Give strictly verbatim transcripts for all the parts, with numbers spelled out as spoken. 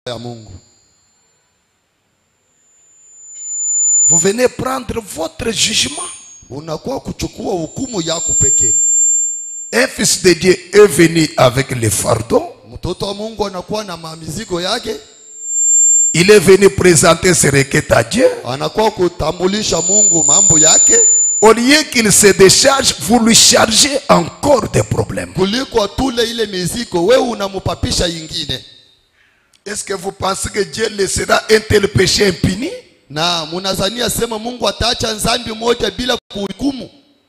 ya Mungu. Vous venez prendre votre jugement. Unakuwa kuchukua hukumu yako pekee. Un fils de Dieu est venu avec le fardeau. Mtoto wa Mungu anakuwa na mizigo yake. Il est venu présenter ses requêtes à Dieu. Anakuwa kutambulisha Mungu mambo yake. Au lieu qu'il se décharge, vous lui chargez encore des problèmes. Kuliko tule ile mizigo, wewe unamupapisha ingine. Est-ce que vous pensez que Dieu laissera un tel péché impuni? Na munazania sema Mungu ataacha dhambi moja bila kuhukumu?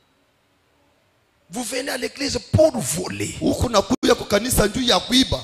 Vous venez à l'église pour voler. Huku nakuja kwa kanisa juu ya kuiba.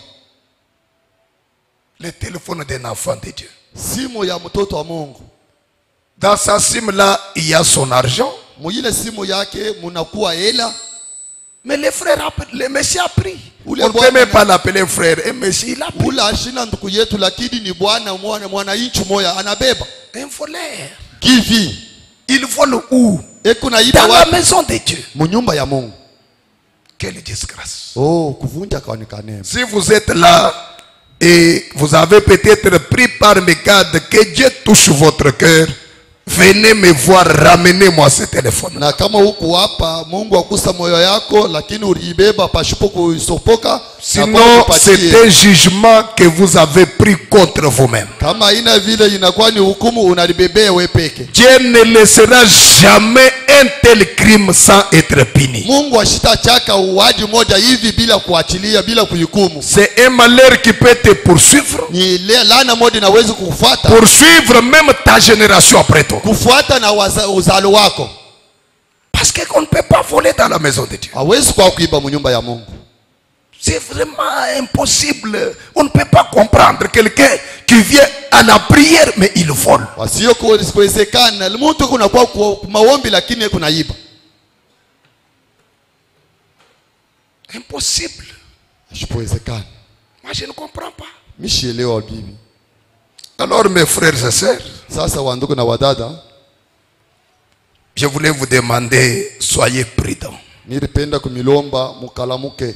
Le téléphone d'un enfant de Dieu. Simu ya mtoto wa Mungu. Dans sa simu là, il y a son argent. Muile simu yake munakuwa hela. Mais le frère, le monsieur a pris. On Ule ne peut même pas l'appeler frère. Un monsieur, il a pris. Ula ashina ndugu yetu lakini ni bwana mwana mwananchi moya anabeba. Un voleur. Kivi. Il vole où? Eko na Dans la maison de Dieu. Munyumba ya Mungu. Quelle disgrâce. Oh, kuvunja kaonekane. Si vous êtes là et vous avez peut-être pris par mégarde que Dieu touche votre cœur, venez me voir, ramenez-moi ce téléphone. Na kama huko hapa Mungu akusa moyo yako lakini uliibeba pashipo kuisopoka, sinon c'est un jugement que vous avez pris contre vous-même. Kama ina vile inakuwa ni hukumu unalibebea wewe peke. Dieu ne laissera jamais un tel crime sans être puni. Mungu ashitachaka uwaji moja hivi bila kuachilia, bila kuhukumu. C'est un malheur qui peut te poursuivre. Ni laana moja inaweza kukufuata. Poursuivre même ta génération après toi. Kufuata na uzalo wako. Parce qu'on ne peut pas voler dans la maison de Dieu. Hawezi kwa kuiba mnyumba ya Mungu. C'est vraiment impossible. On ne peut pas comprendre quelqu'un qui vient à la prière mais il vole. Wasio kuwezekana. Mtu kuna kwa maombi lakini kuna iba. Impossible. Haiwezekani. Moi je ne comprends pas. Mishielewa bibi. Alors mes frères et sœurs, sasa wandugu na wadada, je voulais vous demander, soyez prudents. Nilipenda kumilomba mukalamuke.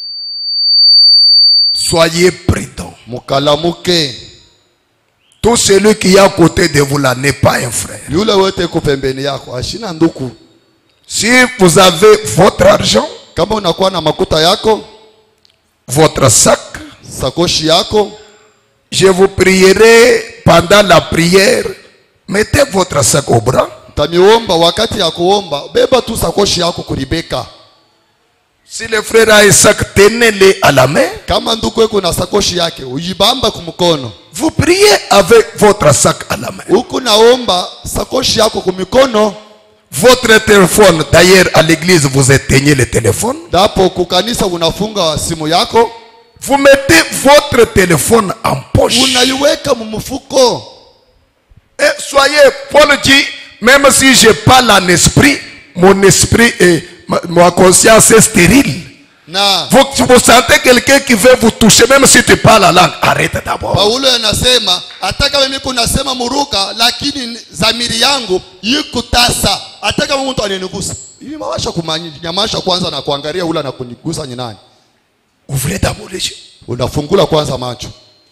Soyez prudents. Mukalamuke. Tout celui qui est à côté de vous là n'est pas un frère. Yule wote kupembeni yako ashina nduku. Si vous avez votre argent, kama unakuwa na makuta yako, votre sac, sakoshi yako, je vous prierai pendant la prière, mettez votre sac au bras. Tamiomba wakati ya kuomba, beba tu sakoshi yako kulibeka. Si le frère a un sac, tenez-le à la main. Kama nduku eko na sakoshi yake, ujibamba kumkono. Vous priez avec votre sac à la main. Huku naomba sakoshi yako kumikono. Votre téléphone, d'ailleurs à l'église vous éteignez le téléphone. Dapo kukanisa unafunga simu yako. Vous mettez votre téléphone en poche. Unaiweka mumufuko. Et soyez, Paul dit, même si je parle en esprit, mon esprit et ma, ma conscience est stérile. Na Vous, vous sentez quelqu'un qui veut vous toucher, même si tu parles la langue, arrête d'abord. Paulo anasema, ataka mimi kunasema muruka, lakini zamiri yangu yikutasa. Ataka mtu anenigusa. Hivi mawasha kumanyamasha kwanza na kuangalia ula na kunigusa ni nani. Ouvrez d'abord les yeux. Unafungula kwanza macho.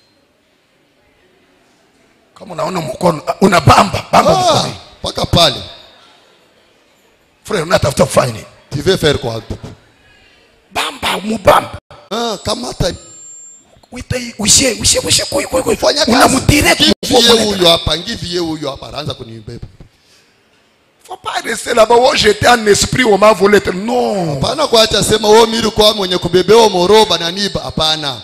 Kama unaona mkono, una bamba, bamba Ah, mkono. paka pale. Frère, unatafuta kufanya nini? Tu veux faire quoi? Bamba, mubamba. Ah, kama ta Wita uishe, uishe, uishe koi koi koi. fanya kazi. Unamutire Ngivie huyu hapa, ngivie huyu hapa, anaanza kunibeba. Faut pas rester là-bas, oh j'étais en esprit, on m'a volé. Non. Hapana kuacha sema wewe miri kwa mwenye kubebewa moroba na niba, hapana.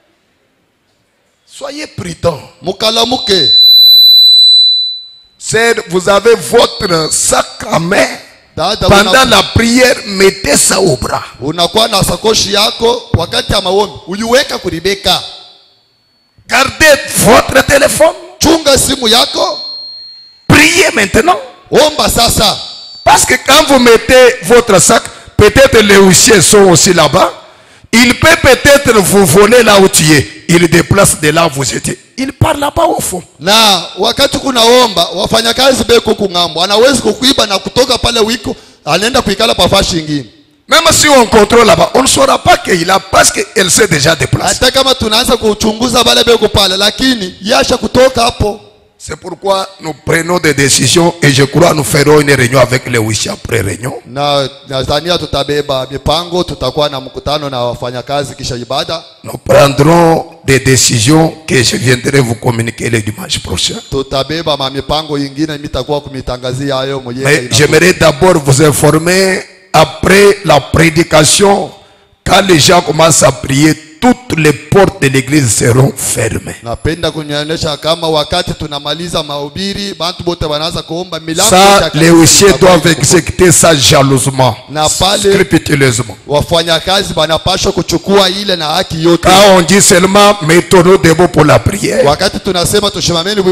Soyez prudents. Mukalamuke. C'est vous avez votre sac à main. Dada, pendant una, la prière, mettez ça au bras. Unakuwa na sakoshi yako wakati ya maombi, uiweka kulibeka. Gardez votre téléphone. Chunga simu yako. Priez maintenant. Omba sasa. Parce que quand vous mettez votre sac, peut-être les huissiers sont aussi là-bas. Il peut peut-être vous voler là où tu es. Il déplace de là où vous étiez. Il part là-bas au fond. Na wakati kunaomba, wafanyakazi beko kungambo, anaweza kukuiba na kutoka pale wiko, anaenda kuikala pa fashi nyingine. Même si on contrôle là-bas, on ne saura pas qu'il a parce qu'elle s'est déjà déplacée. Hata kama tunaanza kuchunguza bale beko pale, lakini yasha kutoka hapo. C'est pourquoi nous prenons des décisions et je crois nous ferons une réunion avec les wishi après réunion. Na Tanzania tutabeba mipango, tutakuwa na mkutano na wafanyakazi kisha ibada. Nous prendrons des décisions que je viendrai vous communiquer le dimanche prochain. Tutabeba ma mipango yingine mitakuwa kumitangazia hayo mwenyewe. Mais j'aimerais d'abord vous informer, après la prédication, quand les gens commencent à prier, toutes les portes de l'église seront fermées. Napenda kunyonyesha kama wakati tunamaliza mahubiri, bantu bote wanaanza kuomba milango. Ça, les huissiers doivent exécuter ça jalousement, na pale scrupuleusement. Wafanyakazi banapaswa kuchukua ile na haki yote. Quand on dit seulement mettons-nous debout pour la prière, wakati tunasema tushimameni,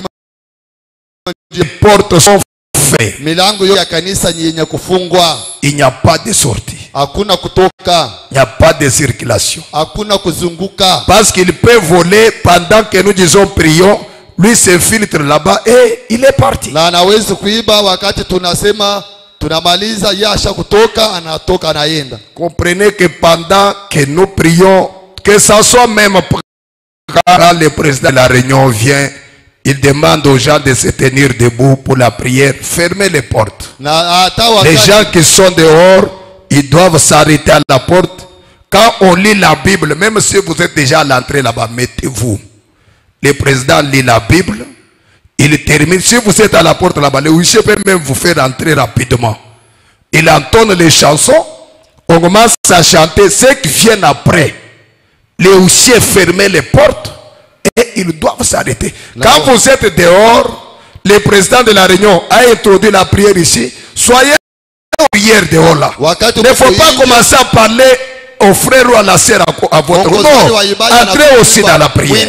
les portes sont fermées. Milango ya kanisa ni yenye kufungwa. Il n'y a pas de sortie. Hakuna kutoka. Il n'y a pas de circulation. Hakuna kuzunguka. Parce qu'il peut voler pendant que nous disons prions. Lui se filtre là-bas et il est parti. Na anaweza kuiba wakati tunasema tunamaliza, yasha kutoka, anatoka anaenda. Comprenez que pendant que nous prions, que ça soit même quand le président de la réunion vient, il demande aux gens de se tenir debout pour la prière. Fermez les portes. Na, les gens qui sont dehors, ils doivent s'arrêter à la porte. Quand on lit la Bible, même si vous êtes déjà à l'entrée là-bas, mettez-vous. Le président lit la Bible, il termine. Si vous êtes à la porte là-bas, le huissier peut même vous faire entrer rapidement. Il entonne les chansons, on commence à chanter. Ceux qui viennent après, les huissiers ferment les portes et ils doivent s'arrêter. Quand vous êtes dehors, le président de la réunion a introduit la prière ici. Soyez prière dehors là. Il ne faut pas commencer à parler aux frères ou à la sœur à votre nom. Entrez aussi dans la prière.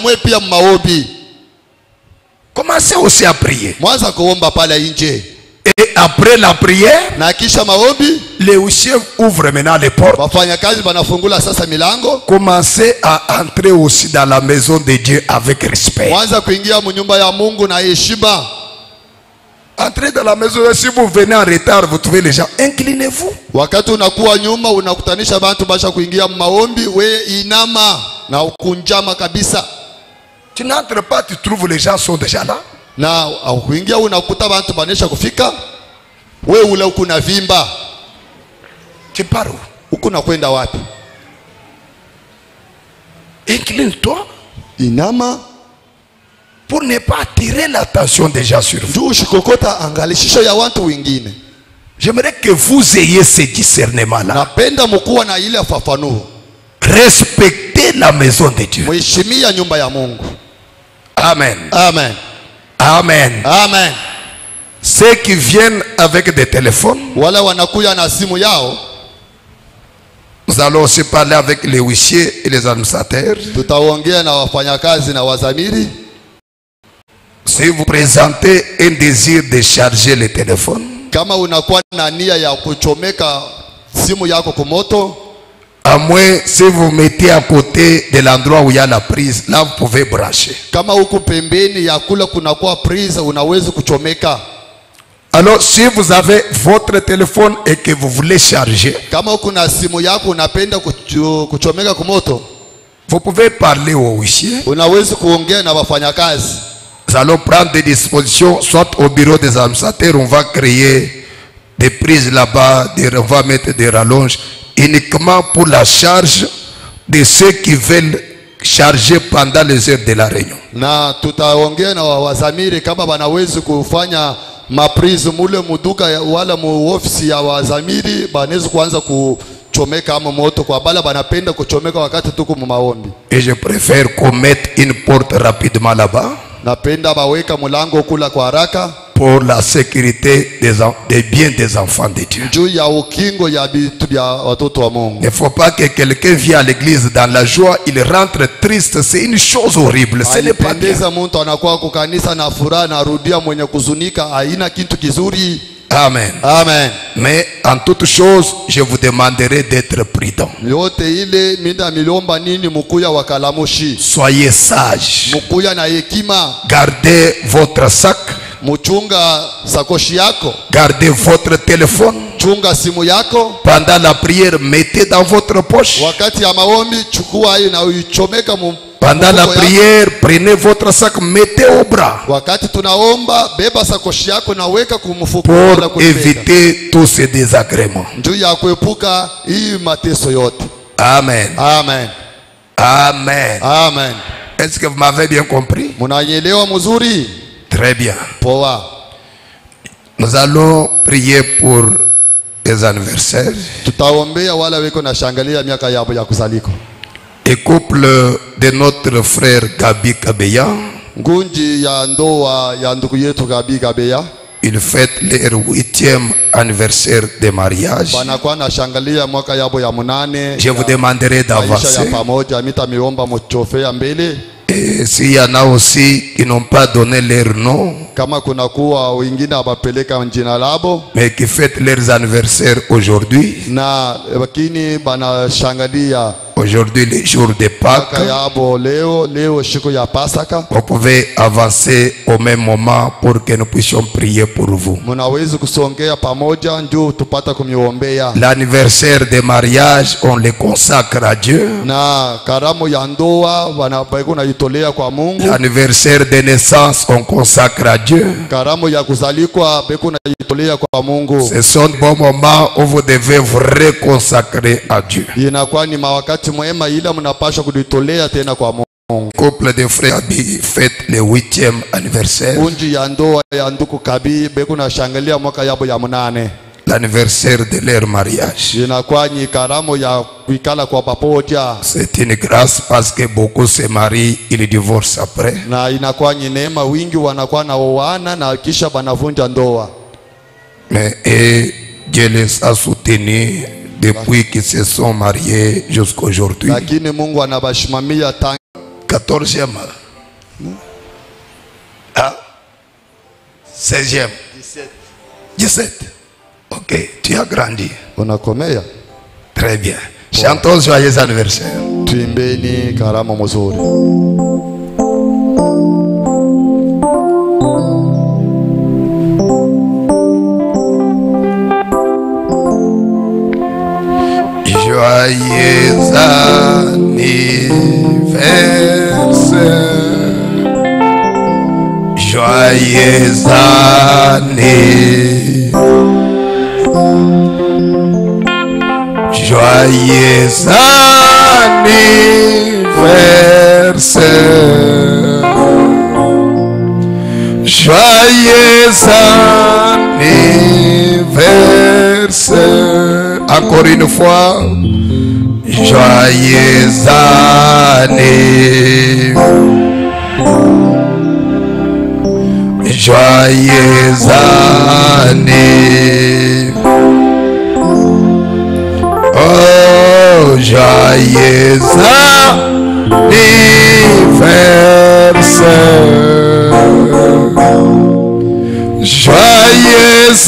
Commencez aussi à prier. Et après la prière, les huissiers ouvrent maintenant les portes. Commencez à entrer aussi dans la maison de Dieu avec respect. Entrez dans la maison. Si vous venez en retard, vous trouvez les gens. Inclinez-vous. Tu n'entres pas, tu trouves les gens sont déjà là. Na kuingia unakuta bantu banesha kufika, we ule ukuna vimba. Tu pars où? Ukuna kwenda wapi? Incline-toi. Inama. Pour ne pas attirer l'attention des gens sur vous. J'aimerais que vous ayez ce discernement-là. Respectez la maison de Dieu. Amen. Amen. Amen. Amen. Ceux qui viennent avec des téléphones, nous allons aussi parler avec les huissiers et les administrateurs. Si vous présentez un désir de charger le téléphone, à moins si vous mettez à côté de l'endroit où il y a la prise, là vous pouvez brancher. Alors si vous avez votre téléphone et que vous voulez charger, vous pouvez parler au huissier. Nous allons prendre des dispositions, soit au bureau des administrateurs, on va créer des prises là-bas, on va mettre des rallonges, uniquement pour la charge de ceux qui veulent charger pendant les heures de la réunion. Na tutaongea na wazamiri kama banawezi kufanya maprize mule muduka wala mu ofisi ya wazamiri banaweza kuanza kuchomeka ama moto kwa bala banapenda kuchomeka wakati tuko mu maombi. Et je préfère qu'on mette une porte rapidement là-bas. Napenda baweka mulango kula kwa haraka pour la sécurité des, des biens des enfants de Dieu. Il ne faut pas que quelqu'un vienne à l'église dans la joie, il rentre triste, c'est une chose horrible. Ce n'est pas bien. Amen. Amen. Mais en toute chose, je vous demanderai d'être prudent. Soyez sages. Gardez votre sac. Muchunga sakoshi yako. Gardez votre téléphone. Chunga simu yako. Pendant la prière, mettez dans votre poche. Wakati ya maombi chukua hiyo na uichomeka mu. Pendant la prière, prenez votre sac, mettez au bras. Wakati tunaomba beba sakoshi yako na weka kumfuko pour éviter tous ces désagréments. Njoo ya kuepuka hii mateso yote. Amen. Amen. Amen. Amen. Est-ce que vous m'avez bien compris? Munanielewa mzuri? Très bien. Poa. Nous allons prier pour les anniversaires. Tutaombea wala weko na shangalia miaka yabo ya kuzaliko. Et couple de notre frère Gabi Kabeya. Ngunji ya ndoa ya ndugu yetu Gabi Kabeya. Ils fêtent leur huitième anniversaire de mariage. Banakuwa na shangalia mwaka yabo ya munane. Je vous demanderai d'avancer. Ya pamoja mitamiomba muchofea mbele. Et s'il y en a aussi qui n'ont pas donné leur nom, kama kuna kuwa wengine abapeleka njina labo, mais qui fêtent leurs anniversaires aujourd'hui, na lakini bana shangalia aujourd'hui le jour de Pâques, yabo leo leo siku ya Pasaka. Vous pouvez avancer au même moment pour que nous puissions prier pour vous. Munaweza kusongea pamoja ndio tupata kumiombea. L'anniversaire de mariage on le consacre à Dieu. Na karamu ya ndoa wanabaki naitolea kwa Mungu. L'anniversaire de naissance on consacre à Dieu. Karamu ya kuzalikwa beko naitolea kwa Mungu. Ce sont de bons moments où vous devez vous reconsacrer à Dieu. Inakuwa ni mawakati mwema ila mnapaswa kujitolea tena kwa Mungu. Couple de frères Kabi fête le huitième anniversaire. Unji ya ndoa ya ndugu Kabi beko na shangalia mwaka yabo ya munane. L'anniversaire de leur mariage. Inakuwa ni karamu ya kuikala kwa pamoja. C'est une grâce parce que beaucoup se marient, ils divorcent après. Na inakuwa ni neema, wingi wanakuwa na oana na kisha banavunja ndoa. Mais et Dieu les a soutenus depuis qu'ils se sont mariés jusqu'à aujourd'hui. Lakini Mungu anabashimamia tangu quatorzième. Ah, seizième. dix-sept. Ok, tu as grandi. Unakomea. Très bien. Chantons joyeux anniversaire. Tuimbeni karamu mzuri. Joyeux anniversaire. Joyeux anniversaire. Joyeux anniversaire. Joyeux anniversaire. Encore une fois. Joyeux anniversaire. Joyeux anniversaire. Oh, joyeux anniversaire. Joyeux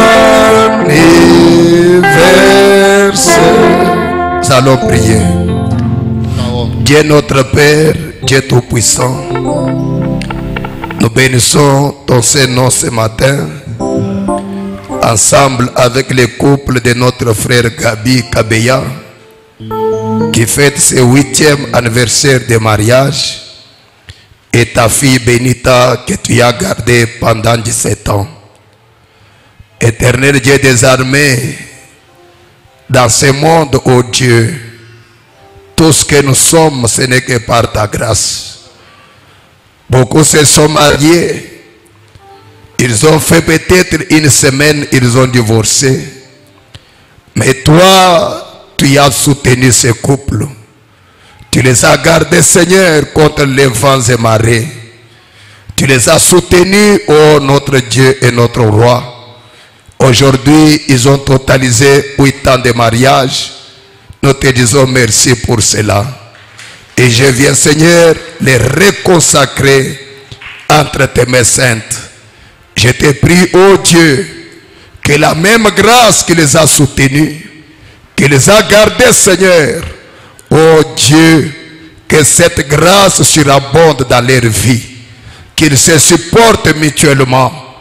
anniversaire. Nous allons prier. Dieu notre Père, Dieu Tout-Puissant, nous bénissons ton Saint-Nom ce matin, ensemble avec les couples de notre frère Gabi Kabeya, qui fête ses huitième anniversaire de mariage, et ta fille Benita que tu as gardée pendant dix-sept ans. Éternel Dieu des armées, dans ce monde, oh Dieu, tout ce que nous sommes, ce n'est que par ta grâce. Beaucoup se sont mariés. Ils ont fait peut-être une semaine, ils ont divorcé. Mais toi, tu as soutenu ces couples. Tu les as gardés, Seigneur, contre les vents et marées. Tu les as soutenus, oh notre Dieu et notre Roi. Aujourd'hui, ils ont totalisé huit ans de mariage. Nous te disons merci pour cela. Et je viens, Seigneur, les reconsacrer entre tes mains saintes. Je te prie, oh Dieu, que la même grâce qui les a soutenus, qui les a gardés, Seigneur, oh Dieu, que cette grâce surabonde dans leur vie, qu'ils se supportent mutuellement.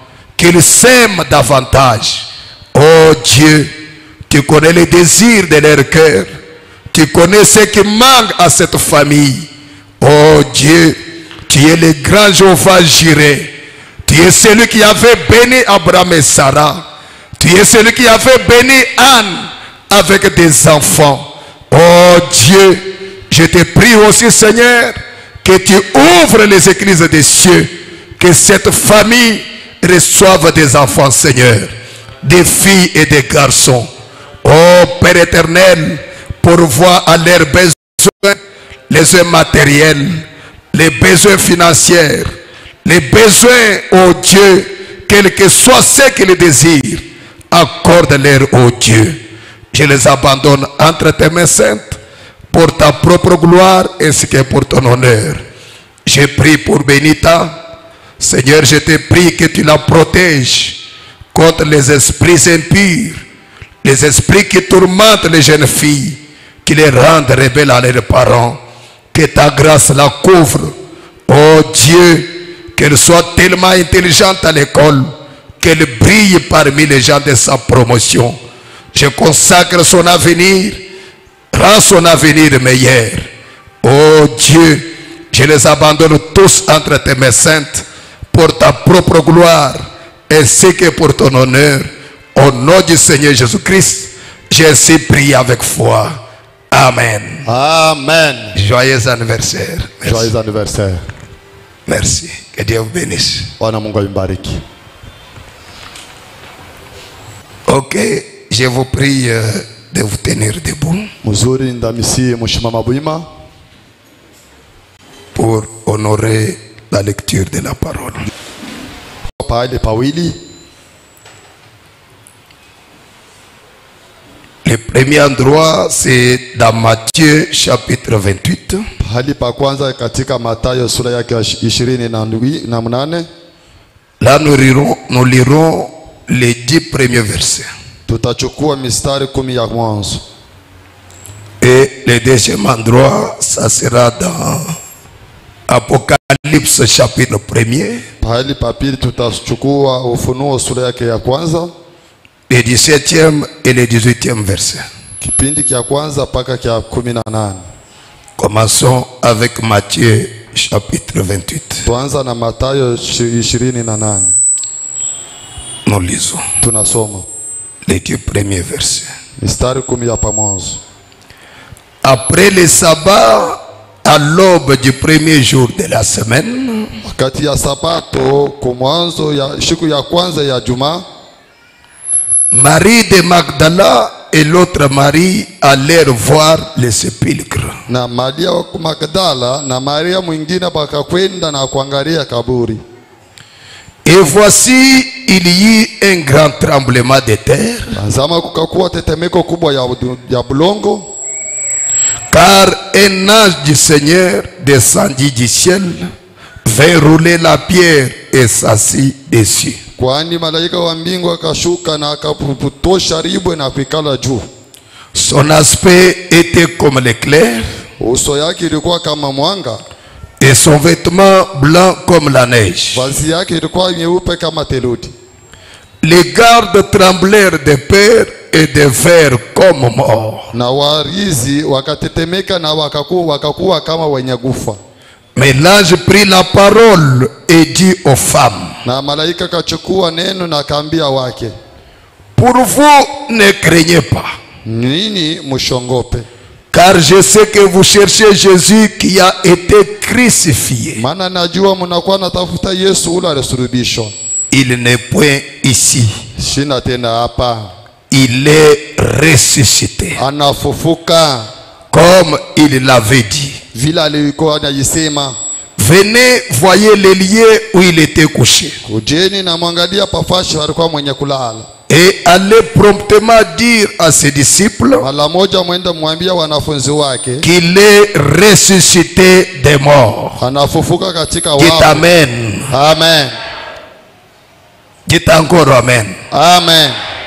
qu'ils s'aiment davantage. Oh Dieu, tu connais les désirs de leur cœur. Tu connais ce qui manque à cette famille. Oh Dieu, tu es le grand Jéhovah Jireh. Tu es celui qui avait béni Abraham et Sarah. Tu es celui qui avait béni Anne avec des enfants. Oh Dieu, je te prie aussi Seigneur, que tu ouvres les églises des cieux, que cette famille reçoive des enfants Seigneur, des filles et des garçons. Oh Père éternel, pourvois à leurs besoins, les besoins matériels, les besoins financiers, les besoins, oh Dieu, quel que soit ce qu'ils désirent, accorde-leur, oh Dieu. Je les abandonne entre tes mains saintes pour ta propre gloire ainsi que pour ton honneur. Je prie pour Benita. Seigneur, je te prie que tu la protèges contre les esprits impurs, les esprits qui tourmentent les jeunes filles, qui les rendent rebelles à leurs parents. Que ta grâce la couvre. Oh Dieu, qu'elle soit tellement intelligente à l'école, qu'elle brille parmi les gens de sa promotion. Je consacre son avenir, rends son avenir meilleur. Oh Dieu, je les abandonne tous entre tes mains saintes pour ta propre gloire ainsi que pour ton honneur. Au nom du Seigneur Jésus-Christ, j'ai ainsi prié avec foi. Amen. Amen. Joyeux anniversaire. Merci. Joyeux anniversaire. Merci. Que Dieu vous bénisse. Bwana Mungu aimbariki. Ok, je vous prie euh, de vous tenir debout Muzuri ndamisi mushimama bwima pour honorer la lecture de la parole. pahali pawili. Le premier endroit, c'est dans Matthieu chapitre vingt-huit. Pahali pa kwanza katika Mathayo sura yake ishirini na mnane. Là, nous lirons, nous lirons les dix premiers versets. Tutachukua mistari kumi ya mwanzo. Et le deuxième endroit, ça sera dans Apocalypse chapitre premier. Pahali pa pili tutachukua Ufunuo sura yake ya kwanza. Le dix-septième et le dix-huitième verset. Kipindi kia kwanza paka kia kumi na nane. Commençons avec Matthieu chapitre vingt-huit. Tuanza na Mathayo ishirini na nane. Nous lisons Tunasoma les deux premiers versets. mistari kumi ya pamoja. Après le sabbat, à l'aube du premier jour de la semaine, Wakati ya sabato kumwanzo ya siku ya kwanza ya Juma, Marie de Magdala et l'autre Marie allèrent voir le sépulcre. na Maria wa Magdala na Maria mwingine bakakwenda na kuangalia kaburi. Et voici, il y eut un grand tremblement de terre, Tazama kukakuwa tetemeko kubwa ya, ya bulongo, car un ange du Seigneur descendit du ciel, vint rouler la pierre et s'assit dessus. kwani malaika wa mbingu akashuka na akaputosha ribwe na kuikala juu. Son aspect était comme l'éclair, Uso yake ilikuwa kama mwanga, et son vêtement blanc comme la neige. vazi yake ilikuwa nyeupe kama theluji. Les gardes tremblèrent de peur et devinrent comme morts. Na warizi wakatetemeka na wakakuwa, wakakuwa kama wenye kufa. Mais l'ange prit la parole et dit aux femmes, Na malaika kachukua neno na kaambia wake, pour vous ne craignez pas, nini mshongope, car je sais que vous cherchez Jésus qui a été crucifié. maana najua mnakuwa natafuta Yesu ule alisulubishwa. Il n'est point ici, Shina tena hapa, il est ressuscité, anafufuka comme il l'avait dit. vile alikuwa anajisema. Venez, voyez les lieux où il était couché, Ujeni na mwangalia pafashi alikuwa mwenye kulala. et allez promptement dire à ses disciples Mara moja mwenda mwambia wanafunzi wake qu'il est ressuscité des morts. anafufuka katika Dites wafu. Amen. Amen. Dites encore Amen. Amen.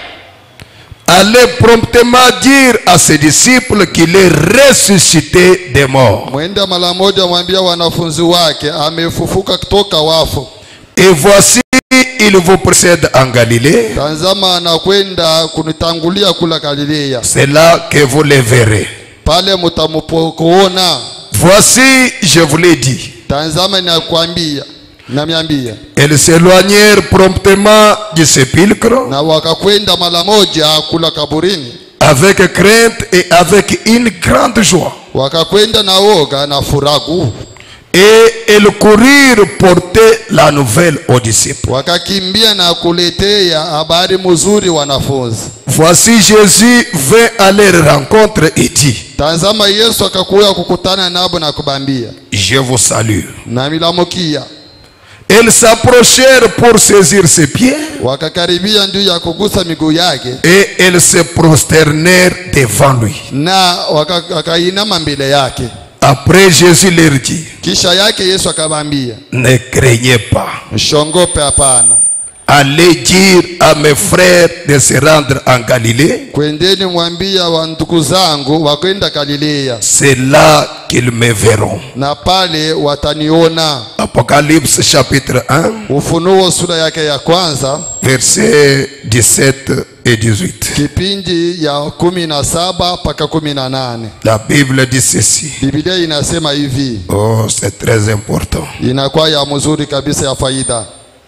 Allez promptement dire à ses disciples qu'il est ressuscité des morts. Mwenda mara moja mwambia wanafunzi wake amefufuka kutoka wafu. Et voici, il vous précède en Galilée. Tazama anakwenda kunitangulia kula Galilea. C'est là que vous les verrez. Pale mtamupokuona. Voici, je vous l'ai dit. Tazama nakwambia, namiambia. Elles s'éloignèrent promptement du sépulcre. Na wakakwenda mara moja kula kaburini. Avec crainte et avec une grande joie. Wakakwenda na woga na furaha. Et elles courirent porter la nouvelle aux disciples. Wakakimbia na kuletea habari mzuri wanafunzi. Voici Jésus vint à leur rencontre et dit. Tazama Yesu akakuja kukutana nabo na kubambia. Je vous salue. Na milamukia. Elles s'approchèrent pour saisir ses pieds. Wakakaribia ndio ya kugusa miguu yake. Et elles se prosternèrent devant lui. Na wakainama mbele yake. Après Jésus leur dit. Kisha yake Yesu akabambia. Ne craignez pas. Mshongope hapana. Allez dire à mes frères de se rendre en Galilée. Kwendeni mwambia wa ndugu zangu wakwenda Galilea. C'est là qu'ils me verront. Na pale wataniona. Apocalypse chapitre un. Ufunuo sura yake ya kwanza. Versets dix-sept et dix-huit. Kipindi ya kumi na saba mpaka kumi na nane. La Bible dit ceci. Biblia inasema hivi. Oh, c'est très important. Inakuwa ya mzuri kabisa ya faida.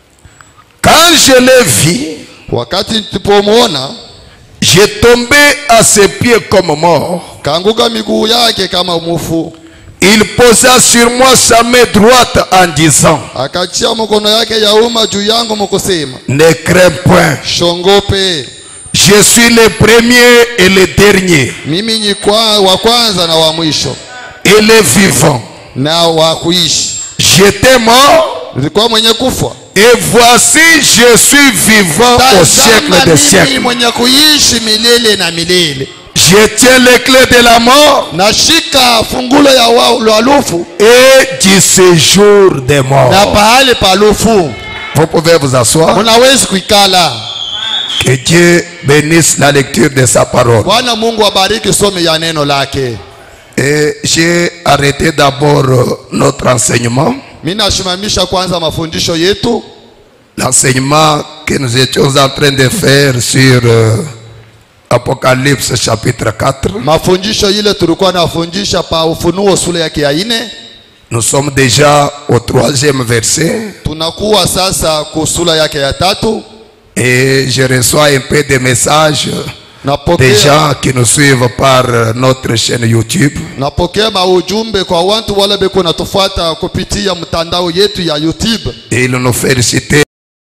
Quand je l'ai vu, wakati nilipomwona, j'ai tombé à ses pieds comme mort. Kaanguka miguu yake kama mufu. Il posa sur moi sa main droite en disant. Akachia mkono yake ya uma juu yangu mkusema. Ne crains point. Shongope. Je suis le premier et le dernier. Mimi ni kwa wa kwanza na wa mwisho. Et le vivant. Na wa kuishi. J'étais mort. Nilikuwa mwenye kufa. Et voici je suis vivant au siècle des siècles. Mwenye kuishi milele na milele. Je tiens les clés de la mort. Nashika fungulo ya walufu. Et du séjour des morts. Na pahali palufu. Vous pouvez vous asseoir. Unaweza kuikala. Que Dieu bénisse la lecture de sa parole. Bwana Mungu abariki somo ya neno lake. Et j'ai arrêté d'abord notre enseignement. Mina shimamisha kwanza mafundisho yetu. L'enseignement que nous étions en train de faire sur euh, Apocalypse chapitre quatre. Mafundisho ile tulikuwa nafundisha pa Ufunuo sura yake ya nne. Nous sommes déjà au troisième verset. Tunakuwa sasa kusura yake ya tatu. Et je reçois un peu de messages des gens qui nous suivent par notre chaîne YouTube. Napokea maujumbe kwa watu wale beko natufuata kupitia mtandao yetu ya YouTube. Et ils nous félicitent.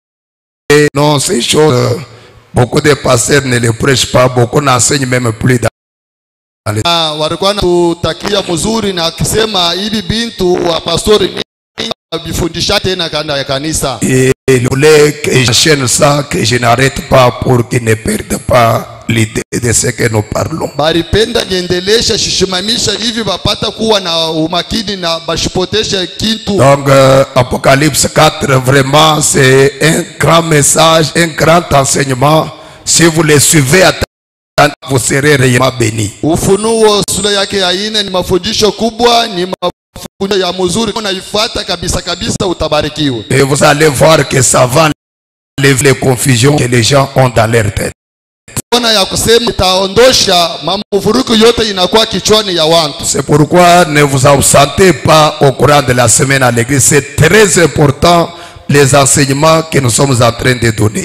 Non, ces choses, beaucoup de pasteurs ne les prêchent pas, beaucoup n'enseignent même plus dans les... Ah, walikuwa tutakia mzuri na akisema hivi bintu wa pastori ni bifundisha tena kanda ya kanisa. Et il voulait que j'enchaîne ça, que je n'arrête pas pour qu'ils ne perdent pas l'idée de ce que nous parlons. Baripenda niendelesha shishimamisha hivi bapata kuwa na umakini na bashipotesha kitu. Donc euh, Apocalypse quatre, vraiment c'est un grand message, un grand enseignement. Si vous le suivez attentivement, vous serez réellement bénis. Ufunuo sura yake ya nne ni mafundisho kubwa, ni mafundisho ya mzuri, unaifuata kabisa kabisa utabarikiwa. Et vous allez voir que ça va lever les confusions que les gens ont dans leur tête. C'est pourquoi ne vous absentez pas au courant de la semaine à l'église. C'est très important les enseignements que nous sommes en train de donner.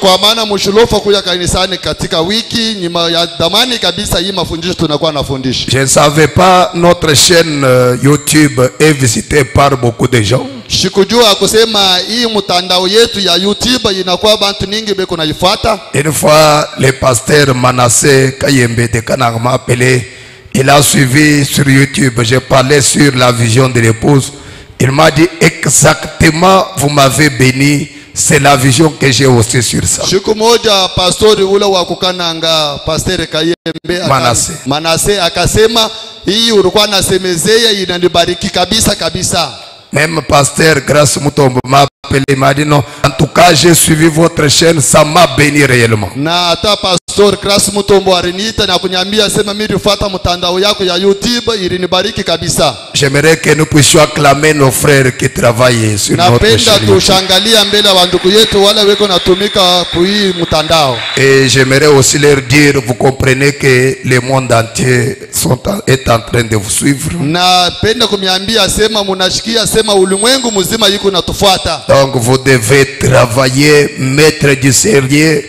Je ne savais pas, notre chaîne YouTube est visitée par beaucoup de gens. Une fois, le pasteur Manassé Kayembe de Kanang m'a appelé. Il a suivi sur YouTube. J'ai parlé sur la vision de l'épouse. Il m'a dit exactement, vous m'avez béni. C'est la vision que j'ai aussi sur ça. Manassé. Manassé akasema hii ulikuwa nasemezea inanibariki kabisa kabisa. Même pasteur Grâce Mutombo m'a appelé, il m'a dit non. En tout cas, j'ai suivi votre chaîne, ça m'a béni réellement. Na hata Pastor Kras Mutombo aliniita na kuniambia sema mimi nifuata mtandao yako ya YouTube ilinibariki kabisa. J'aimerais que nous puissions acclamer nos frères qui travaillent sur notre Napenda chaîne. tushangalia mbele wa ndugu yetu wale weko natumika kui mtandao. Et j'aimerais aussi leur dire, vous comprenez que le monde entier sont en, est en train de vous suivre. Napenda kumiambia sema munashikia sema ulimwengu mzima yuko natufuata. Donc vous devez travailler, mettre du sérieux,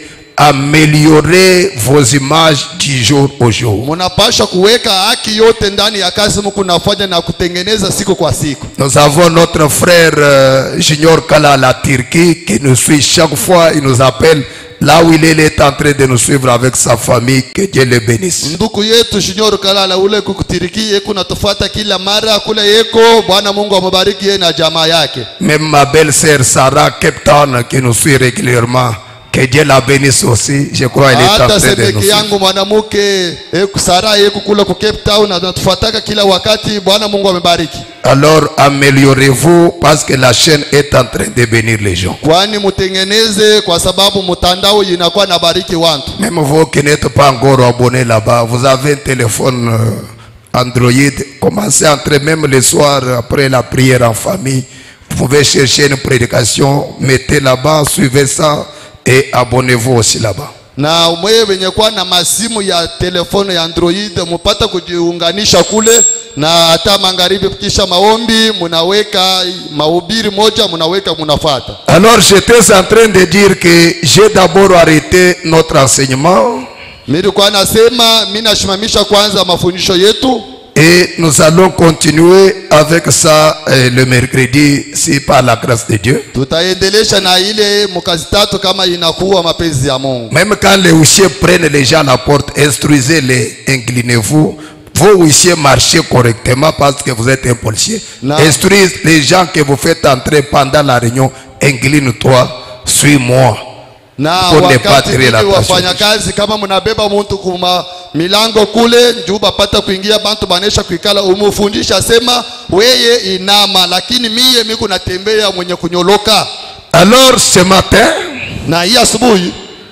améliorer vos images du jour au jour. Munapasha kuweka haki yote ndani ya kazi mko nafanya na kutengeneza siku kwa siku. Nous avons notre frère euh, Junior Kala à la Turquie qui nous suit chaque fois, il nous appelle. Là où il est, il est en train de nous suivre avec sa famille, que Dieu le bénisse. Ndugu yetu Junior Kalala ule kukutiriki yeko natufuata kila mara kule yeko, Bwana Mungu amubariki yeye na jamaa yake. Même ma belle-sœur Sarah Kepton qui nous suit régulièrement, que Dieu la bénisse aussi. Je crois qu'elle est en train Hata de nous semeki suivre. yangu mwanamke yeko Sara yeko kule ku Cape Town na natufuataka kila wakati, Bwana Mungu amebariki. Alors améliorez-vous parce que la chaîne est en train de bénir les gens. Kwani mutengeneze kwa sababu mtandao inakuwa na bariki watu. Même vous qui n'êtes pas encore abonné là-bas, vous avez un téléphone euh, Android, commencez à entrer même le soir après la prière en famille. Vous pouvez chercher une prédication, mettez là-bas, suivez ça et abonnez-vous aussi là-bas. Na mwewe wenye kwa na masimu ya telefone ya Android mupata kujiunganisha kule, na hata magharibi kisha maombi munaweka mahubiri moja munaweka munafuata. Alors j'étais en train de dire que j'ai d'abord arrêté notre enseignement. Mimi kwa nasema mimi nashimamisha kwanza mafundisho yetu. Et nous allons continuer avec ça euh, le mercredi, si par la grâce de Dieu. Tutaendelesha na ile mkazi tatu kama inakuwa mapenzi ya Mungu. Même quand les huissiers prennent les gens à la porte, instruisez-les, inclinez-vous. Vos huissiers marchez correctement parce que vous êtes un policier. Non. Instruisez les gens que vous faites entrer pendant la réunion, incline-toi, suis-moi. Na Pour ne pas wakati attirer ili l'attention. wafanya kazi kama mnabeba mtu kuma milango kule njuba pata kuingia bantu banesha kuikala umufundisha sema weye inama, lakini miye miku natembea mwenye kunyoloka. Alors ce matin, Na hii asubuhi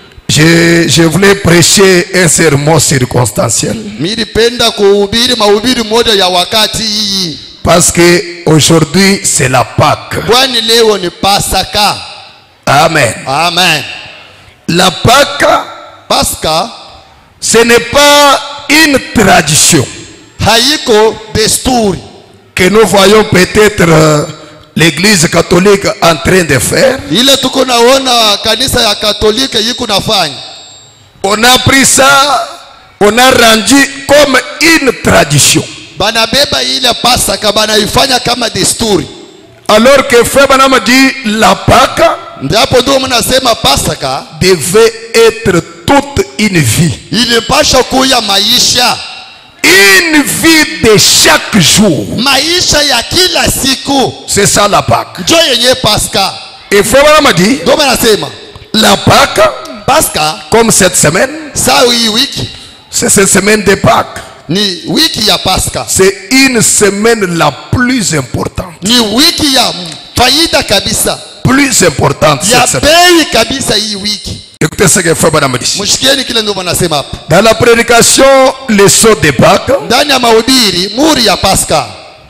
je, je voulais prêcher un sermon circonstanciel. nilipenda kuhubiri mahubiri moja ya wakati hii. Parce que aujourd'hui c'est la Pâque. Kwani leo ni Pasaka. Amen. Amen. La Pâque, Pasaka ce n'est pas une tradition haiko desturi que nous voyons peut-être euh, l'église catholique en train de faire. ile tuko naona kanisa ya Katolika yiko nafanya. On a pris ça, on a rendu comme une tradition. Banabeba ile Pasaka banaifanya kama desturi. Alors que Frère Branham dit la Pâque Ndipo ndio mnasema Pasaka devait être toute une vie. ilipasha kuya maisha. Une vie de chaque jour. Maisha ya kila siku. C'est ça la Pâque. Ndio yenye Pasaka. Et Frère Branham dit Ndio mnasema la Pâque, Pasaka comme cette semaine, saa hii wiki c'est cette semaine de Pâques. ni wiki ya Pasaka. C'est une semaine la plus importante. Ni wiki ya faida kabisa. Plus importante Ya cette semaine. bei kabisa hii wiki. Écoutez ce que Frère Branham dit. Mshikieni kile ndio wanasema hapa. Dans la prédication, le saut de Pâques, Ndani ya mahubiri muri ya Pasaka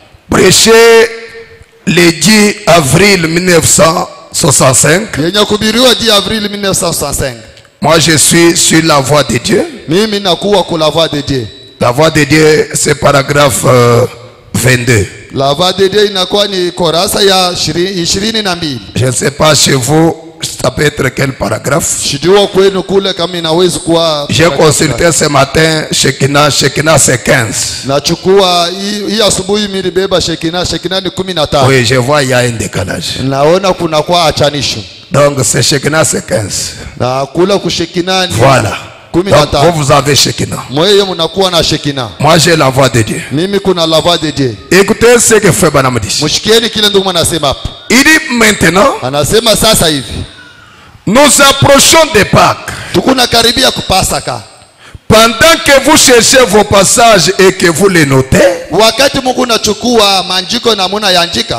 prêché le dix avril mille neuf cent soixante-cinq. yenye kuhubiriwa di Avril mille neuf cent soixante-cinq. Moi, je suis sur la voie de Dieu. Mimi nakuwa kwa la voix de Dieu. La voie de Dieu, c'est paragraphe euh, vingt-deux. La voix de Dieu inakuwa ni korasa ya ishirini na mbili. Je ne sais pas chez vous, ça peut être quel paragraphe. Shijua kwenu kule kama inaweza kuwa. J'ai consulté ce matin Shekinah, Shekinah c'est quinze. Nachukua hii hii asubuhi milibeba Shekinah, Shekinah ni kumi na tano. Oui, je vois, il y a un décalage. Naona kuna kwa achanisho. Donc c'est Shekinah c'est quinze. Na kula ku Shekinah ni Voilà. kumi na Donc tano. vous, vous avez Shekinah. Mweye mnakuwa na Shekinah. Moi j'ai la voix de Dieu. Mimi kuna la voix de Dieu. Écoutez ce que Frère Branham dit. Mshikieni kile ndio mnasema hapa. Il dit maintenant, Anasema sasa hivi nous approchons de Pâques. tukuna karibia kupasaka. Pendant que vous cherchez vos passages et que vous les notez, Wakati Mungu nachukua manjiko na muna yandika,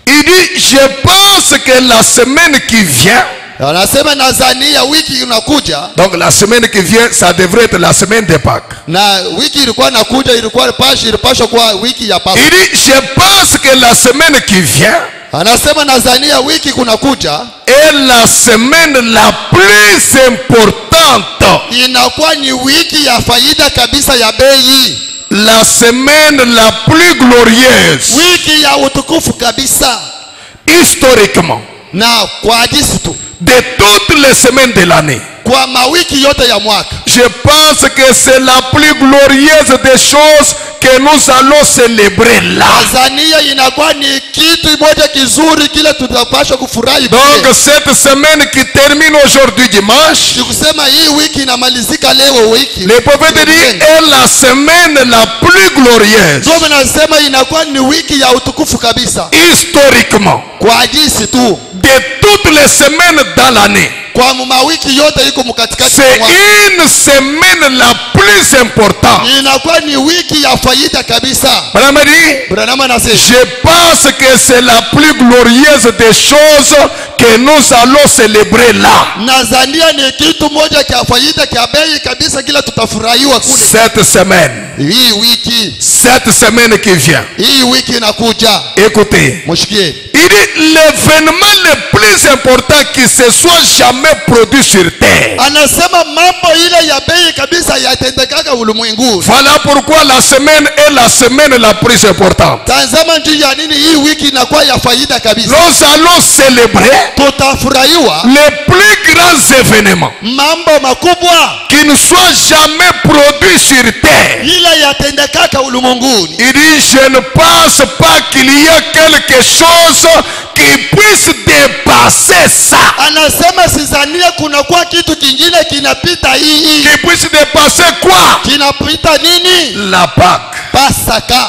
Il dit, je pense que la semaine qui vient, anasema nadhania wiki inakuja, donc la semaine qui vient, ça devrait être la semaine de Pâques. na wiki ilikuwa inakuja ilikuwa pashi ilipaswa kuwa wiki ya Pasaka. Il dit, je pense que la semaine qui vient, Anasema nadhania wiki kunakuja est la semaine la plus importante, inakuwa ni wiki ya faida kabisa ya bei, la semaine la plus glorieuse, wiki ya utukufu kabisa, historiquement, na kwa hadisi tu de toutes les semaines de l'année. kwa mawiki yote ya mwaka. Je pense que c'est la plus glorieuse des choses que nous allons célébrer là. Tanzania inakuwa ni kitu moja kizuri kile tutapaswa kufurahi. Donc cette semaine qui termine aujourd'hui dimanche, Nikusema hii wiki inamalizika leo wiki. le prophète dit est la semaine la plus glorieuse. Ndio nasema inakuwa ni wiki ya utukufu kabisa. Historiquement, Kwa hadisi tu de toutes les semaines dans l'année, kwa mawiki yote iko mkatikati c'est mwa. une semaine la plus importante. Inakuwa ni wiki ya faida kabisa. Madame a dit, Branham anasema je pense que c'est la plus glorieuse des choses que nous allons célébrer là. nadhania ni kitu moja kia faida kia bei kabisa kila tutafurahiwa kule. Cette semaine, Hii wiki, cette semaine qui vient, hii wiki inakuja. écoutez, Mshikie. il dit l'événement le plus important qui se soit jamais produit sur terre. Anasema mambo ile ya bei kabisa yatendekaka ulimwenguni. Voilà pourquoi la semaine est la semaine la plus importante. Tazama njuu ya nini hii wiki inakuwa ya faida kabisa. Nous allons célébrer Tutafurahiwa les plus grands événements mambo makubwa qui ne soient jamais produits sur terre. ile yatendekaka ulimwenguni. Il dit, je ne pense pas qu'il y a quelque chose qui puisse dépasser ça. Anasema sizania kunakuwa kitu kingine kinapita hii. Qui puisse dépasser quoi? Kinapita nini? La Pâque. Pasaka.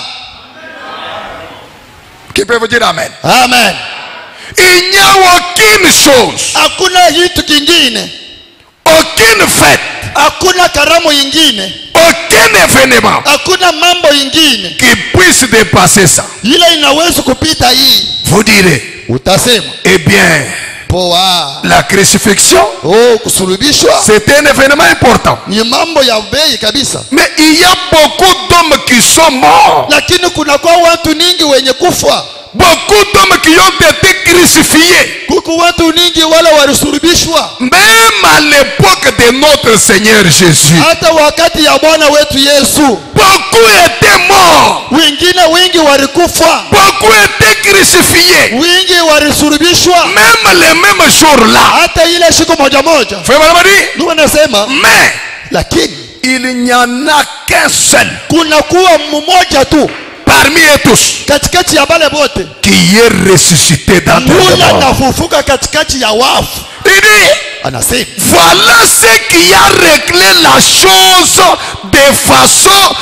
Qui peut vous dire amen? Amen. Il n'y a aucune chose, Hakuna kitu kingine, aucune fête, hakuna karamu ingine, aucun événement hakuna mambo ingine qui puisse dépasser ça. ile inaweza kupita hii. Vous direz, Utasema eh bien, poa, la crucifixion, oh, kusulubishwa c'est un événement important. ni mambo ya bei kabisa, Mais il y a beaucoup d'hommes qui sont morts. lakini kunakuwa watu ningi wenye kufa. Beaucoup d'hommes qui ont été crucifiés. Kuku watu ningi wala walisulubishwa Même à l'époque de notre Seigneur Jésus, hata wakati ya Bwana wetu Yesu. beaucoup étaient morts. Wengine wengi walikufa, Beaucoup étaient crucifiés. wengi walisulubishwa Même les mêmes jours-là. hata ile siku moja moja. Frère Malamadi, Ndio anasema mais lakini il n'y en a qu'un seul kunakuwa mmoja tu parmi eux tous katikati ya bale bote qui est ressuscité d'entre les mula morts. nafufuka katikati ya wafu. Il dit, Anasema voilà ce qui a réglé la chose de façon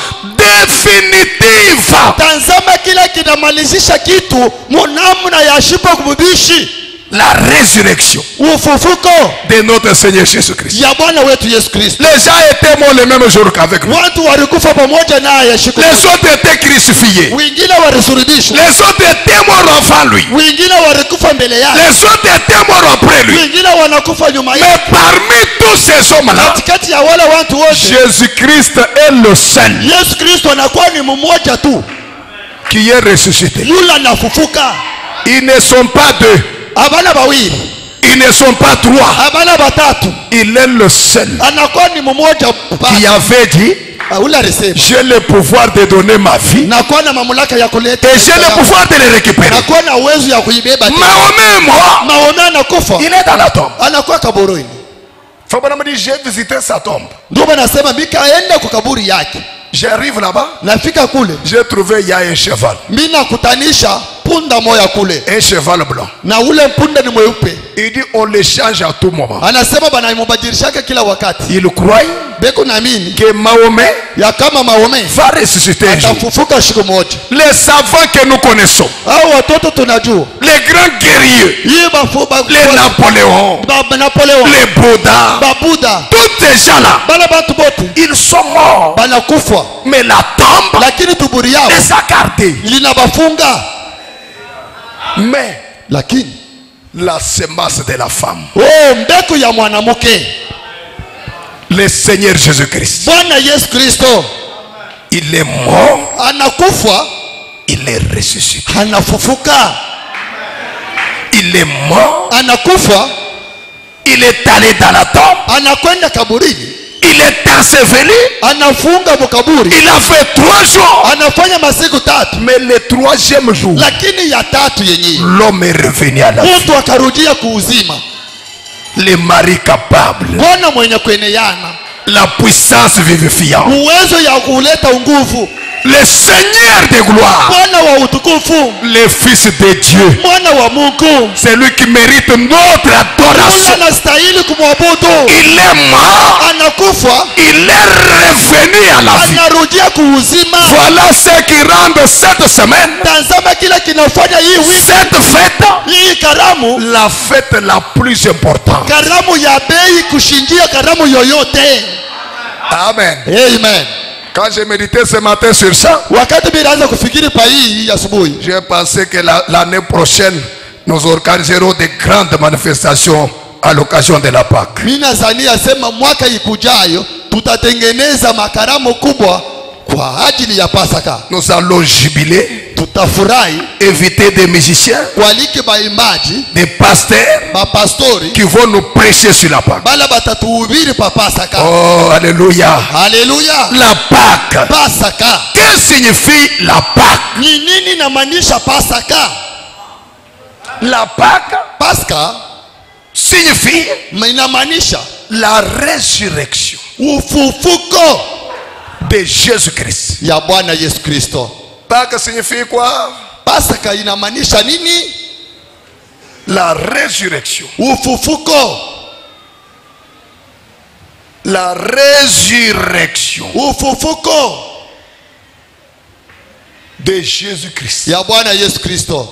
définitive. tazama kila kinamalizisha kitu munamna ya shipo kububishi, La résurrection ufufuko de notre Seigneur Jésus-Christ. ya Bwana wetu Yesu Kristo. Les gens étaient morts le même jour qu'avec nous. Watu walikufa pamoja naye siku Les moja. autres étaient crucifiés. Wengine walisulubishwa, Les autres étaient morts avant lui. wengine walikufa mbele yake, Les autres étaient morts après lui. wengine wanakufa nyuma Mais yake. parmi tous ces hommes-là, Katikati ya wale watu wote Jésus-Christ est le seul Yesu Kristo anakuwa ni mmoja tu, qui est ressuscité. yule anafufuka. Ils ne sont pas deux. Abana bawili, Ils ne sont pas trois. abana batatu, Il est le seul anakuwa ni mmoja qui avait dit, ule alisema j'ai le pouvoir de donner ma vie nakuwa na mamlaka ya kuleta et j'ai le pouvoir de le récupérer. nakuwa na uwezo ya kuibeba tena. Mahomet est mort. Maombi anakufa, Il est dans la tombe. anakuwa kaburini. Fabana me dit, j'ai visité sa tombe. Ndio nasema mikaenda kwa kaburi yake. J'arrive là-bas. Nafika kule, J'ai trouvé il y a un cheval. mimi nakutanisha punda moya kule, Un cheval blanc. na ule punda ni mweupe. Il dit on le change à tout moment. Anasema bana mbadilishaka kila wakati. Il croit Beko naamini que Mahomet ya kama Maombi va ressusciter un jour. atafufuka siku moja. Les savants que nous connaissons, Hao watoto tunajua les grands guerriers, hii bafuba les Napoléons, baba Napoleon, les Bouddha, babuda, tous ces gens-là, bala batu bote ils sont morts. banakufa, Mais la tombe lakini tuburi yao les a gardés. linabafunga. Mais lakini la semence de la femme, oh, mbegu ya mwanamke, le Seigneur Jésus-Christ, Bwana Yesu Kristo, il est mort, anakufa, il est ressuscité. anafufuka. Il est mort, Anakufa, il est allé dans la tombe, anakwenda kaburini, il est enseveli, anafunga mkaburi, il a fait trois jours. anafanya masiku tatu, Mais le troisième jour, lakini ya tatu yenyewe l'homme est revenu à la vie. mtu akarudia kuuzima. Le mari capable, Bwana mwenye kueneana, la puissance vivifiante, uwezo ya kuleta nguvu, le Seigneur de gloire, Bwana wa utukufu, le Fils de Dieu, mwana wa Mungu, c'est lui qui mérite notre yule adoration. anastahili kumwabudu. Il est mort, Anakufa, il est revenu à la vie. anarudia kuuzima. Voilà ce qui rend cette semaine, Tazama kile kinafanya hii wiki, cette fête, hii karamu, la fête la plus importante. karamu ya bei kushindia karamu yoyote. Amen. Amen. Quand j'ai médité ce matin sur ça, Wakati nilianza kufikiri pa hii asubuhi, j'ai pensé que la- l'année prochaine, nous organiserons des grandes manifestations à l'occasion de la Pâque. mimi nazania sema mwaka ikujayo tutatengeneza makaramu kubwa kwa ajili ya Pasaka. Nous allons jubiler, Tutafurahi, inviter des musiciens, kualike baimbaji, des pasteurs mapastori, qui vont nous prêcher sur la Pâque. bala batatuhubiri pa Pasaka. Oh, alléluia. Haleluya. La Pâque. Pasaka Que signifie la Pâque? ni nini? Namaanisha Pasaka. La Pâque Pasaka signifie inamaanisha la résurrection ufufuko de Jésus-Christ. ya Bwana Yesu Kristo. Pâque signifie quoi? Pasaka inamaanisha nini? La résurrection. Ufufuko, La résurrection ufufuko de Jésus-Christ. ya Bwana Yesu Kristo.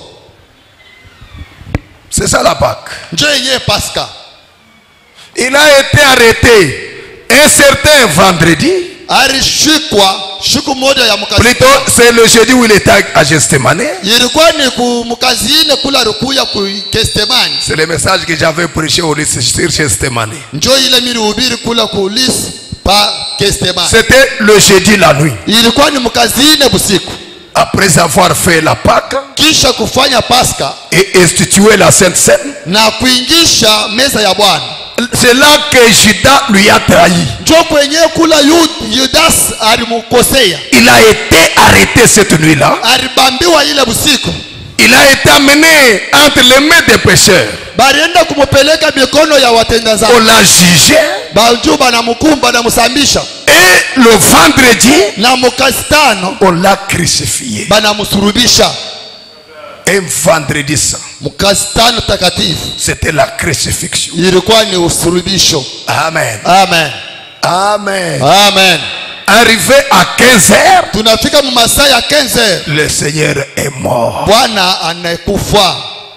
C'est ça la Pâque. Njo yenyewe Pasaka. Il a été arrêté un certain vendredi. Alishikwa siku moja ya mkazi. Plutôt, c'est le jeudi où il était à Gethsemane. Ilikuwa ni kumkazine kula rukuya ku Gethsemane. C'est le message que j'avais prêché au lycée sur Gethsemane. Njo ile milihubiri kula ku Lis pa Gethsemane. C'était le jeudi la nuit. Ilikuwa ni mkazine busiku. Après avoir fait la Pâque Kisha kufanya Pasaka et institué la Sainte Seine, na kuingisha meza ya Bwana. c'est là que Judas lui a trahi. Njo kwenye kula Yudas alimukosea. Il a été arrêté cette nuit-là. Alibambiwa ile busiku. Il a été amené entre les mains des pécheurs. Balienda kumupeleka mikono ya watenda On dhambi. l'a jugé. Baju banamkumba na musambisha. Et le vendredi, Na mukastano on l'a crucifié. banamusurubisha. Un vendredi saint. Mukastano takatifu C'était la crucifixion. ilikuwa ni usurubisho. Amen. Amen. Amen. Amen. Arrivé à quinze heures, Tunafika mu masaa ya quinze heures. le Seigneur est mort. Bwana anakufa.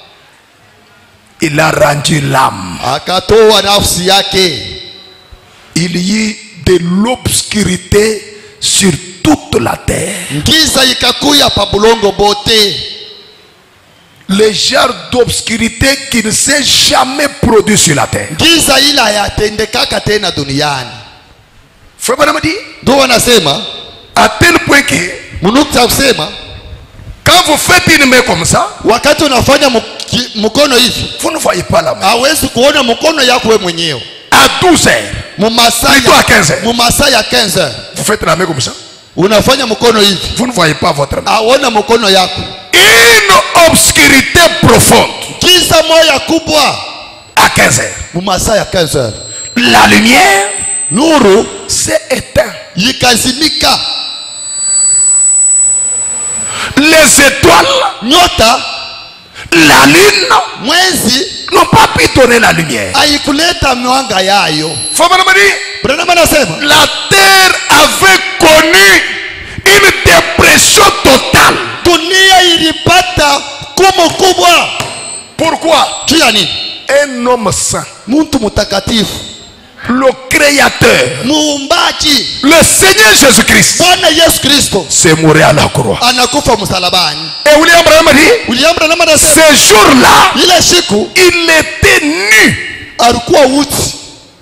Il a rendu l'âme. Akatoa nafsi yake. Il y eut de l'obscurité sur toute la terre. Giza ikakuya pa bulongo bote. Le genre d'obscurité qui ne s'est jamais produit sur la terre. Giza ila yatendekaka tena duniani. Frère Branham dit, Ndio wanasema à tel point que munukta kusema quand vous faites une main comme ça, wakati unafanya muki- mkono hivi vous ne voyez pas la main. hawezi kuona mkono yako wewe mwenyewe. À douze heures, Mu masaa plutôt à ya quinze heures, mu masaa ya quinze heures vous faites la main comme ça. unafanya mkono hivi, Vous ne voyez pas votre main. aona mkono yako. Une obscurité profonde Giza moya kubwa à quinze heures. mu masaa ya quinze heures. La lumière Nuru s'est éteinte. ikazimika, Les étoiles, nyota, la lune mwezi n'ont pas pu donner la lumière. haikuleta mwanga yayo. Frère Branham dit, Branham anasema la terre avait connu une dépression totale. dunia ilipata kumu kubwa. Pourquoi? Juu ya nini? Un homme saint, Muntu mutakatifu, le créateur, muumbaji, le Seigneur Jésus-Christ, Bwana Yesu Kristo c'est mourir à la croix. anakufa msalabani. Et William Branham dit, William Branham anasema ce jour-là, ile siku il était nu. alikuwa uchi.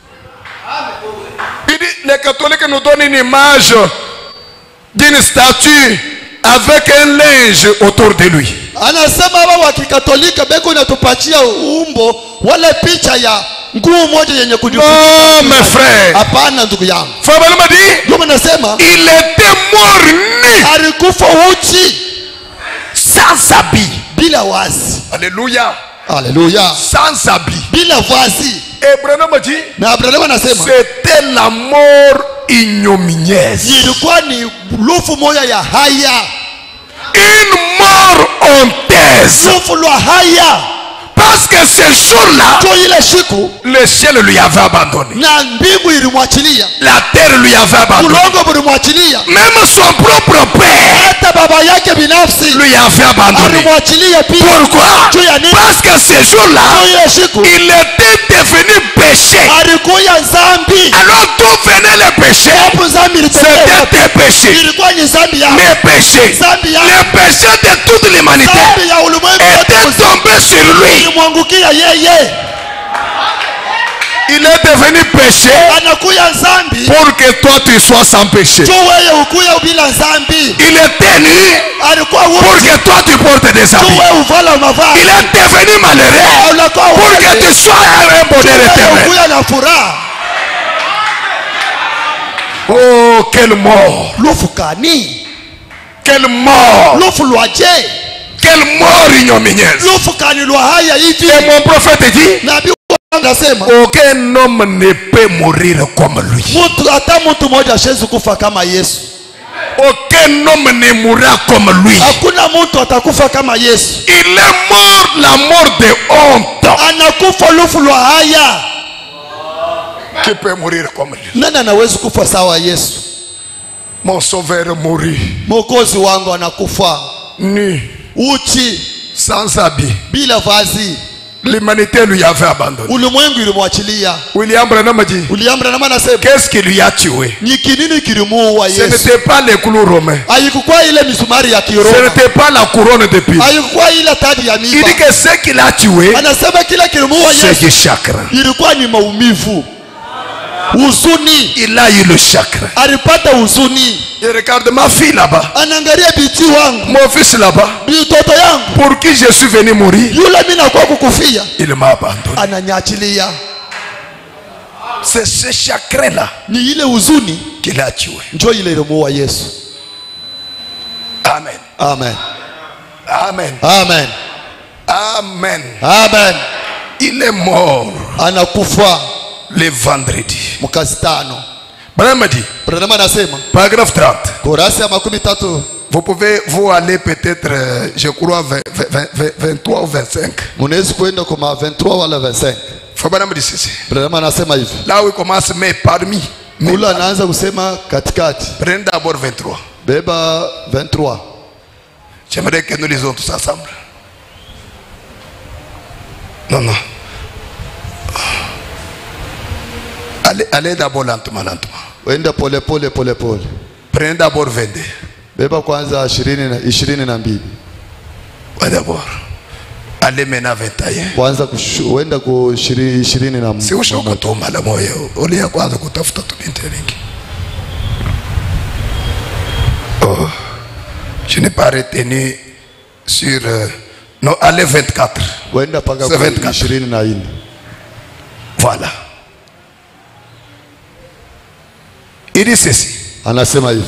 Il dit, les catholiques nous donnent une image d'une statue avec un linge autour de lui. Anasema wao wa Kikatolika beko inatupatia umbo wala picha ya nguo moja yenye kujifunika. Non, mes frères. Hapana ndugu yangu. Fabel m'a dit, Ndio nasema il était mort nu, alikufa uchi sans habit. bila wazi. Alléluia. Haleluya. Sans habit. Bila vazi. Et Branham m'a dit, Na Abraham anasema c'était la mort ignominieuse. ilikuwa ni lufu moja ya haya. Une mort honteuse. Lufu la haya. Parce que ce jour-là, Kwa ile siku le ciel lui avait abandonné. na mbingu ilimwachilia. La terre lui avait abandonné. Ulongo ulimwachilia. Même son propre père Hata baba yake binafsi lui avait abandonné. alimwachilia pia. Pourquoi? Juu ya nini? Parce que ce Kwa jour-là, ile siku il était devenu péché. alikuya zambi. Alors d'où venait le péché? Hapo zambi ilitokea. C'était des péchés. Ilikuwa ni zambi ya Mes péchés. zambi ya Les péchés de toute l'humanité zambi ya ulimwengu étaient wote tombés sur lui. ilimwangukia yeye. Il est devenu péché Anakuya zambi pour que toi tu sois sans péché. tu wewe ukuya bila zambi. Il était nu Alikuwa pour uchi que toi tu portes des tu habits. wewe uvala Il mavazi. est devenu malheureux Unakuwa pour que uchi tu sois un bonheur wewe éternel. ukuya na furaha. Oh, quelle mort! Lufu kani? Quelle mort! Lufu lwaje? Quelle mort ignominieuse! Lufu kani lwa haya hivi? Et mon prophète dit, Nabii anasema aucun homme ne peut mourir comme lui. mtu hata mtu mmoja hawezi kufa kama Yesu. Aucun homme ne mourra comme lui. Hakuna mtu atakufa kama Yesu. Il est mort la mort de honte. Anakufa lufu lwa haya. Qui peut mourir comme lui? Nani anaweza kufa sawa Yesu? Mon sauveur mourit Mwokozi wangu anakufa nu, uchi sans habit. bila vazi. L'humanité lui avait abandonné. Ulimwengu ilimwachilia. William Branham dit, William Branham anasema qu'est-ce qui lui a tué? ni kinini kilimuua Ce Yesu? n'était pas les clous romains. Haikuwa ile misumari ya Ce Kiroma. n'était pas la couronne de pile. Haikuwa ile taji ya Il miba. dit que ce qui l'a tué, Anasema kila kilimuua c'est Yesu du chakra. ilikuwa ni maumivu, huzuni. Il a eu le chakra. Alipata huzuni. Et regarde ma fille là-bas, Anaangalia binti wangu, mon fils là-bas, mtoto yangu pour qui je suis venu mourir, yule mimi nakuwa kukufia, il m'a abandonné. ananyachilia. C'est ce chakra-là Ni ile huzuni qui l'a tué. ndio ile ilimuua Yesu. Amen. Amen. Amen. Amen. Amen. Amen. Il est mort Anakufa le vendredi. mkazi tano. Branham dit, Branham anasema paragraphe trente. kurasa ya makumi tatu. Vous pouvez vous aller peut-être, euh, je crois, vingt, vingt, vingt, vingt-trois ou vingt-cinq. Munaweza kwenda kwa vingt-trois wala vingt-cinq. Faut Branham dit ceci. Branham anasema hivi. Là où il commence, mais parmi. Mula anaanza kusema katikati. Prenez d'abord vingt-trois. Beba vingt-trois. J'aimerais que nous lisons tous ensemble. Non, non. Allez, allez d'abord lentement, lentement. Wenda pole pole pole pole. Prenez d'abord vingt-deux. Beba kwanza ishirini na ishirini na mbili. Ouais, d'abord. Allez maintenant vingt et un. Kwanza kushu, wenda ku ishirini na Si ushoka tu mala moyo, ulia kwanza kutafuta tu binti nyingi. Oh. Je n'ai pas retenu sur euh, non, allez vingt-quatre. Wenda paka C'est vingt-quatre. ishirini na nne. Voilà. Il dit ceci. Anasema hivi.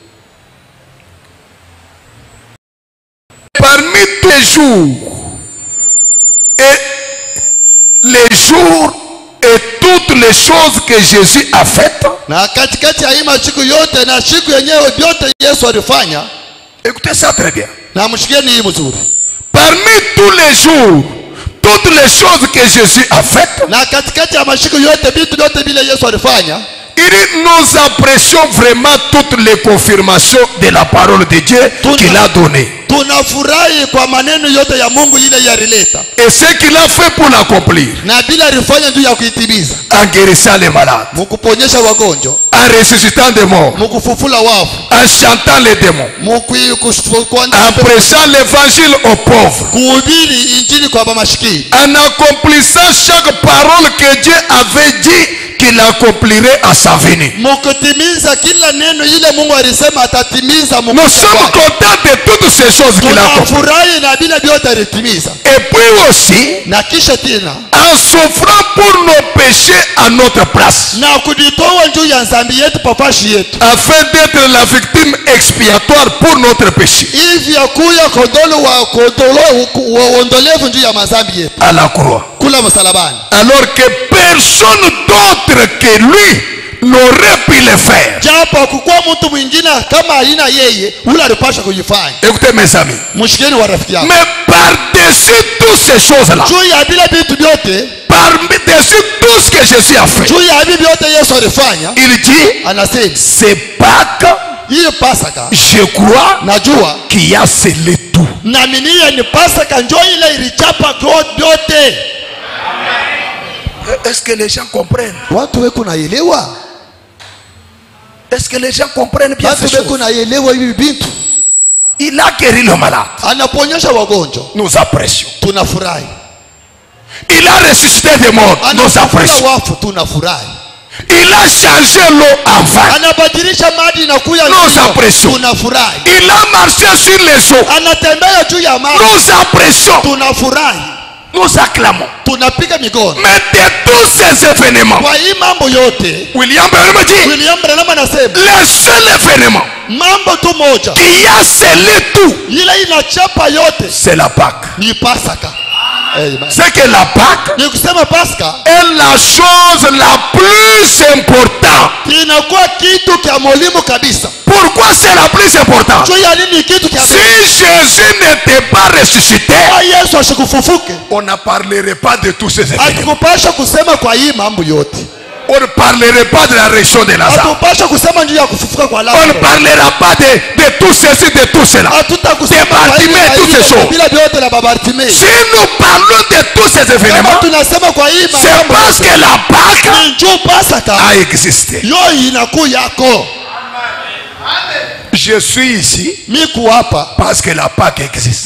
Parmi tous les jours et les jours et toutes les choses que Jésus a faites, Na katikati ya hii masiku yote na siku yenyewe yote Yesu alifanya, écoutez ça très bien. na mshikieni hii mzuri. Parmi tous les jours, toutes les choses que Jésus a faites, Na katikati ya masiku yote vitu vyote vile Yesu alifanya, Il dit, nous apprécions vraiment toutes les confirmations de la parole de Dieu qu'il a donnée. Tunafurahi kwa maneno yote ya Mungu ile yalileta. Et ce qu'il a fait pour l'accomplir. Na bila alifanya juu ya kuitimiza. En guérissant les malades. Mukuponyesha wagonjwa. En ressuscitant des morts. Mukufufula wafu. En chantant les démons. En prêchant l'évangile aux pauvres. Kuhubiri injili kwa bamashikini. En accomplissant chaque parole que Dieu avait dit qu'il accomplirait à sa venue. Mukutimiza kila neno ile Mungu alisema atatimiza. Nous sommes contents de toutes ces choses qu'il a accomplies. Et puis aussi, na kisha tena, en souffrant pour nos péchés à notre place, na kujitoa juu ya dhambi yetu papashi yetu, afin d'être la victime expiatoire pour notre péché. Hivi akuya kodolo wa kodolo uondolevu juu ya madhambi yetu à la croix. Kula msalabani. Alors que personne d'autre que lui n'aurait pu le faire. Japo kukua mtu mwingine kama haina yeye ule alipaswa kujifanya. Écoutez mes amis. Mshikeni wa rafiki yangu. Mais par-dessus toutes ces choses-là, juu ya bila vitu vyote, par-dessus tout ce que Jésus a fait, juu ya vitu vyote Yesu alifanya, il dit, anasema c'est Pâques, hiyo Pasaka, je crois, najua qui a scellé tout. Na minia ni Pasaka njoo ile ilichapa vyote. Est-ce que les gens comprennent? Watu weko naelewa? Est-ce que les gens comprennent bien ces choses? Il a guéri le malade. Nous apprécions. Il a ressuscité des morts. Nous apprécions. Il a changé l'eau en vin. Nous apprécions. Il a marché sur les eaux. Nous apprécions. Nous acclamons. Mais de tous ces événements, William Branham dit, le seul événement qui a scellé tout, c'est la Pâque. C'est que la Pâque est la chose la plus importante. Pourquoi c'est la plus importante? Si Jésus n'était pas ressuscité, on ne parlerait pas de tous ces événements. On ne parlerait pas de la résurrection de Lazare. On ne parlera pas de, de tout ceci, de tout cela. De Bartimée, toutes ces choses. Si nous parlons de tous ces événements, c'est parce que la Pâque a existé. Je suis ici parce que la Pâque existe.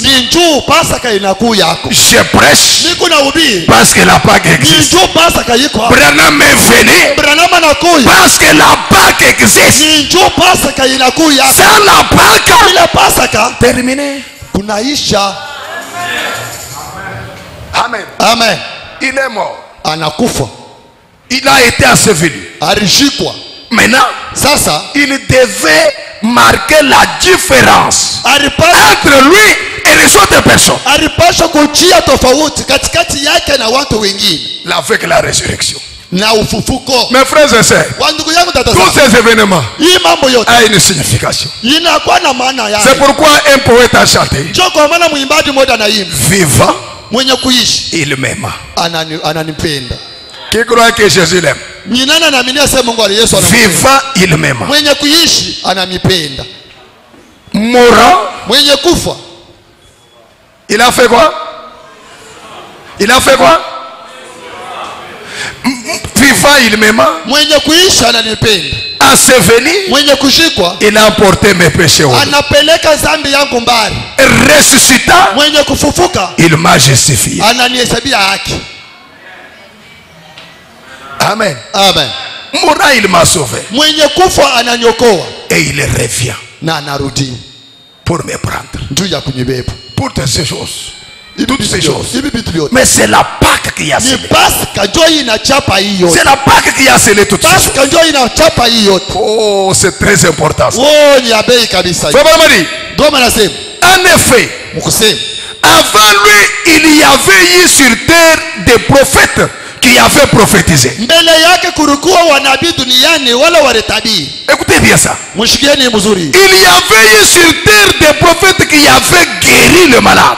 Je prêche parce que la Pâque existe. Branham est venu parce que la Pâque existe. Sans la Pâque, terminé. Amen. Amen. Il est mort. Anakufa. Il a été enseveli. Maintenant, sasa, il devait marquer la différence entre lui et les autres personnes. Avec la résurrection. Mes frères et sœurs, tous ces événements ont une signification. C'est pourquoi un poète a chanté, vivant, il m'aime. Qui croit que Jésus l'aime? Vivant, il m'aime. Mourant, il a fait quoi? Il a fait quoi? Vivant, il m'aime. Enseveli, il a emporté mes péchés. Ressuscitant, il m'a justifié. Amen. Amen. Mourant, il m'a sauvé. Et il revient pour me prendre. Pour toutes ces choses. Toutes ces choses. Mais c'est la Pâque qui a scellé. C'est la Pâque qui a scellé toutes ces choses. Oh, c'est très important. En effet, avant lui, il y avait eu sur terre des prophètes qui avait prophétisé. Écoutez bien ça. Il y avait eu sur terre des prophètes qui avaient guéri le malade.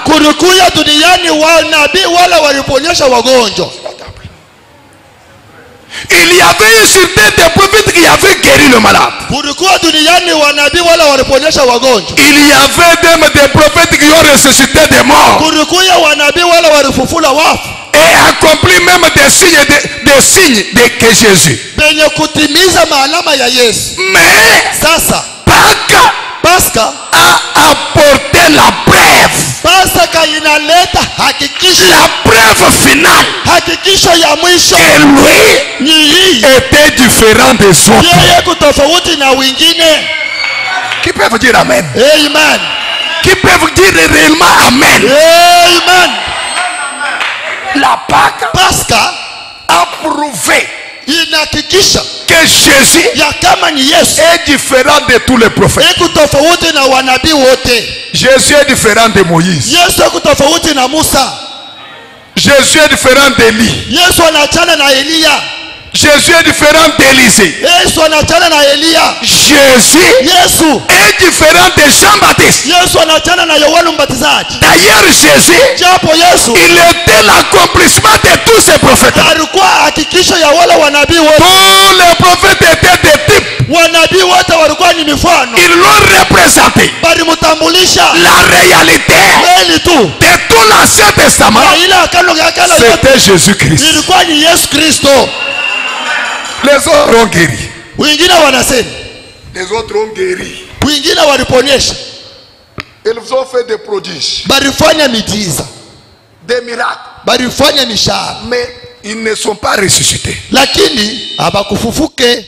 Il y avait eu sur terre des prophètes qui avaient guéri le malade. Kulikuwa duniani wanabii wala waliponyesha wagonjwa. Il y avait même des prophètes qui ont ressuscité des morts. Kulikuwa wanabii wala walifufula wafu. Et accompli même des signes de, des signes de que Jésus. Benye kutimiza maalama ya Yesu. Mais Sasa Pâques Pasaka a apporté la preuve. Pasaka inaleta hakikisho. La preuve finale. Hakikisho ya mwisho. Et lui ni hii était différent des autres. Yeye kutofauti na wengine. Qui peuvent dire amen? Amen. Qui peuvent dire réellement amen? Amen. La Pâque Pasaka a prouvé inahakikisha que Jésus ya kama ni Yesu est différent de tous les prophètes. eko tofauti na wanabii wote. Jésus est différent de Moïse. Yesu eko tofauti na Musa. Jésus est différent d'Élie. Yesu anachana na Elia. Jésus est différent d'Élisée. Yesu anachana na Elia. Jésus Yesu est différent de Jean-Baptiste. Yesu anachana na Yohana Mbatizaji. D'ailleurs, Jésus, Japo Yesu il était l'accomplissement de tous ces prophètes. alikuwa hakikisho ya wale wanabii wote. Tous les prophètes étaient des types. Wanabii wote walikuwa ni mifano. Ils l'ont représenté. Balimtambulisha La réalité kweli tu de tout l'Ancien Testament, na ile akano ya kale c'était Jésus-Christ. ilikuwa ni Yesu Kristo. Les autres ont guéri. Wengine wanasema Les autres ont guéri. wengine waliponyesha. Ils ont fait des prodiges, Balifanya miujiza. des miracles. Balifanya mishara. Mais ils ne sont pas ressuscités. Lakini habakufufuke.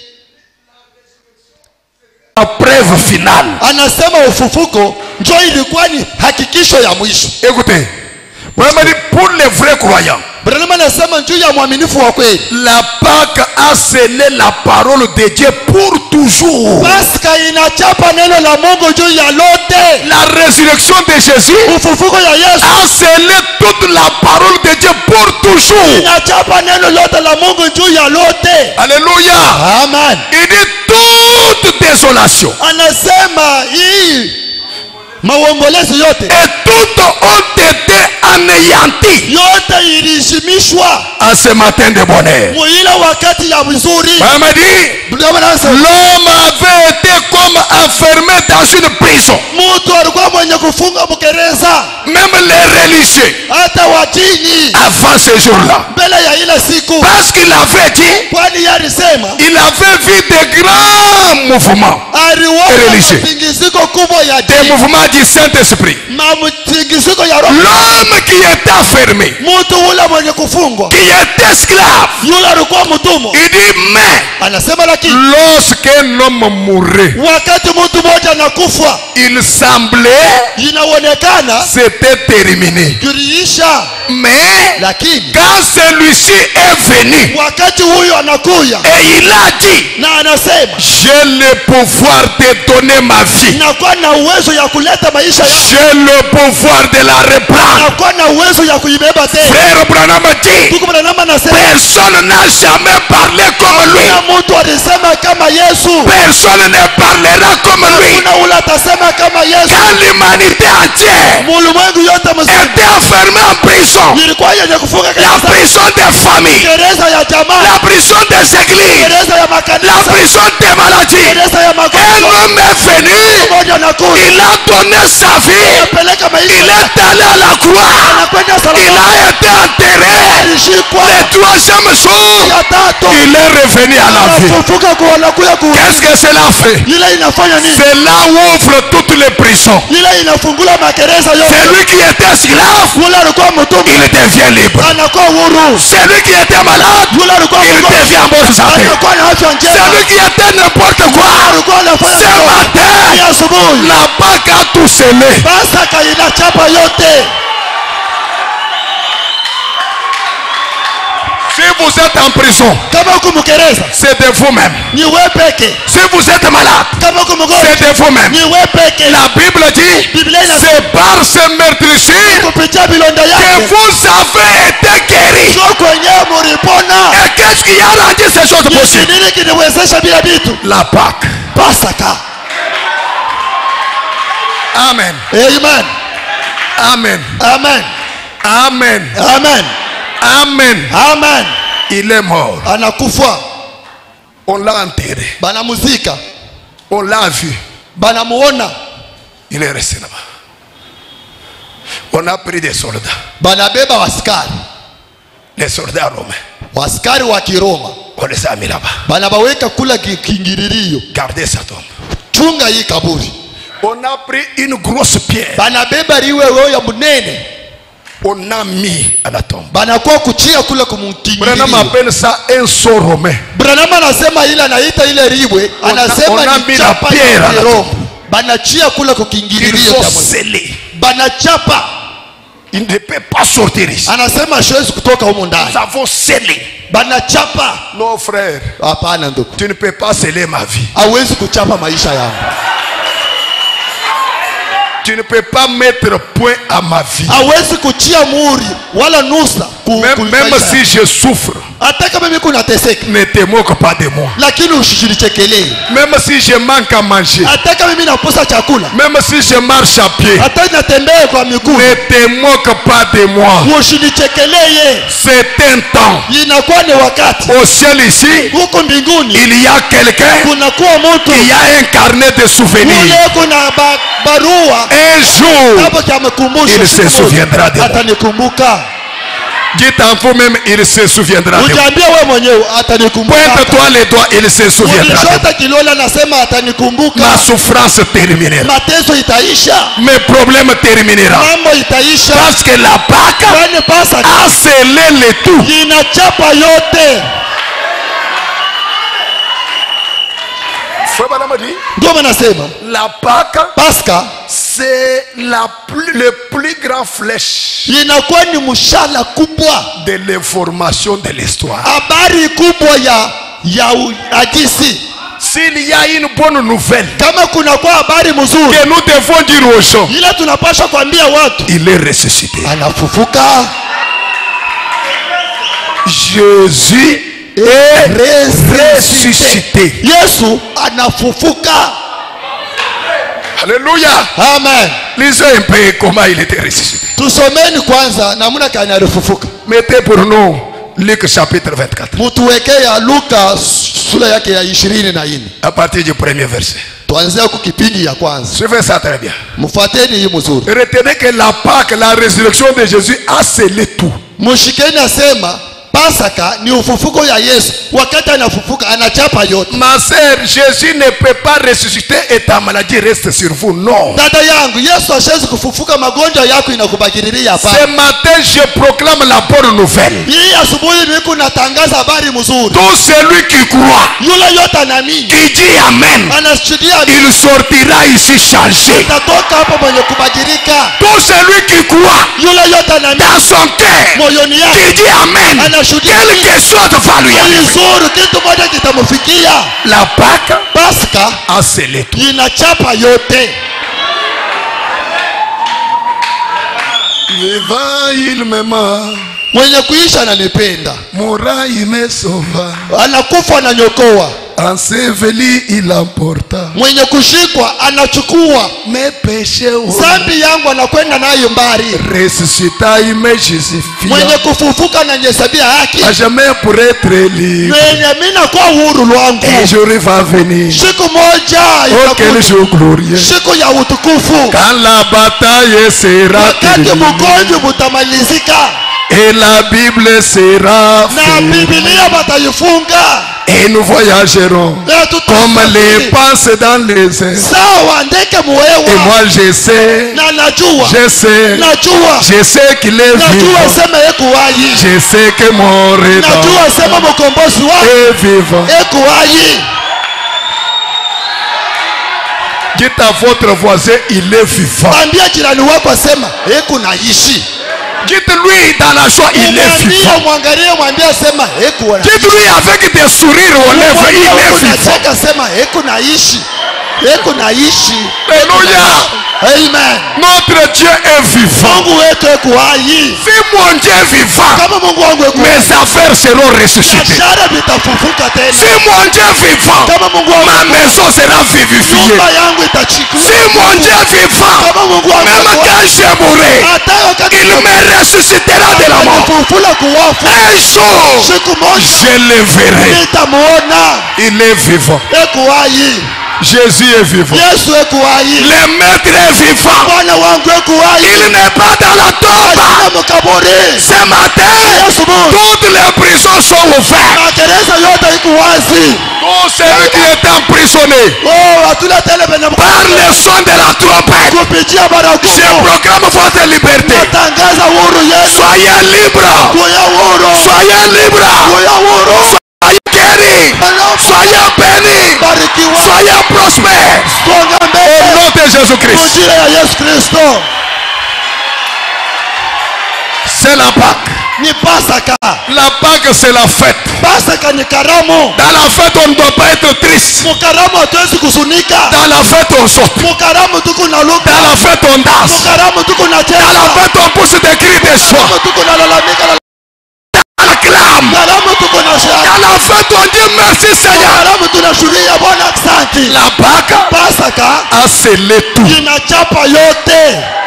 La preuve finale. Anasema ufufuko ndio ilikuwa ni hakikisho ya mwisho. Écoutez, pour les vrais croyants, Branham anasema juu ya mwaminifu wa kweli. la Pâque a scellé la parole de Dieu pour toujours. Pasaka inachapa neno la Mungu juu ya lote. La résurrection de Jésus Ufufuko ya Yesu a scellé toute la parole de Dieu pour toujours. inachapa neno lote la Mungu juu ya lote. Alléluia. Amen. Il dit toute désolation Anasema hii maombolezo yote et toutes ont été anéanties yote ilishimishwa à ce matin de bonheur. muila wakati ya vizuri. Maman dit, l'homme avait été comme enfermé dans une prison. Mtu alikuwa mwenye kufunga mgereza. Même les religieux Hata wajini avant ce jour-là, mbele ya ile siku, parce qu'il avait dit, kwani alisema il avait vu des grands mouvements aliona religieux, mtingiziko kubwa ya des dini, mouvements du Saint-Esprit. mtingiziko ya roho. L'homme qui était enfermé, Mtu ule mwenye kufungwa, qui était esclave, yule alikuwa mtumwa. il dit, mais Anasema lakini lorsqu'un homme mourait, wakati mtu mmoja anakufa, il semblait inaonekana c'était terminé. kuliisha, Mais lakini quand celui-ci est venu wakati huyo anakuya et il a dit, na anasema j'ai le pouvoir de donner ma vie, nakuwa na uwezo ya kuleta maisha yako, j'ai le pouvoir de la reprendre. nakuwa na uwezo ya kuibeba tena. Frère Branham dit, Ndugu Branham anasema personne n'a jamais parlé comme lui. kuna mtu alisema kama Yesu, Personne ne parlera comme lui. kuna ule atasema kama Yesu. Quand l'humanité entière Mulimwengu yote mzima était enfermée en prison, ilikuwa yenye kufunga la kanisa, prison des familles, gereza ya jamaa, la prison des églises, gereza ya la makanisa, prison des maladies, gereza ya un magonjwa. homme est venu, Mmoja anakuja il a donné sa vie, anapeleka il maisha, est allé à la croix, anakwenda il salama, a été enterré. alishikwa, Le troisième jour, ya tatu il est revenu à la vie. anafufuka kuona kuya ku Qu'est-ce que cela fait? ile inafanya nini? Cela ouvre toutes les prisons. Ile inafungula magereza yote. Celui qui était esclave, Yule alikuwa mtumwa il devient libre. anakuwa huru. Celui qui était malade, Yule alikuwa il mgonjwa devient en bonne santé. anakuwa na afya njema. Celui qui était n'importe quoi, Alikuwa anafanya ce nini? matin, Ni asubuhi la Pâque a tout scellé. Pasaka inachapa yote. Si vous êtes en prison, Kama uko mgereza c'est de vous-même. ni wewe peke. Si vous êtes malade, Kama uko mgonjwa c'est de vous-même. ni wewe peke. La Bible dit, Biblia inasema c'est par ce meurtrissure kupitia vilonda que yake vous avez été guéris. sio kwenyewe mulipona. Et qu'est-ce qui a rendu ces choses Ni possibles? nini kiniwezesha bila vitu? La Pâque. Pasaka. Amen. Amen. Amen. Amen. Amen. Amen. Amen. Amen. Il est mort. anakufa, On l'a enterré. banamuzika, On l'a vu. banamuona, Il est resté là-bas. On a pris des soldats. banabeba waskari, Les soldats romains. waskari wa Kiroma, On les a mis là-bas. banabaweka kula ki- kingiririo, Gardez sa tombe. chunga hii kaburi. On a pris une grosse pierre. Banabeba riwe wewe ya munene, On a mis à la tombe. banakuwa kuchia kula Branham kumkingiririo. appelle ça un sceau romain. Branham anasema ile anaita ile riwe, Ona- anasema ona ni bila chapa pierre ya na Kiroma. Banachia kula Ils kukingiririo sont cha Mungu. scellés. Banachapa, Il ne peut pas sortir ici. anasema siwezi kutoka humo Nous ndani. avons scellé. Banachapa. Non, frère, Hapana ndugu, tu ne peux pas sceller ma vie. hawezi kuchapa maisha yangu, Tu ne peux pas mettre point à ma vie. hawezi kuchia muri wala nusa ku, Même, ku même maisha si je souffre, yangu. Hata kama mimi kunateseka, ne te moque pas de moi. lakini usishirichekelee. Même si je manque à manger, Hata kama mimi nakosa chakula, même si je marche à pied, hata natembea kwa miguu, ne te moque pas de moi. usinichekelee. C'est un temps. Inakuwa ni wakati Au ciel ici, huko mbinguni il y a quelqu'un kunakuwa mtu qui a un carnet de souvenirs. kule, kuna ba, barua Un jour, hapo cha makumbusho. il se souviendra de moi. Atanikumbuka. Dites en vous-même, il se souviendra de moi. Ujiambie wewe mwenyewe atanikumbuka. Pointe-toi les doigts, il se souviendra de moi. Ulishota kilola, nasema atanikumbuka. Ma souffrance terminera. Mateso itaisha, Mes problèmes terminera. mambo itaisha. Parce que la Pâque Kwani Pasaka a scellé le tout. inachapa yote. Ndio maana nasema La Pâque, Pasaka c'est la plus, le plus grand flèche inakuwa ni mshala kubwa, de l'information de l'histoire. habari kubwa ya ya u- hadisi. S'il y a une bonne nouvelle Kama kunakuwa habari mzuri, que nous devons dire aux gens, ila tunapaswa kuambia watu il est ressuscité. anafufuka. Jésus est ressuscité. Yesu anafufuka. Alléluia. Amen. Lisez un peu comment il était ressuscité. Tusomeni kwanza namna kani alifufuka. Mettez pour nous Luc chapitre vingt-quatre. Mutuwekee ya Luka sura yake ya ishirini na nne. À partir du premier verset. Tuanzia kwa kipindi ya kwanza. Suivez ça très bien. Mfuateni hii mzuri. Retenez que la Pâque, la résurrection de Jésus a scellé tout. Mushikeni asema Pasaka ni ufufuko ya Yesu. Wakati anafufuka anachapa yote. Ma sœur, Jésus ne peut pas ressusciter et ta maladie reste sur vous. Non. Dada yangu, Yesu hashezi kufufuka, magonjwa yako inakubakiriria hapa. Ce matin, je proclame la bonne nouvelle. Hii asubuhi niko natangaza habari mzuri. Tout celui qui croit, Yule yote anaamini, qui dit Amen, anashuhudia, il sortira ici changé. atatoka hapo mwenye kubadilika. Tout celui qui croit Yule yote anaamini dans son cœur, moyoni qui yake, dit Amen, anashuhudia quelque chose va lui arriver. vizuri, kitu moja kitamfikia. La Pâque Pasaka a scellé tout. inachapa yote. Vivant, il m'aima. Mwenye kuisha ananipenda, Mourant, il me sauva. anakufa ananyokoa. Enseveli, il emporta. Mwenye kushikwa anachukua. Mes péchés, oh, Dhambi yangu anakwenda nayo mbali. ressuscita, il me justifia. Mwenye kufufuka ananyesabia haki. À jamais pour être libre. Mwenye mimi nakuwa huru lwangu. Un jour il va venir. Siku moja Oh, quel itakuja, jour glorieux. siku ya utukufu, Quand la bataille sera wakati terminée mgonjwa butamalizika et la Bible sera na finie, Biblia bataifunga. et nous voyagerons Na comme les tutasafiri pensées dans les airs. sawa ndeke Et muhewa. moi je sais, Na najua je sais, najua je sais qu'il est najua vivant. sema ekuwayi, Je sais que mon rédempteur najua sema mkombozi wako est vivant. ekuwayi. Dites à votre voisin, il est vivant. Ambia jirani wako asema eku naishi. Dites-lui dans la joie, il est Mwambie, vivant. mwangalie, mwambie asema eku naishi. Dites-lui avec des sourires aux lèvres, il est vivant. Unacheka sema eku naishi, eku naishi. Alléluia. Amen. Notre Dieu est vivant. Mungu wetu eko hai. Si mon Dieu est vivant, Kama Mungu wangu eko hai, mes affaires seront ressuscitées. biashara vitafufuka tena. Si mon Dieu est vivant, Kama Mungu wangu, ma maison sera vivifiée. nyumba yangu itachikua. Si mon Dieu est vivant, Kama Mungu wangu même eko hai, quand je mourrai, hata wakati il me ressuscitera de la mort. atafufula kuwafu. Un jour, Siku moja je le verrai. nitamuona. Il est vivant. Eko hai. Jésus est vivant. Yesu eko hai. Le maître est vivant. Bwana wangu eko hai. Il n'est pas dans la tombe. Ashina mkaburi. Ce matin, Yesu Mungu. toutes les prisons sont ouvertes. Magereza yote iko wazi. Tout celui qui est emprisonné Oh, hatuna tele bena par le son de la trompette, kupitia je baragumu. proclame votre liberté. Natangaza uhuru yenu. Soyez libre. Kuya uhuru. Soyez libre. Kuya uhuru. Soyez guéris. Soyez bénis. Barikiwa. Soyez prospères. Songa Au mbele. nom de Jésus-Christ. Mujira ya Yesu Kristo. C'est la Pâque. Ni Pasaka. La Pâque, c'est la fête. Pasaka ni karamu. Dans la fête, on ne doit pas être triste. Mukaramu hatuwezi kusunika. Dans la fête, on saute. Mukaramu tuko na luka. Dans la fête, on danse. Mukaramu tuko na Dans la cheza. fête, on pousse des cris de joie. Mukaramu tuko na lalamika. On acclame. Mukaramu tuko na shaka. Dans la fête, on dit merci Seigneur. Mukaramu tunashuhudia Bwana asante. La Pâque Pasaka a scellé tout. inachapa yote.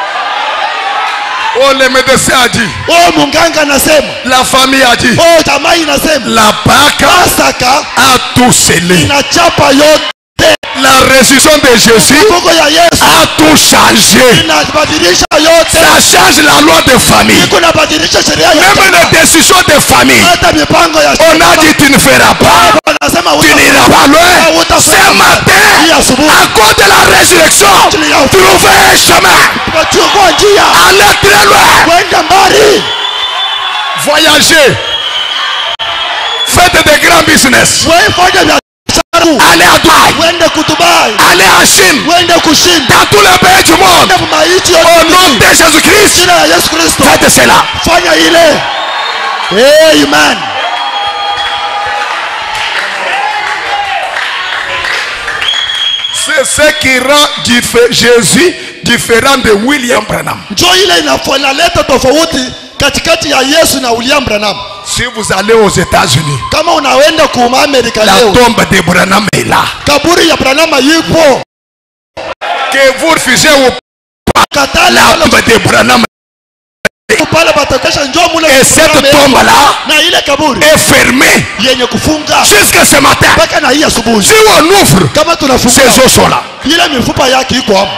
Oh, le médecin a dit. Oh, munganga anasema. La famille a dit. Oh, jamaa inasema. La Pâque Pasaka a tout scellé. inachapa yote. La résurrection de Jésus Fuko ya Yesu a tout changé. inabadilisha yote. Ça change la loi de famille. Iko nabadilisha sheria ya Même jamaa. les décisions de famille. Hata mipango ya On a dit tu ne feras pas. wanasema Tu n'iras pas loin. Ce matin, à cause de la résurrection, trouvez un chemin. utachukua njia Allez très loin. kwenda mbali. Voyagez. Faites des grands business. Wewe fanya biashara. Allez à Dubaï. Wende kutubai. Allez en Chine. Wende kushinda. Dans tous les pays du monde. Maiti Au nom de Jésus-Christ. jina la Yesu Kristo. Faites cela. Fanya ile. Amen. C'est ce qui rend diffé- Jésus différent de William Branham. Njoo ile inaleta tofauti katikati ya Yesu na William Branham. Si vous allez aux États-Unis, Kama unaenda kuma Amerika la leo, tombe de Branham est là. kaburi ya Branham yupo. Que vous refusez ou pas, Katala la tombe de Branham pale batakesha njoo mule. et cette tombe-là na ile kaburi est fermée yenye kufunga jusqu'à ce matin. mpaka na hii asubuhi. Si on ouvre, Kama tunafunga ces os sont là. ile mifupa yake iko hapo.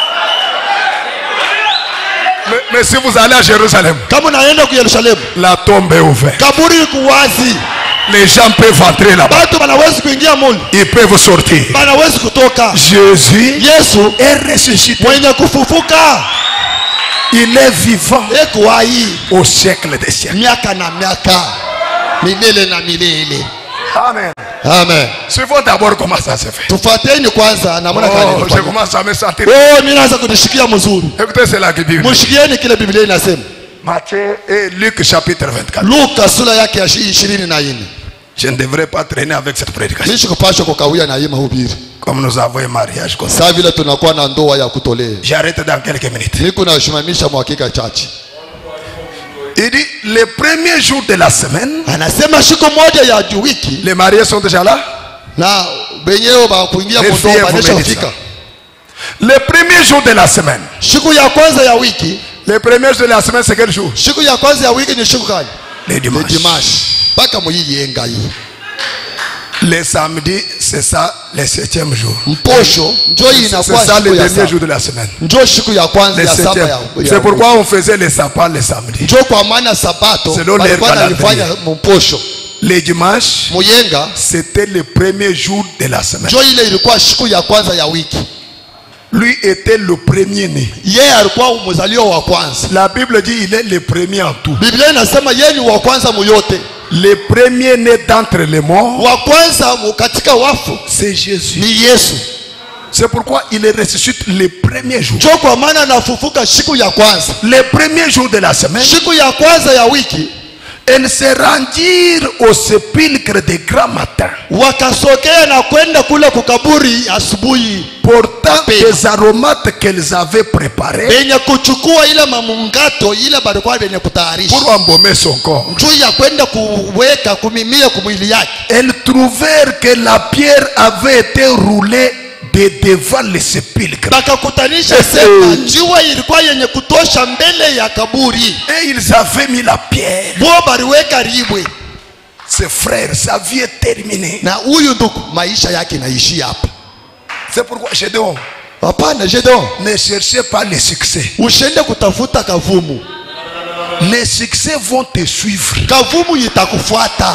Mais, mais si vous allez à Jérusalem, Kama unaenda ku Yerusalemu, la tombe est ouverte. kaburi iko wazi. Les gens peuvent entrer là-bas. Watu wanaweza kuingia mule, Ils peuvent sortir. wanaweza kutoka. Jésus Yesu est ressuscité. mwenye kufufuka Il est vivant eko hai au siècle des siècles. miaka na miaka, milele na milele. Amen. Amen. Suivons d'abord comment ça se fait. Tufuateni kwanza namna Oh, gani. je commence à me sentir. Oh, mimi naanza kunishikia mzuri. Écoutez cela que Bible. Mshikieni kile Biblia inasema. Matthieu et Luc chapitre vingt-quatre. Luka sura yake ya ishirini na nne. Je ne devrais pas traîner avec cette prédication. Nishi kupasha kukawia na hii mahubiri. Comme nous avons un mariage comme ça. Sasa vile tunakuwa na ndoa ya kutolea. J'arrête dans quelques minutes. Niko na usimamisha mwakika chache. Il dit le premier jour de la semaine, Anasema siku moja ya wiki les mariés sont déjà là. na benyewe ba kuingia Les mndoa filles, banesha vous me dites kufika. Le premier jour de la semaine. Siku ya kwanza ya wiki, Le premier jour de la semaine, c'est quel jour? siku ya kwanza ya wiki ni siku gani? Le Ni dimanche. dimanche. Paka muyiyenga hii. Le samedi, c'est ça, le septième jour. Mposho njoo hii C'est inakuwa ça le siku ya dernier saba. jour de la semaine. Njoo siku ya kwanza Le ya saba septième. ya. C'est pourquoi on faisait les sapins le samedi. Njoo kwa maana sabato Selon leur walikuwa wanalifanya calendrier. mposho. Le dimanche, Muyenga c'était le premier jour de la semaine. njoo ile ilikuwa siku ya kwanza ya wiki. Lui était le premier né. Yeye alikuwa mzaliwa wa kwanza. La Bible dit il est le premier en tout. Biblia inasema yeye ni wa kwanza muyote. Le premier né d'entre les morts, Wa kwanza katika wafu c'est Jésus. ni Yesu. C'est pourquoi il ressuscite le premier jour. Njoo kwa maana anafufuka siku ya kwanza. Le premier jour de la semaine Siku ya kwanza ya wiki elles se rendirent au sépulcre de grand matin. Wakasokea na kwenda kule kukaburi asubuhi. Portant des aromates qu'elles avaient préparés. Benye kuchukua ile mamungato ile balikuwa benye kutayarisha. Pour embaumer son corps. Juu ya kwenda kuweka kumimia kumwili yake. Elles trouvèrent que la pierre avait été roulée de devant le sépulcre. Bakakutanisha sema jiwe ilikuwa yenye kutosha mbele ya kaburi. Et ils avaient mis la pierre. Bo baliweka ribwe. Ses frères, sa vie est terminée. Na huyu ndugu maisha yake inaishia hapa. C'est pourquoi Gédéon, hapana Gédéon, ne cherchez pas le succès. Ushende kutafuta kavumu. Les succès vont te suivre. Kavumu itakufuata.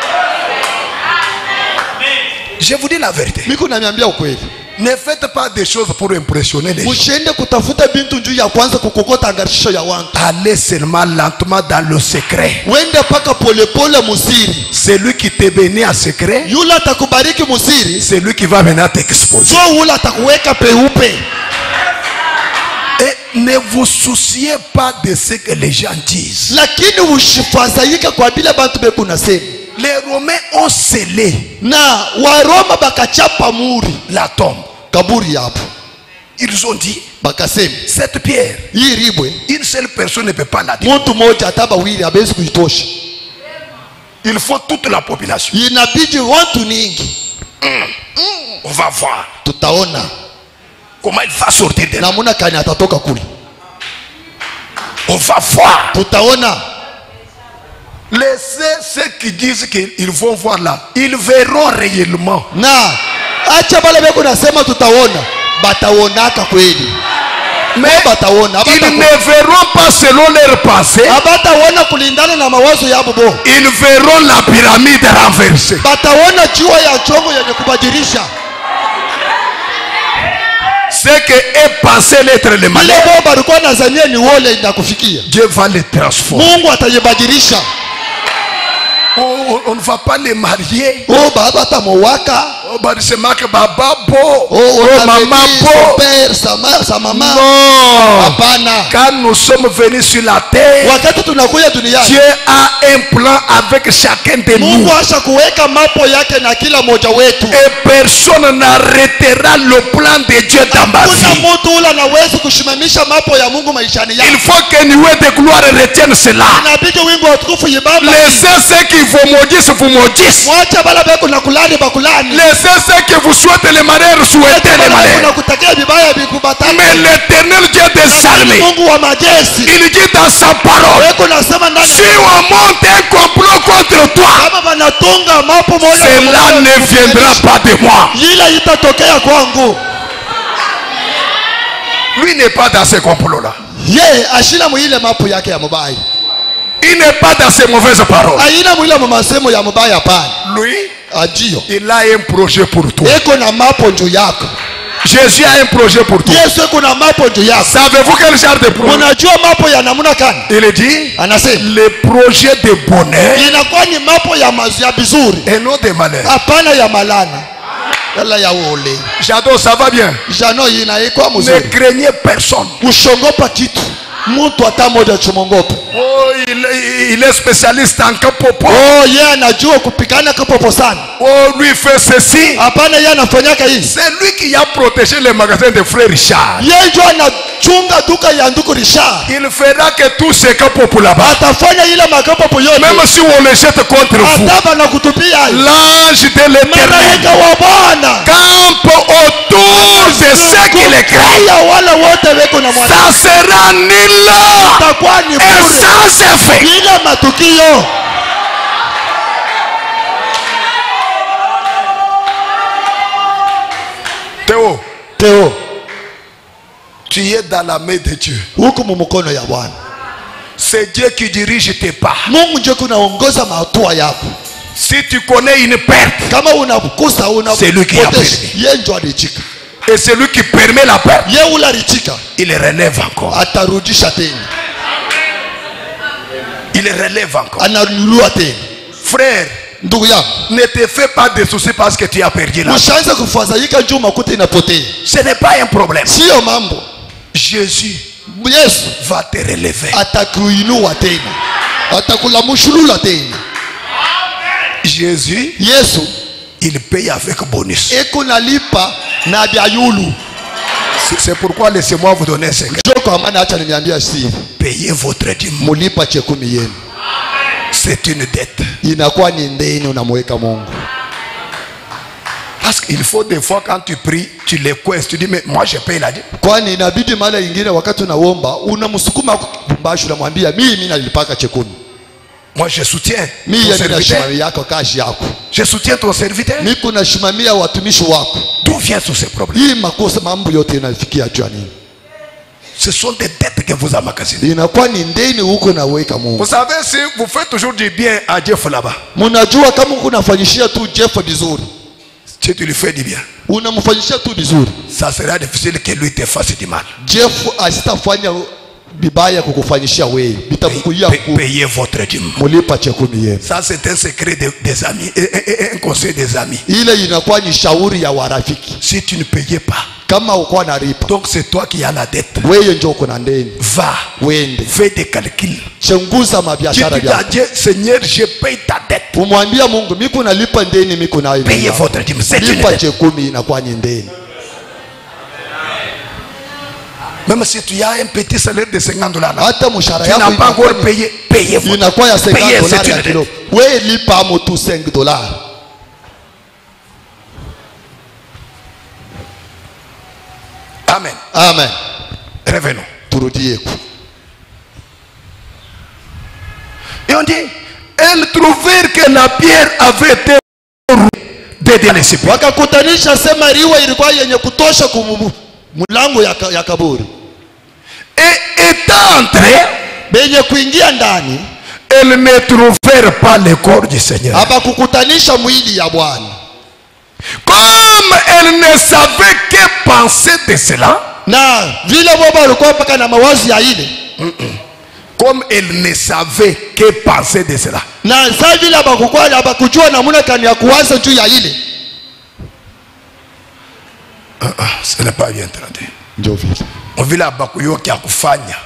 Je vous dis la vérité. Miko namiambia ukweli. Ne faites pas des choses pour impressionner les gens. Ushende kutafuta bintu njuu ya kwanza kukokota angarisho ya wantu. Allez seulement lentement dans le secret. Wende paka pole pole musiri. Celui qui te bénit en secret, yule atakubariki musiri, c'est lui qui va venir t'exposer. so yule atakuweka peupe. Et ne vous souciez pas de ce que les gens disent. Lakini ushifadhaike kwa bila bantu beku nasema. Les Romains ont scellé na Waroma bakachapa muri la tombe. Kaburi yapo. Ils ont dit, bakasema cette pierre, hii ribwe une seule personne ne peut pas la détruire. Mtu moja ataba wili abezi kuitosha. Il faut toute la population. Inabidi watu ningi. Mm. Mm. On va voir. Tutaona comment il va sortir de là. Namuna kani atatoka kule. On va voir. Tutaona. Laissez ceux qui disent qu'ils vont voir là. Ils verront réellement. Na acha bale beko nasema tutaona. Bataonaka kweli. Mais bataona. Ils ne verront pas selon leur pensée. Abataona kulingana na mawazo yabo bo. Ils verront la pyramide renversée. Bataona jiwe ya chongo yenye kubadilisha. Ce que est pensé l'être le malheur, Dieu va les transformer. Oh, on ne va pas les marier. Oh, baba tamowaka. Oh, bah, c'est marqué baba bo. Oh, oh maman bo. Père, sa mère, sa maman. Non. Apana. Quand nous sommes venus sur la terre, Dieu a un plan avec chacun de nous. Et personne n'arrêtera le plan de Dieu dans ma vie. Il faut que nous de gloire retiennent cela. Laissez ceux qui vous maudissent vous maudissent. Laissez ceux qui vous souhaitent le malheur souhaiter le malheur. Mais l'éternel Dieu des armées, il dit dans sa parole, si on monte un complot contre toi, cela ne viendra pas de moi. Lui n'est pas dans ce complot-là. Il n'est pas dans ses mauvaises paroles. Lui, il a un projet pour toi. Jésus a un projet pour toi. Savez-vous quel genre de projet? Il dit le projet de bonheur et non de malheur. J'adore, ça va bien. Ne craignez personne. Oh, il, il est spécialiste en kapopo. Oh, yeye anajua kupikana kapopo sana. Oh, lui fait ceci. Hapana, yeye anafanyaka hii. C'est lui qui a protégé le magasin de frère Richard. Yeye ndio anachunga duka ya ndugu Richard. Il fera que tout ce kapopo là-bas. Atafanya ile makapopo yote. Même si on le jette contre vous. Ataba na kutupia. L'ange de l'Éternel campe autour de ceux qui le craignent. Ça sera nul. Et sans effet. Théo, Théo, tu es dans la main de Dieu. C'est Dieu qui dirige tes pas. Si tu connais une perte, c'est lui qui a perdu. Et celui qui permet la perte, il relève encore. Il relève encore. Frère, ne te fais pas de soucis parce que tu as perdu la vie. Ce n'est pas un problème. Jésus va te relever. atakula mushulula tena. Jésus, Yesu il paye avec bonus. eko nalipa na biayulu. C'est pourquoi laissez-moi vous donner un secret. Joko amana acha niambia si. Payez votre dîme. Mulipa chekumi yenu. C'est une dette. Inakuwa ni ndeni unamweka Mungu. Parce qu'il faut des fois quand tu pries, tu les questions, tu dis mais moi je paye la dîme. Kwani inabidi mara nyingine wakati unaomba unamsukuma kumbashi unamwambia mimi nalipaka chekumi. Moi je soutiens. Mimi ninashimamia yako kazi yako. Je soutiens ton serviteur. Mimi kunashimamia watumishi wako. D'où vient tous ces problèmes? Hii makosa mambo yote yanafikia jua nini? Ce sont des dettes que vous amagasinez. Inakuwa ni ndeni huko naweka Mungu. Vous savez si vous faites toujours du bien à Jeff là-bas. Mnajua kama unafanyishia tu Jeff vizuri. Si tu lui fais du bien, unamfanyishia tu vizuri, ça sera difficile que lui te fasse du mal. Jeff asitafanya bibaya kukufanyishia wewe, bitamkuia payer votre dîme. Mulipa chekumi yenu. Ça c'est un secret de, des amis, un conseil des amis. Ile inakuwa ni shauri ya warafiki. Si tu ne payais pas, kama uko nalipa, donc c'est toi qui as la dette. Wewe ndio uko na ndeni. Va, wende, fais des calculs. Chunguza mabiashara yako. Tu dis à Dieu, Seigneur, je paye ta dette. Umwambia Mungu, mimi nalipa ndeni, mimi nayo. Payez votre dîme, c'est une dette. Chekumi inakuwa ni ndeni. Même si tu as un petit salaire de cinquante dollars, hata mshahara yako tu n'as pas encore payé, payez votre. Inakuwa ya cinquante dollars ya kilo. Wewe lipa motu cinq dollars. Amen. Amen. Revenons. Turudie. Et on dit, elles trouvèrent que la pierre avait été d'aider les sépulcres. Wakakutanisha sema riwa ilikuwa yenye kutosha kumu mulango ya kaburi. Et étant entrées, benye kuingia ndani, elles ne trouvèrent pas le corps du Seigneur. Abakukutanisha mwili ya Bwana. Comme elles ne savaient que penser de cela, na vile baba walikuwa mpaka na mawazo ya ile. Comme elles ne savaient que penser de cela. Na sasa vile abakukua abakujua namna kani ya kuwaza juu ya ile. Ah ah, ce n'est pas bien traduit. Ndio vile. On vile abakuyo kia kufanya.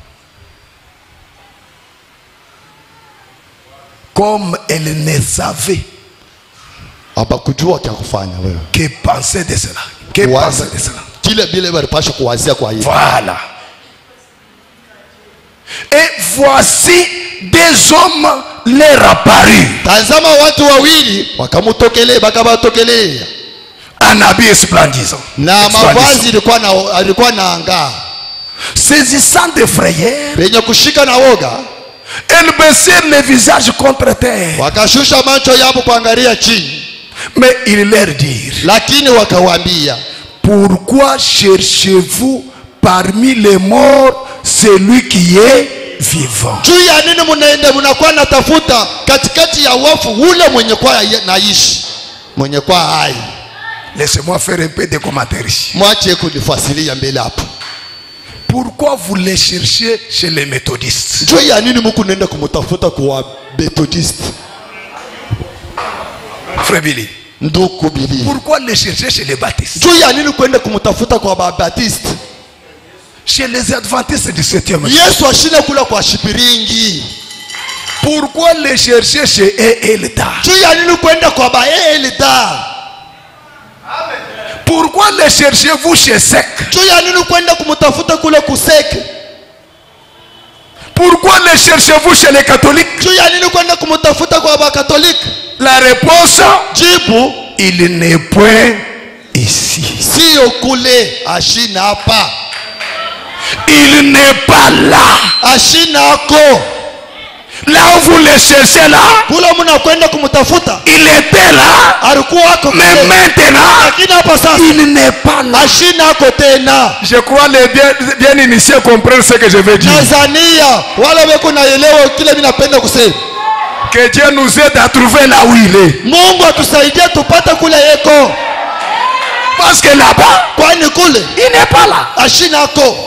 Comme elles ne savaient abakujua kia kufanya wewe. Que penser de cela. Que penser de cela. Kile bile walipasha kuwazia kwa ile. Voilà. Et voici des hommes leur apparus. Tazama watu wawili wakamtokelea bakabatokelea. Un habit splendide. Na mavazi ilikuwa na alikuwa na anga. Saisissant de frayeur. Benye kushika na woga. Elles baissèrent les visages contre terre. Wakashusha macho yao kuangalia chini. Mais ils leur dirent. Lakini wakawaambia, pourquoi cherchez-vous parmi les morts celui qui est vivant? Juu ya nini mnaenda mnakuwa natafuta katikati ya wafu ule mwenye kwa naishi, mwenye kwa hai? Laissez-moi faire un peu de commentaires ici. Mwache kunifasilia mbele hapo. Pourquoi vous les cherchez chez les méthodistes? Juu ya nini mko nenda kumtafuta kwa méthodiste? Frère Billy. Ndugu Billy. Pourquoi les chercher chez les baptistes? Juu ya nini kwenda kumtafuta kwa baptiste? Chez les adventistes du septième jour. Yesu ashina kula kwa shipiringi. Pourquoi les chercher chez Elda? Juu ya nini kwenda kwa ba Elda? Pourquoi les cherchez-vous chez Sec? Juu ya nini kwenda kumtafuta kule kusek? Pourquoi les cherchez-vous chez les catholiques? Juu ya nini kwenda kumtafuta kwa ba catholique? La réponse, jibu, il n'est point ici. Si okule ashina hapa. Il n'est pas là. Ashina ko. Là où vous le cherchez là, kula mnakwenda kumtafuta, il était là. Alikuwa ko. Mais maintenant, lakini hapa sasa il n'est pas là. Ashina ko tena. Je crois les bien, bien initiés comprennent ce que je veux dire. Tanzania wala weko naelewa kile mimi napenda kusema. Que Dieu nous aide à trouver là où il est. Mungu atusaidie tupate kule yeko. Parce que là-bas, kwani kule il n'est pas là. Ashina ko.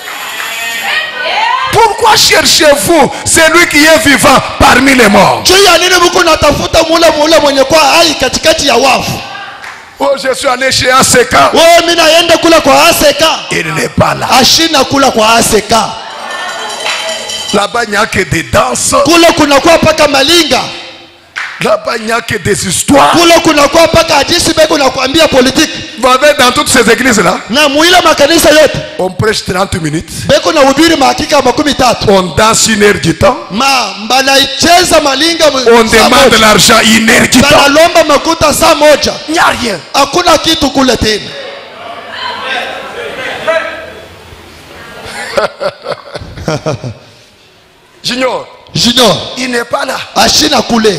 Pourquoi cherchez-vous celui qui est vivant parmi les morts? Juu ya nini mko natafuta mule mule mwenye kwa hai katikati ya wafu? Oh, je suis allé chez Aseka. Oh, mimi naenda kula kwa Aseka. Il n'est pas là. Ashina kula kwa Aseka. Là-bas, il n'y a que des danses. Kule kunakuwa paka malinga. Là-bas, il n'y a que des histoires. Kule kunakuwa paka hadithi beko nakwambia politique. Vous avez dans toutes ces églises-là, Na muile makanisa yote. on prêche trente minutes. Beko na hubiri mahakika makumi tatu. On danse une heure du temps. Ma banaicheza malinga. On demande l'argent une heure du temps. Banalomba makuta saa moja. Il n'y a rien. Hakuna kitu kule tena. Junior, Junior, il n'est pas là. ashina kule.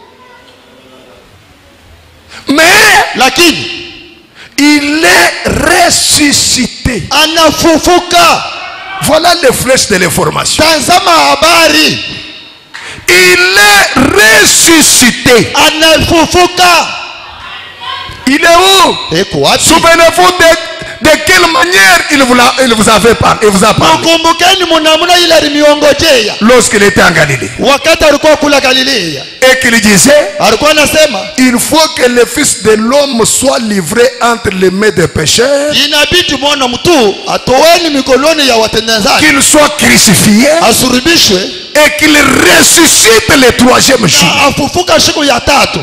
Mais Lakini il est ressuscité. anafufuka. Voilà les flèches de l'information. Tazama habari. Il est ressuscité. Anafufuka. Il est où? Eko wapi? Souvenez-vous de, de quelle manière il vous, a, il vous avait parlé. Il vous a parlé. Mkumbukeni munamuna ile alimiongojea. Lorsqu'il était en Galilée. Wakati alikuwa kula Galilea. Et qu'il disait, Alikuwa anasema, il faut que le Fils de l'homme soit livré entre les mains des pécheurs. inabidi mwana mtu atoweni mikononi ya watendaji. Qu'il soit crucifié. Asurubishwe. Et qu'il ressuscite le troisième jour. Afufuka siku ya tatu.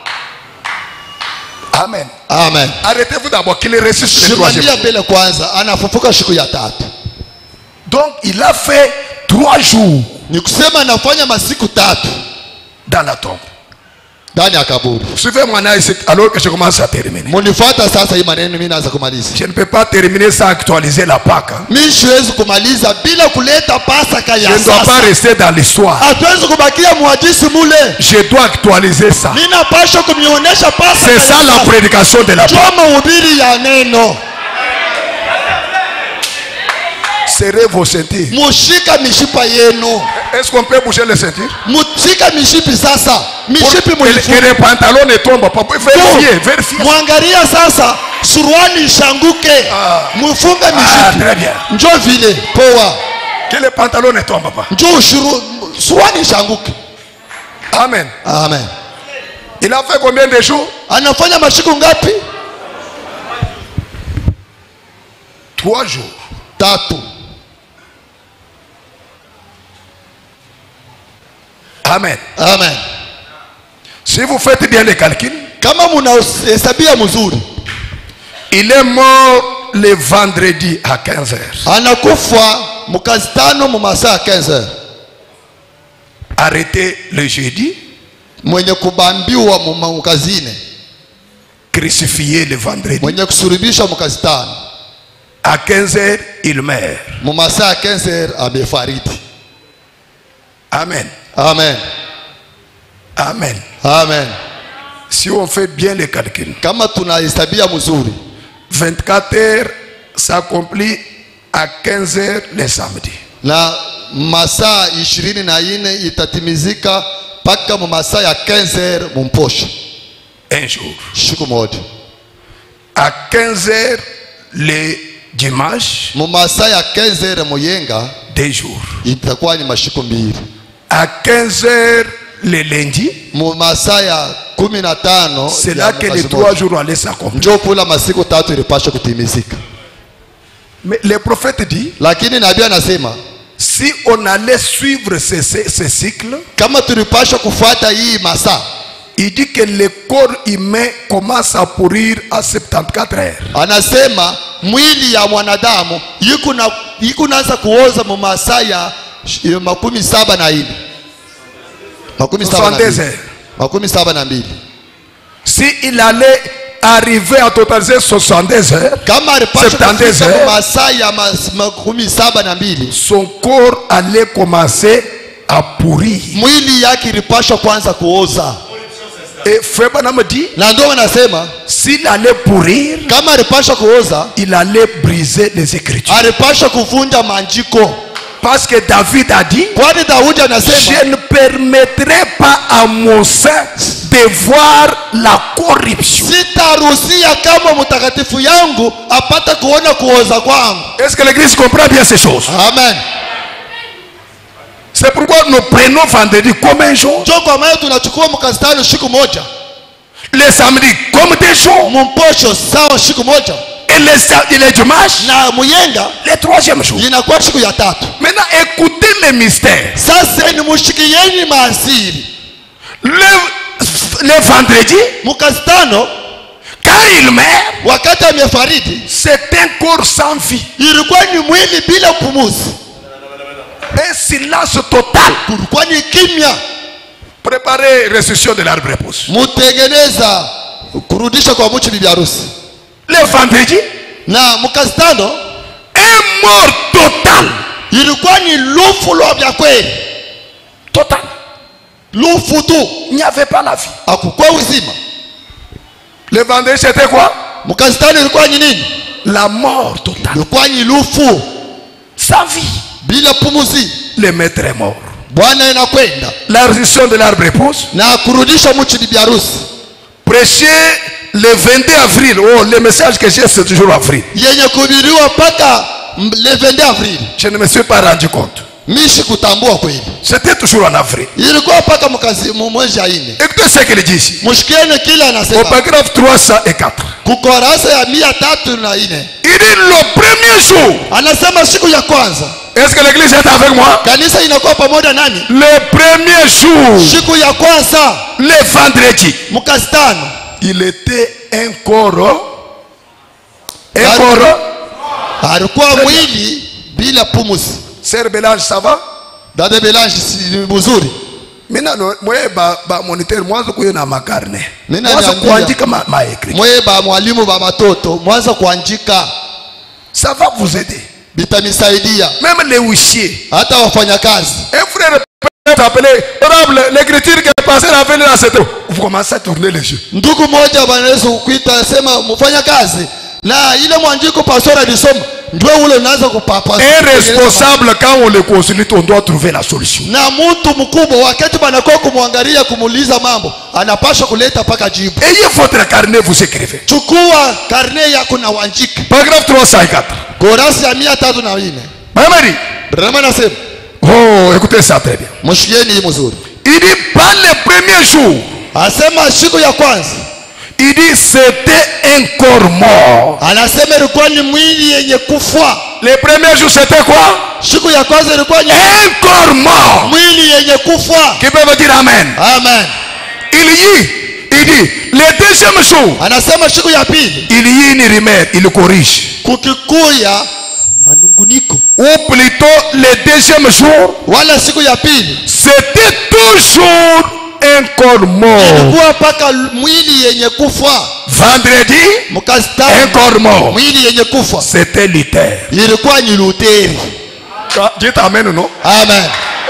Amen. Amen. Arrêtez-vous d'abord qu'il ressuscite le troisième jour. Mbele kwanza anafufuka siku ya tatu. Donc il a fait trois jours. Ni kusema anafanya masiku tatu dans la tombe. ndani ya kaburi. Suivez-moi alors que je commence à terminer. Munifuata sasa, hii maneno mimi naanza kumaliza. Je ne peux pas terminer sans actualiser la Pâque. Mimi siwezi kumaliza bila kuleta Pasaka ya sasa. Je ne dois pas rester dans l'histoire. Hatuwezi kubakia muhadisi mule. Je dois actualiser ça. Mimi napaswa kumionyesha Pasaka. C'est ça la prédication de la Pâque. Kama uhubiri ya neno. Serrez vos ceintures. Mushika mishipa yenu. Est-ce qu'on peut bouger les ceintures? Mushika mishipi sasa. Mishipi mulifu. Que les pantalons ne tombent pas. Vérifiez, vérifiez. Mwangalia sasa suruali ishanguke. Ah. Mufunga mishipi. Ah, très bien. Njoo vile poa. Que les pantalons ne tombent pas. Njoo suruali ishanguke. Amen. Amen. Il a fait combien de jours? Anafanya mashiku ngapi? Trois jours. Tatu. Amen. Amen. Si vous faites bien les calculs, kama munahesabia mzuri, il est mort le vendredi à quinze heures. Anakufa mukazi tano mu masaa quinze heures. Arrêté le jeudi. Mwenye kubambiwa mukazine. Crucifié le vendredi. Mwenye kusurubisha mukazi tano. À quinze heures, il meurt. Mu masaa quinze heures amefariki. Amen. Amen. Amen. Amen. Si on fait bien les calculs, kama tunahesabia mzuri, vingt-quatre heures s'accomplit à quinze heures le samedi. Na masaa ishirini na nne itatimizika paka mu masaa ya quinze heures mumposha. Un jour. Siku moja. À quinze heures le dimanche. Mu masaa ya quinze heures muyenga. Deux jours. Itakuwa ni mashiku mbili. À quinze heures le lundi. Mu masaa ya kumi na tano. C'est là que les trois jours allaient s'accomplir. Njoo kula masiku tatu ilipaswa kutimizika. Mais le prophète dit, lakini nabii anasema, si on allait suivre ce, ce, ce cycle, kama tulipaswa kufuata hii masaa, il dit que le corps humain commence à pourrir à soixante-quatorze heures. Anasema mwili ya mwanadamu yuko na yuko naanza kuoza mu masaa ya makumi saba na nne. Makumi saba na mbili. Makumi saba na mbili. Si il allait arriver à totaliser soixante-dix heures, kama soixante-dix heures, masaa ya makumi saba na mbili, son corps allait commencer à pourrir. Mwili yake ilipaswa kwanza kuoza. Et Frère me dit, na ndio wanasema s'il allait pourrir, kama alipaswa kuoza, il allait briser les écritures. Alipaswa kuvunja maandiko. Parce que David a dit, kwani Daudi anasema, je ne permettrai pas à mon sein de voir la corruption. Sitaruhusia kama mtakatifu yangu apata kuona kuoza kwangu. Est-ce que l'église comprend bien ces choses? Amen. C'est pourquoi nous prenons vendredi comme un jour. Njoo kwa maana tunachukua mkastano siku moja. Le samedi comme des jours. Mposho sawa siku moja. Et le, et le dimanche, na muyenga le troisième jour. Inakuwa siku ya tatu. Maintenant écoutez les mystères. Sasa ni mushikieni maasiri. Le, le vendredi, Mukastano, quand il meurt, wakati amefariki, c'est un corps sans vie. ilikuwa ni mwili bila pumuzi. Un silence total. Kulikuwa ni kimya. Préparez restitution de l'arbre épouse. Mutengeneza kurudisha kwa mchi bibi harusi. Le vendredi, Na mukastano, un mort total. ilikuwa ni lufu lo vya kweli. Total. Lufu tu. Il n'y avait pas la vie. Hakukuwa uzima. Le vendredi, c'était quoi? Mukastano ilikuwa ni nini? La mort totale. Ilikuwa ni lufu Sans vie. bila pumuzi. Le maître est mort. Bwana inakwenda. La restitution de l'arbre épouse. Na kurudisha mchi bibi harusi. Prêcher le vingt-deux avril. Oh, le message que j'ai, c'est toujours avril. Yenye kuhubiriwa mpaka le vingt-deux avril. Je ne me suis pas rendu compte. Mishi kutambua kweli. C'était toujours en avril. Ilikuwa mpaka mkazi mwezi ya ine. Écoutez ce qu'il dit ici. Mushikieni kila Au anasema. paragraphe trois cent quatre. Kukorasa ya mia tatu na ine. Il dit le premier jour. Anasema siku ya kwanza. Est-ce que l'église est avec moi? Kanisa inakuwa pamoja nani? Le premier jour. Siku ya kwanza. Le vendredi. Mukastano. Il était un corps. Un Al- corps. Alikuwa mwili bila pumuzi. Sœur Bélange, ça va? Dada Belange si mzuri. Mina no mwe ba ba moniteur mwanzo kuyo na makarne. Mina Mwanzo niambia. kuandika ma, ma écrit. Mwe ba mwalimu ba matoto mwanza kuandika Ça va vous aider. bitamisaidia. Même les huissiers. Hata wafanyakazi. Un frère peut appeler honorable l'écriture que le pasteur a fait là c'est tout. Vous commencez à tourner les yeux. Ndugu moja banaweza kuita sema mfanya kazi na ile mwandiko pastor alisoma ndio ule unaanza kupapa. Un responsable quand on le consulte on doit trouver la solution. Na mtu mkubwa wakati banakuwa kumwangalia kumuuliza mambo anapaswa kuleta paka jibu. Ayez votre carnet, vous écrivez. Chukua karne yako na uandike. Paragraphe trois cent quatre. Korasi ya mia tatu na nne. Mamari. Brahma nasema. Oh, écoutez ça très bien. Mshikieni hii mzuri. Il dit pas le premier jour. Asema siku ya kwanza. Il dit c'était un corps mort. Anasema ilikuwa ni mwili yenye kufa. Le premier jour c'était quoi? Siku ya kwanza ilikuwa ni Un corps mort. mwili yenye kufa. Qui peut me dire amen? Amen. Il dit, il dit, le deuxième jour, Anasema siku ya pili. il y a une remède, il corrige. Kukikuya manunguniko. Ou plutôt le deuxième jour, Wala siku ya pili. c'était toujours un corps mort. Ilikuwa paka mwili yenye kufa. Vendredi, un Mkastani. corps mort. Mwili yenye kufa. C'était Luther. Ilikuwa ni Luteri. Dieu t'amène, non? Amen.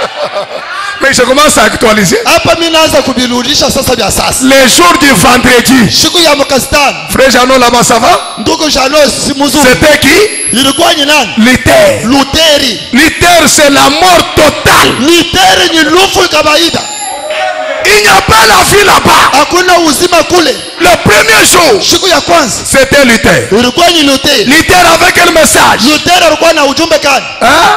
Mais je commence à actualiser. Hapa mimi naanza kuvirudisha sasa vya sasa. Les jours du vendredi. Siku ya Mkastani. Frère Jeannot là-bas, ça va? Ndugu Janos si mzuri. C'était qui? Ilikuwa ni nani? Luther. Luteri. Luther, c'est la mort totale. Luteri ni lufu kawaida. Il n'y a pas la vie là-bas. Hakuna uzima kule. Le premier jour, Siku ya kwanza c'était Luther. ilikuwa ni Luteri. Luther avec quel message? Luteri alikuwa na ujumbe kani? Hein?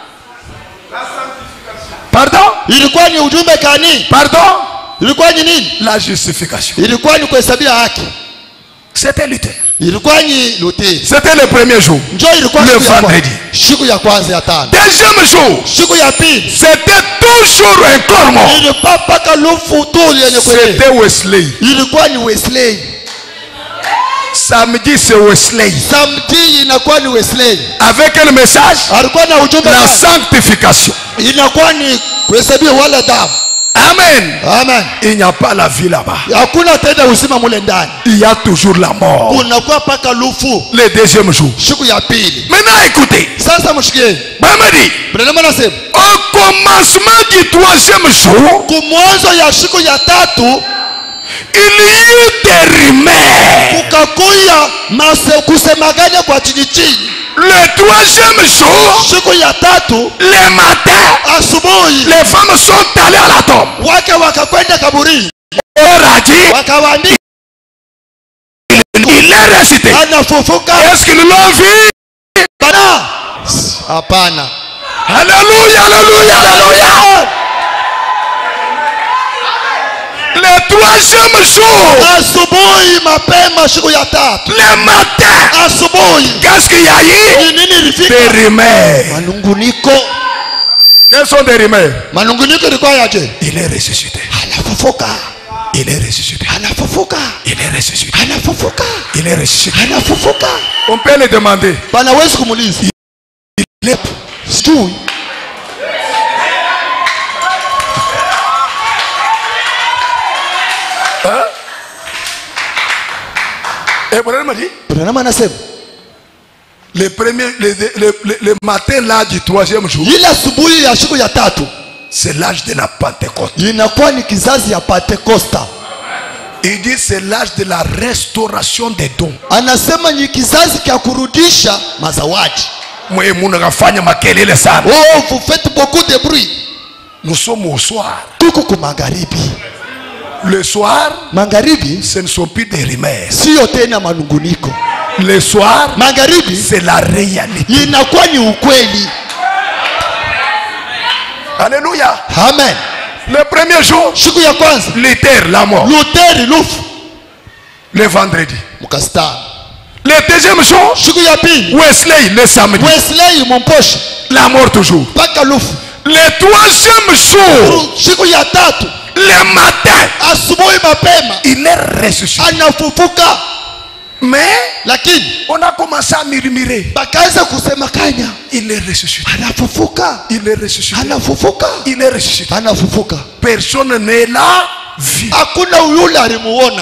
Pardon? Ilikuwa ni ujumbe kani? Pardon? Ilikuwa ni nini? La justification. Ilikuwa ni kuhesabia haki. C'était Luther. Ilikuwa ni Luteri. C'était le premier jour. Njoo ilikuwa Le siku ya kwanza. vendredi. Siku ya kwanza ya tano. Deuxième jour, Siku ya pili c'était toujours un corps mort. ilikuwa paka lufu tu yenye kweli. C'était Wesley. Ilikuwa ni Wesley. Samedi, c'est Wesley. Samedi inakuwa ni Wesley. Avec quel message? Alikuwa na ujumbe La gani? sanctification. Inakuwa ni kuhesabia wala damu. Amen. Amen. Il n'y a pas la vie là-bas. Hakuna tena uzima mule ndani. Il y a toujours la mort. Kunakuwa paka lufu. Le deuxième jour. Siku ya pili. Maintenant, écoutez. Sasa mshikieni. Mamadi, Brenda anasema au commencement du troisième jour, kumwanzo ya siku ya tatu il y eut des rumeurs. kukakuya mase kusemaganya kwa chini chini. Le troisième jour, Siku ya tatu le matin, asubuhi les femmes sont allées à la tombe. wake wakakwenda kaburini On a dit, wakawaambia il est ressuscité. anafufuka. Est-ce qu'ils l'ont vu? Bana hapana. Alléluia, alléluia, alléluia. Le troisième jour, Asubuhi mapema siku ya tatu le matin, asubuhi qu'est-ce qu'il y a eu? ni nini ilifika? Des rumeurs. Manunguniko. Quels sont des rumeurs? Manunguniko ilikuwa yaje? Il est ressuscité. Anafufuka. Il est ressuscité. Anafufuka. Il est ressuscité. Anafufuka. Il est ressuscité. Anafufuka. On peut le demander. Banaweza kumuuliza. Il est Sijui. Hein? Et vous m'a dit? Branham anasema Le premier, le, le, le, le matin là du troisième jour, ile asubuhi ya siku ya tatu c'est l'âge de la Pentecôte. inakuwa ni kizazi ya Pentekosta. Il dit c'est l'âge de la restauration des dons. Anasema ni kizazi cha kurudisha mazawadi. Mwe munafanya makelele sana. Oh, vous faites beaucoup de bruit. Nous sommes au soir. Tuko ku magharibi. Le soir, Magharibi ce ne sont plus des rumeurs. sio tena manunguniko. Le soir, Magharibi c'est la réalité. inakuwa ni ukweli. Alléluia. Amen. Le premier jour, Siku ya kwanza Luther, la mort. Luther lufu Le vendredi. mukasta. Le deuxième jour, Siku ya pili Wesley, le samedi. Wesley mumposhe La mort toujours. paka lufu. Le troisième jour, Siku ya tatu le matin, asubuhi mapema il est ressuscité. anafufuka. Mais Lakini on a commencé à murmurer. bakaanza kusema kanya, Il est ressuscité. anafufuka, Il est ressuscité. anafufuka, Il est ressuscité. anafufuka. Personne n'est là vu. Hakuna yule alimuona.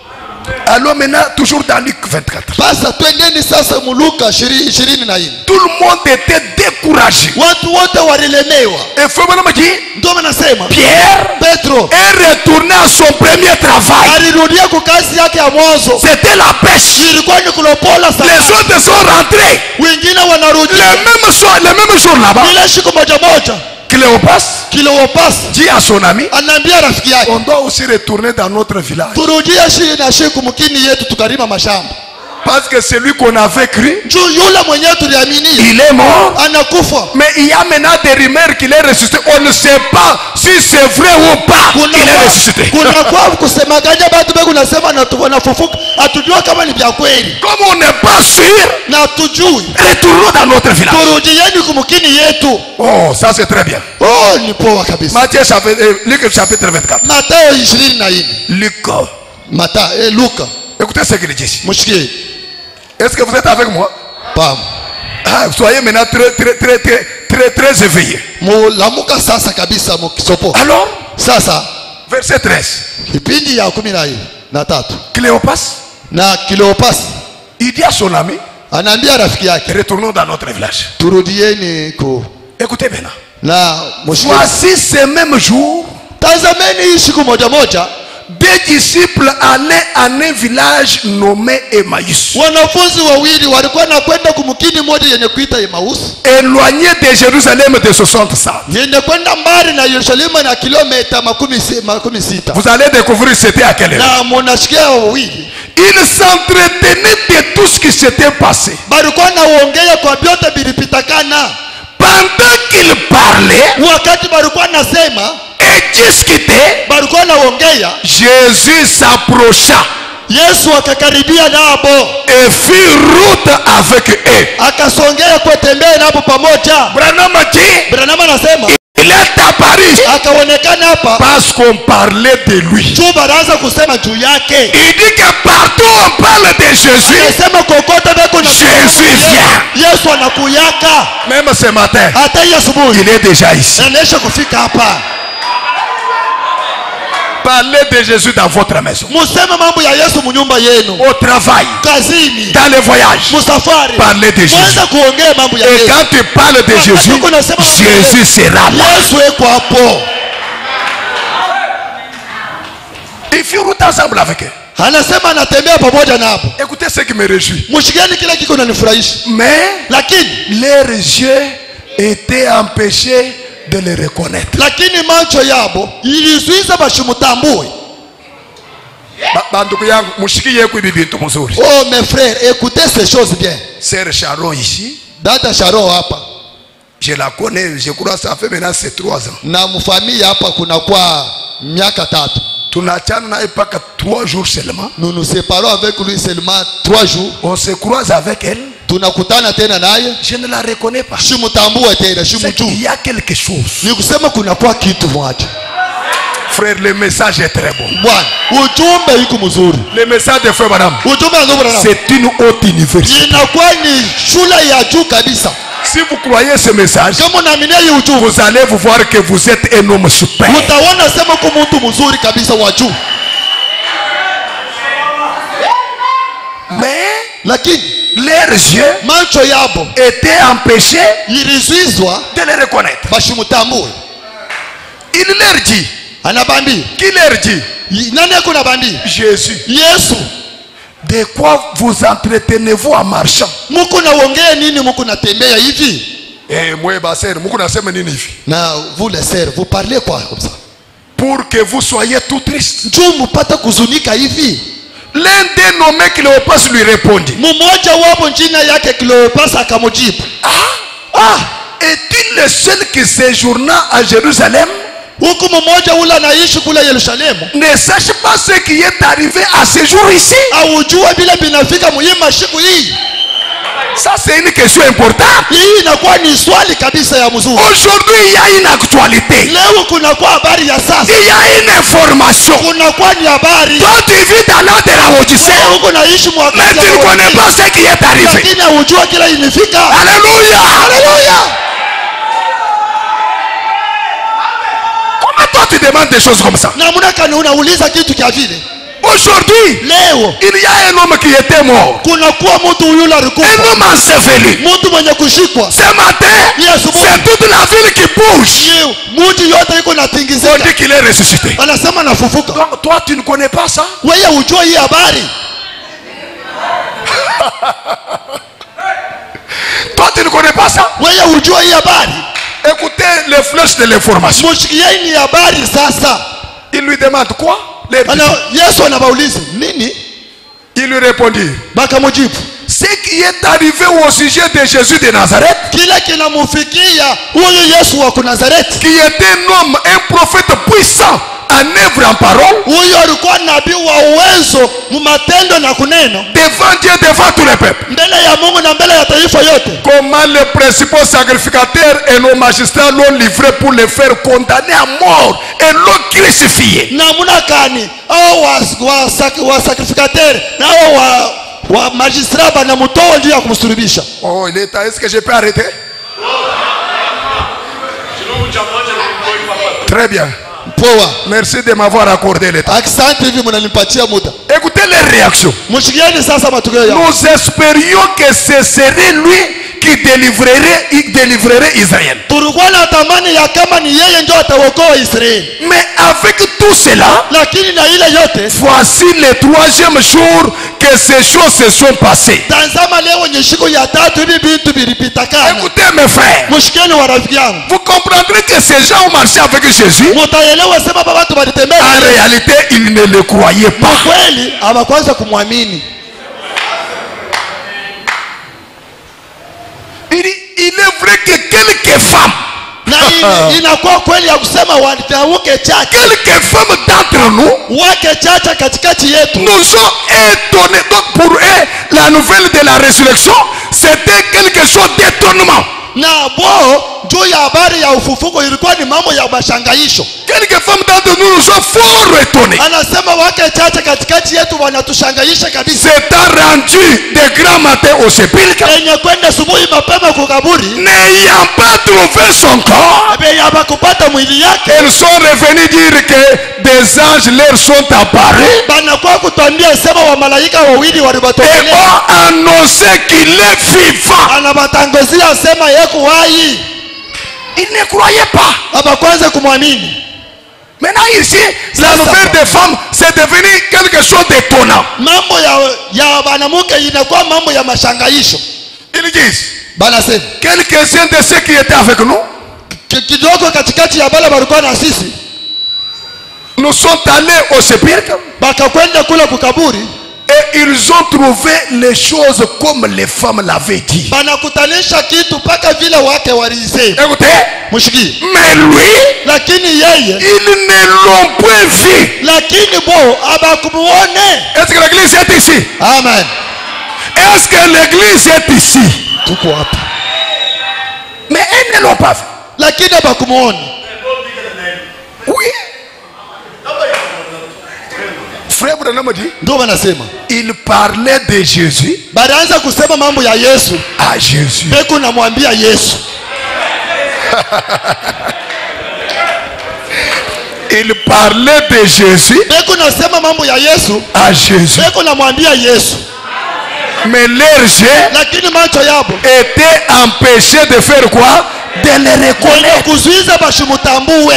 Alors maintenant, toujours dans Luc vingt-quatre. Basa twendeni sasa Muluka ishirini na nne. Tout le monde était découragé. Watu wote walilemewa. Et Fabien m'a dit, Ndio nasema Pierre Petro est retourné à son premier travail. alirudia kwa kazi yake ya mwanzo. C'était la pêche. Ilikuwa ni kulopola Les sana. autres sont rentrés. Wengine wanarudi. Le même soir, le même jour là-bas, Ile siku moja moja Cléopas Cleopas dit à son ami, anaambia rafiki yake, on doit aussi retourner dans notre village. turudie shi na shi kumkini yetu tukarima mashamba. Parce que celui qu'on avait cru, Juu yule mwenyewe tuliamini il est mort. anakufa. Mais il y a maintenant des rumeurs qu'il est ressuscité. On ne sait pas si c'est vrai ou pas qu'il est ressuscité. Kuna kwa kusemaganya batu bego nasema na wanafufuka. Hatujua kama ni vya kweli. Comme on n'est pas sûr, Na tujui. retournons dans notre village. Turudieni kumkini yetu. Oh, ça c'est très bien. Oh, ni poa kabisa. Matthieu chapitre, euh, Luc chapitre vingt-quatre. Mathayo ishirini na nne. Luc. Mata eh, Luka. Écoutez ce qu'il dit ici. Mshikie. Est-ce que vous êtes avec moi? Pam. Ah, soyez maintenant très, très, très, très, très, très éveillés. Mulamuka sasa kabisa mkisopo. Alors, Sasa verset treize. kipindi ya kumi na nne na tatu. Cléopas, Na Cleopas il dit à son ami, anaambia rafiki yake, retournons dans notre village. turudieni ku. Écoutez maintenant. Na mshikie. Voici ce même jour, Tazameni hii siku moja moja deux disciples allaient à un village nommé Emmaüs, wanafunzi wawili walikuwa na kwenda kumkini moja yenye kuita Emmaus, éloigné de Jérusalem de soixante cents. yenye kwenda mbali na Yerusalemu na kilomita makumi, si, makumi sita. Vous allez découvrir c'était à quelle heure. Na munasikia wawili Ils s'entretenaient de tout ce qui s'était passé. balikuwa naongea kwa vyote vilipitakana. Pendant qu'ils parlaient Wakati balikuwa nasema et discutaient, balikuwa naongea, Jésus s'approcha Yesu akakaribia nabo et fit route avec eux. akasongea kutembea nabo pamoja. Branham dit, Branham anasema il est apparu akaonekana hapa parce qu'on parlait de lui. juu baraza kusema juu yake. Il dit que partout on parle de Jésus, Anasema kokote beko na Jésus vient. Yesu anakuyaka. Même ce matin, Hata hii asubuhi il est déjà ici. anaisha kufika hapa. Parlez de Jésus dans votre maison, Museme mambo ya Yesu munyumba yenu, au travail, kazini, dans les voyages. musafari. Parlez de Jésus. Mwanza kuongea mambo ya Et Yesu. quand tu parles de Jésus, Jésus sera là. Yesu eko hapo. Il fit route ensemble avec eux. Anasema anatembea pamoja na hapo. Écoutez ce qui me réjouit. Mshikeni kila kiko nanifurahisha. Mais Lakini leurs yeux étaient empêchés de le reconnaître. lakini macho yabo ilizuiza bashimutambue. Ba- bandugu yangu, mushikie kwa hivi vitu mzuri. Oh mes frères, écoutez ces choses bien. Sœur Sharon ici, Dada Sharo hapa je la connais, je crois ça fait maintenant c'est trois ans. na mfamii hapa kuna kwa miaka tatu. Tunachana naye mpaka trois jours seulement. Nous nous séparons avec lui seulement trois jours. On se croise avec elle. tunakutana tena naye, je ne la reconnais pas. simutambue tena, C'est simujue. qu'il y a quelque chose. Ni kusema kuna kwa kitu moja. Frère, le message est très bon. Bwana, ujumbe iko mzuri. Le message de Frère Madame, Ujumbe wa ndugu Branham c'est une haute université. inakuwa ni shule ya juu kabisa. Si vous croyez ce message, Kama unaamini hii ujumbe, vous allez vous voir que vous êtes un homme super. utaona sema kwa mtu mzuri kabisa wa juu. Mais Lakini leurs yeux macho yabo étaient empêchés ilizuizwa de le reconnaître. bashimutambue. Il leur dit, Anabambi, qui leur dit? nani yako nabambi? Jésus. Yesu. De quoi vous entretenez-vous en marchant? Muko naongea nini? Muko natembea hivi? Eh, moi baser, muko nasema nini hivi? Na vous les sœurs, vous parlez quoi comme ça? Pour que vous soyez tout triste. Juu mupata kuzunika hivi. L'un des nommés Cléopas lui répondit, Mmoja wapo jina yake Cleopas akamujibu, ah, ah, est-il le seul qui séjourna à Jérusalem? huku mmoja ule anaishi kule Yerusalemu, Ne sache pas ce qui est arrivé à ce jour ici? aujue bila binafika muhimu siku hii. Ça c'est une question importante. Hii inakuwa ni swali kabisa ya mzuri. Aujourd'hui il y a une actualité. Leo kuna kwa habari ya sasa. Il y a une information. Kuna kwa ni habari. Toi tu vis dans l'an de la Odyssée, Huko naishi mwaka. mais tu ne connais pas ce qui est arrivé. Lakini aujue kila inifika. Alléluia. Haleluya. Comment toi tu demandes des choses comme ça? Namna kani unauliza kitu kia vile? Aujourd'hui, Leo il y a un homme qui était mort. kuna kuwa mtu yule Un alikufa. homme enseveli. Mtu mwenye kushikwa. Ce matin, Yes, bon. c'est toute la ville qui bouge. Mtu yote iko On natingizika. dit qu'il est ressuscité. Anasema nafufuka. Donc toi tu ne connais pas ça? Wewe ujue hii habari. Toi tu ne connais pas ça? Wewe ujue hii habari. Écoutez les flèches de l'information. Mushikieni ni habari sasa. Il lui demande quoi? Les Ana Yesu anabauliza nini? Il lui répondit, Bakamujibu, ce qui est arrivé au sujet de Jésus de Nazareth, kila kinamufikia huyu Yesu wa Nazareti. qui était un homme, un prophète puissant, en œuvre, en parole, Huyu alikuwa nabii wa uwezo mumatendo na kuneno devant Dieu, devant tous les peuples. mbele ya Mungu na mbele ya taifa yote. Comment les principaux sacrificateurs et nos magistrats l'ont livré pour le faire condamner à mort et l'ont crucifié. Namuna kani au wa, wa, sak, wa sacrificateur na au wa, wa magistrat banamutoa juu ya kumsulubisha. Oh, il est temps. Est-ce que je peux arrêter? Très bien. Poa. Merci de m'avoir accordé le temps. Asante hivi mnanipatia muda. Écoutez les réactions. Mushikieni sasa matukio yao. Nous espérions que ce serait lui qui délivrerait, il délivrerait Israël. Tulikuwa na tamani ya kama ni yeye ndio ataokoa Israeli. Mais avec tout cela, Lakini na ile yote, voici le troisième jour que ces choses se sont passées. tazama leo ni siku ya tatu hivi vitu vilipitakana. Écoutez mes frères, Mushikeni wa rafiki yangu. vous comprendrez que ces gens ont marché avec Jésus. Mutaelewa sema baba watu walitembea. En réalité, ils ne le croyaient Kwa pas. kweli hawakwanza kumwamini. Il, il est vrai que quelques femmes, Na ina- inakuwa kweli ya kusema walitauke chache. quelques femmes d'entre nous Wake chache katikati yetu. nous ont étonnés. Donc pour eux, la nouvelle de la résurrection, c'était quelque chose d'étonnement. Na bo juu ya habari ya ufufuko ilikuwa ni mambo ya mashangaisho. Quelques femmes d'entre nous nous ont fort étonnés. Anasema wake chache katikati yetu wanatushangaisha kabisa. S'étant rendu de grand matin au sépulcre, Enye kwenda asubuhi mapema kwa kaburi, n'ayant pas trouvé son corps, ebe hapa kupata mwili yake, elles sont revenues dire que des anges leur sont apparus banakuwa kutuambia sema wa malaika wawili et walibatokelea. ont annoncé qu'il est vivant. Anabatangazia sema yeko hai. Ils ne croyaient pas. Hapa kwanza kumwamini. Maintenant ici, la nouvelle des femmes, c'est devenu quelque chose d'étonnant. Mambo ya ya banamuke inakuwa mambo ya mashangaisho. Ils disent, Banasema quelques-uns de ceux qui étaient avec nous, ki- kidogo katikati ya bale walikuwa na sisi nous sont allés au sépulcre bakakwenda kula kukaburi, et ils ont trouvé les choses comme les femmes l'avaient dit. banakutanisha kitu mpaka vile wake walisema. Écoutez, Mshiki. mais lui, Lakini yeye, ils ne l'ont point vu. lakini bo abakumuone. Est-ce que l'église est ici? Amen. est-ce que l'église est ici? Tuko hapa. Mais elles ne l'ont pas fait. Lakini bakumuona. Oui. Frère Branham dit, Ndio wanasema. il parlait de Jésus. Banaanza kusema mambo ya Yesu. À Jésus. Beko namwambia Yesu. Il parlait de Jésus. Beko nasema mambo ya Yesu. À Jésus. Beko namwambia Yesu. Mais leurs yeux Lakini macho yabo étaient empêchés de faire quoi? De les reconnaître. kuzuiza bashimutambue.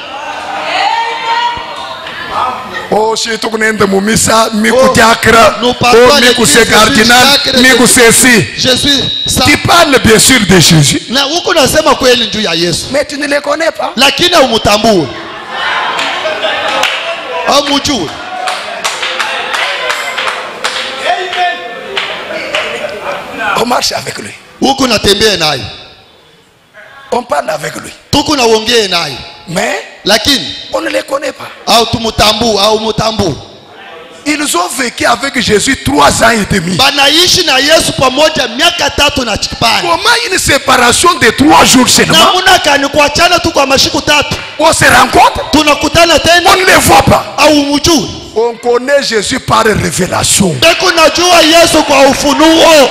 Oh, si tu connais de mumisa, miku diacre, nous oh, parlons miku l'église, se cardinal, je suis miku diacre, ceci. Je suis ça. Tu parles bien sûr de Jésus. Na huko nasema kweli juu ya Yesu. Mais tu ne les connais pas. Lakini umutambue. Au mujue. On marche avec lui. Huko natembea naye. On parle avec lui. Tuko naongea naye. Mais Lakini on ne les connaît pas. au tumutambue au mutambue. Ils ont vécu avec Jésus trois ans et demi. Banaishi na Yesu pamoja miaka tatu na chipani. Comment une séparation de trois jours seulement? Namuna kani kuachana tu kwa mashiku tatu. On se rencontre, Tunakutana tena on ne les voit pas. au mujue. On connaît Jésus par révélation. Beko najua Yesu kwa ufunuo.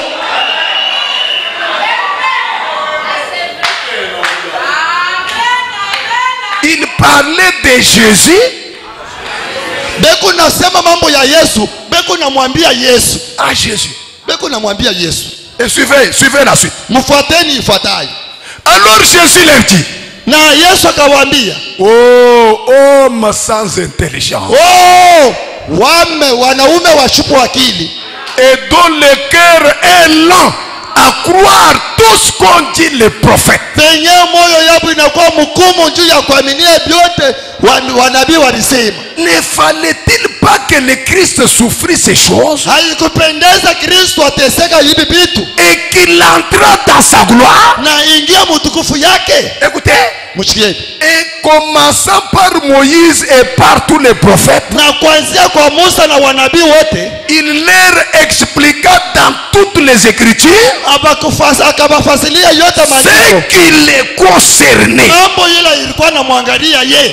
Il parlait de Jésus. Beko nasema mambo ya Yesu. Beko namwambia Yesu. À Jésus. Beko namwambia Yesu. Et suivez, suivez la suite. Mfuateni ifuatayo. Alors Jésus leur dit, Na Yesu akawaambia, oh, homme sans intelligence, oh, wame wanaume washupu akili et dont le cœur est lent à croire tout ce qu'ont dit les prophètes. penye moyo yabo inakuwa mkumu juu ya kuaminia vyote wan- wanabii walisema. Ne fallait-il pas que le Christ souffrisse ces choses Haikupendeza Kristo ateseka hivi vitu et qu'il entra dans sa gloire? na ingia mutukufu yake. Écoutez, Mshikieni. et commençant par Moïse et par tous les prophètes, Na kuanzia kwa Musa na wanabii wote il leur expliqua dans toutes les Écritures abakufasa akabafasilia yote ce maandiko. qui les concernait. Mambo ile ilikuwa namwangalia ye.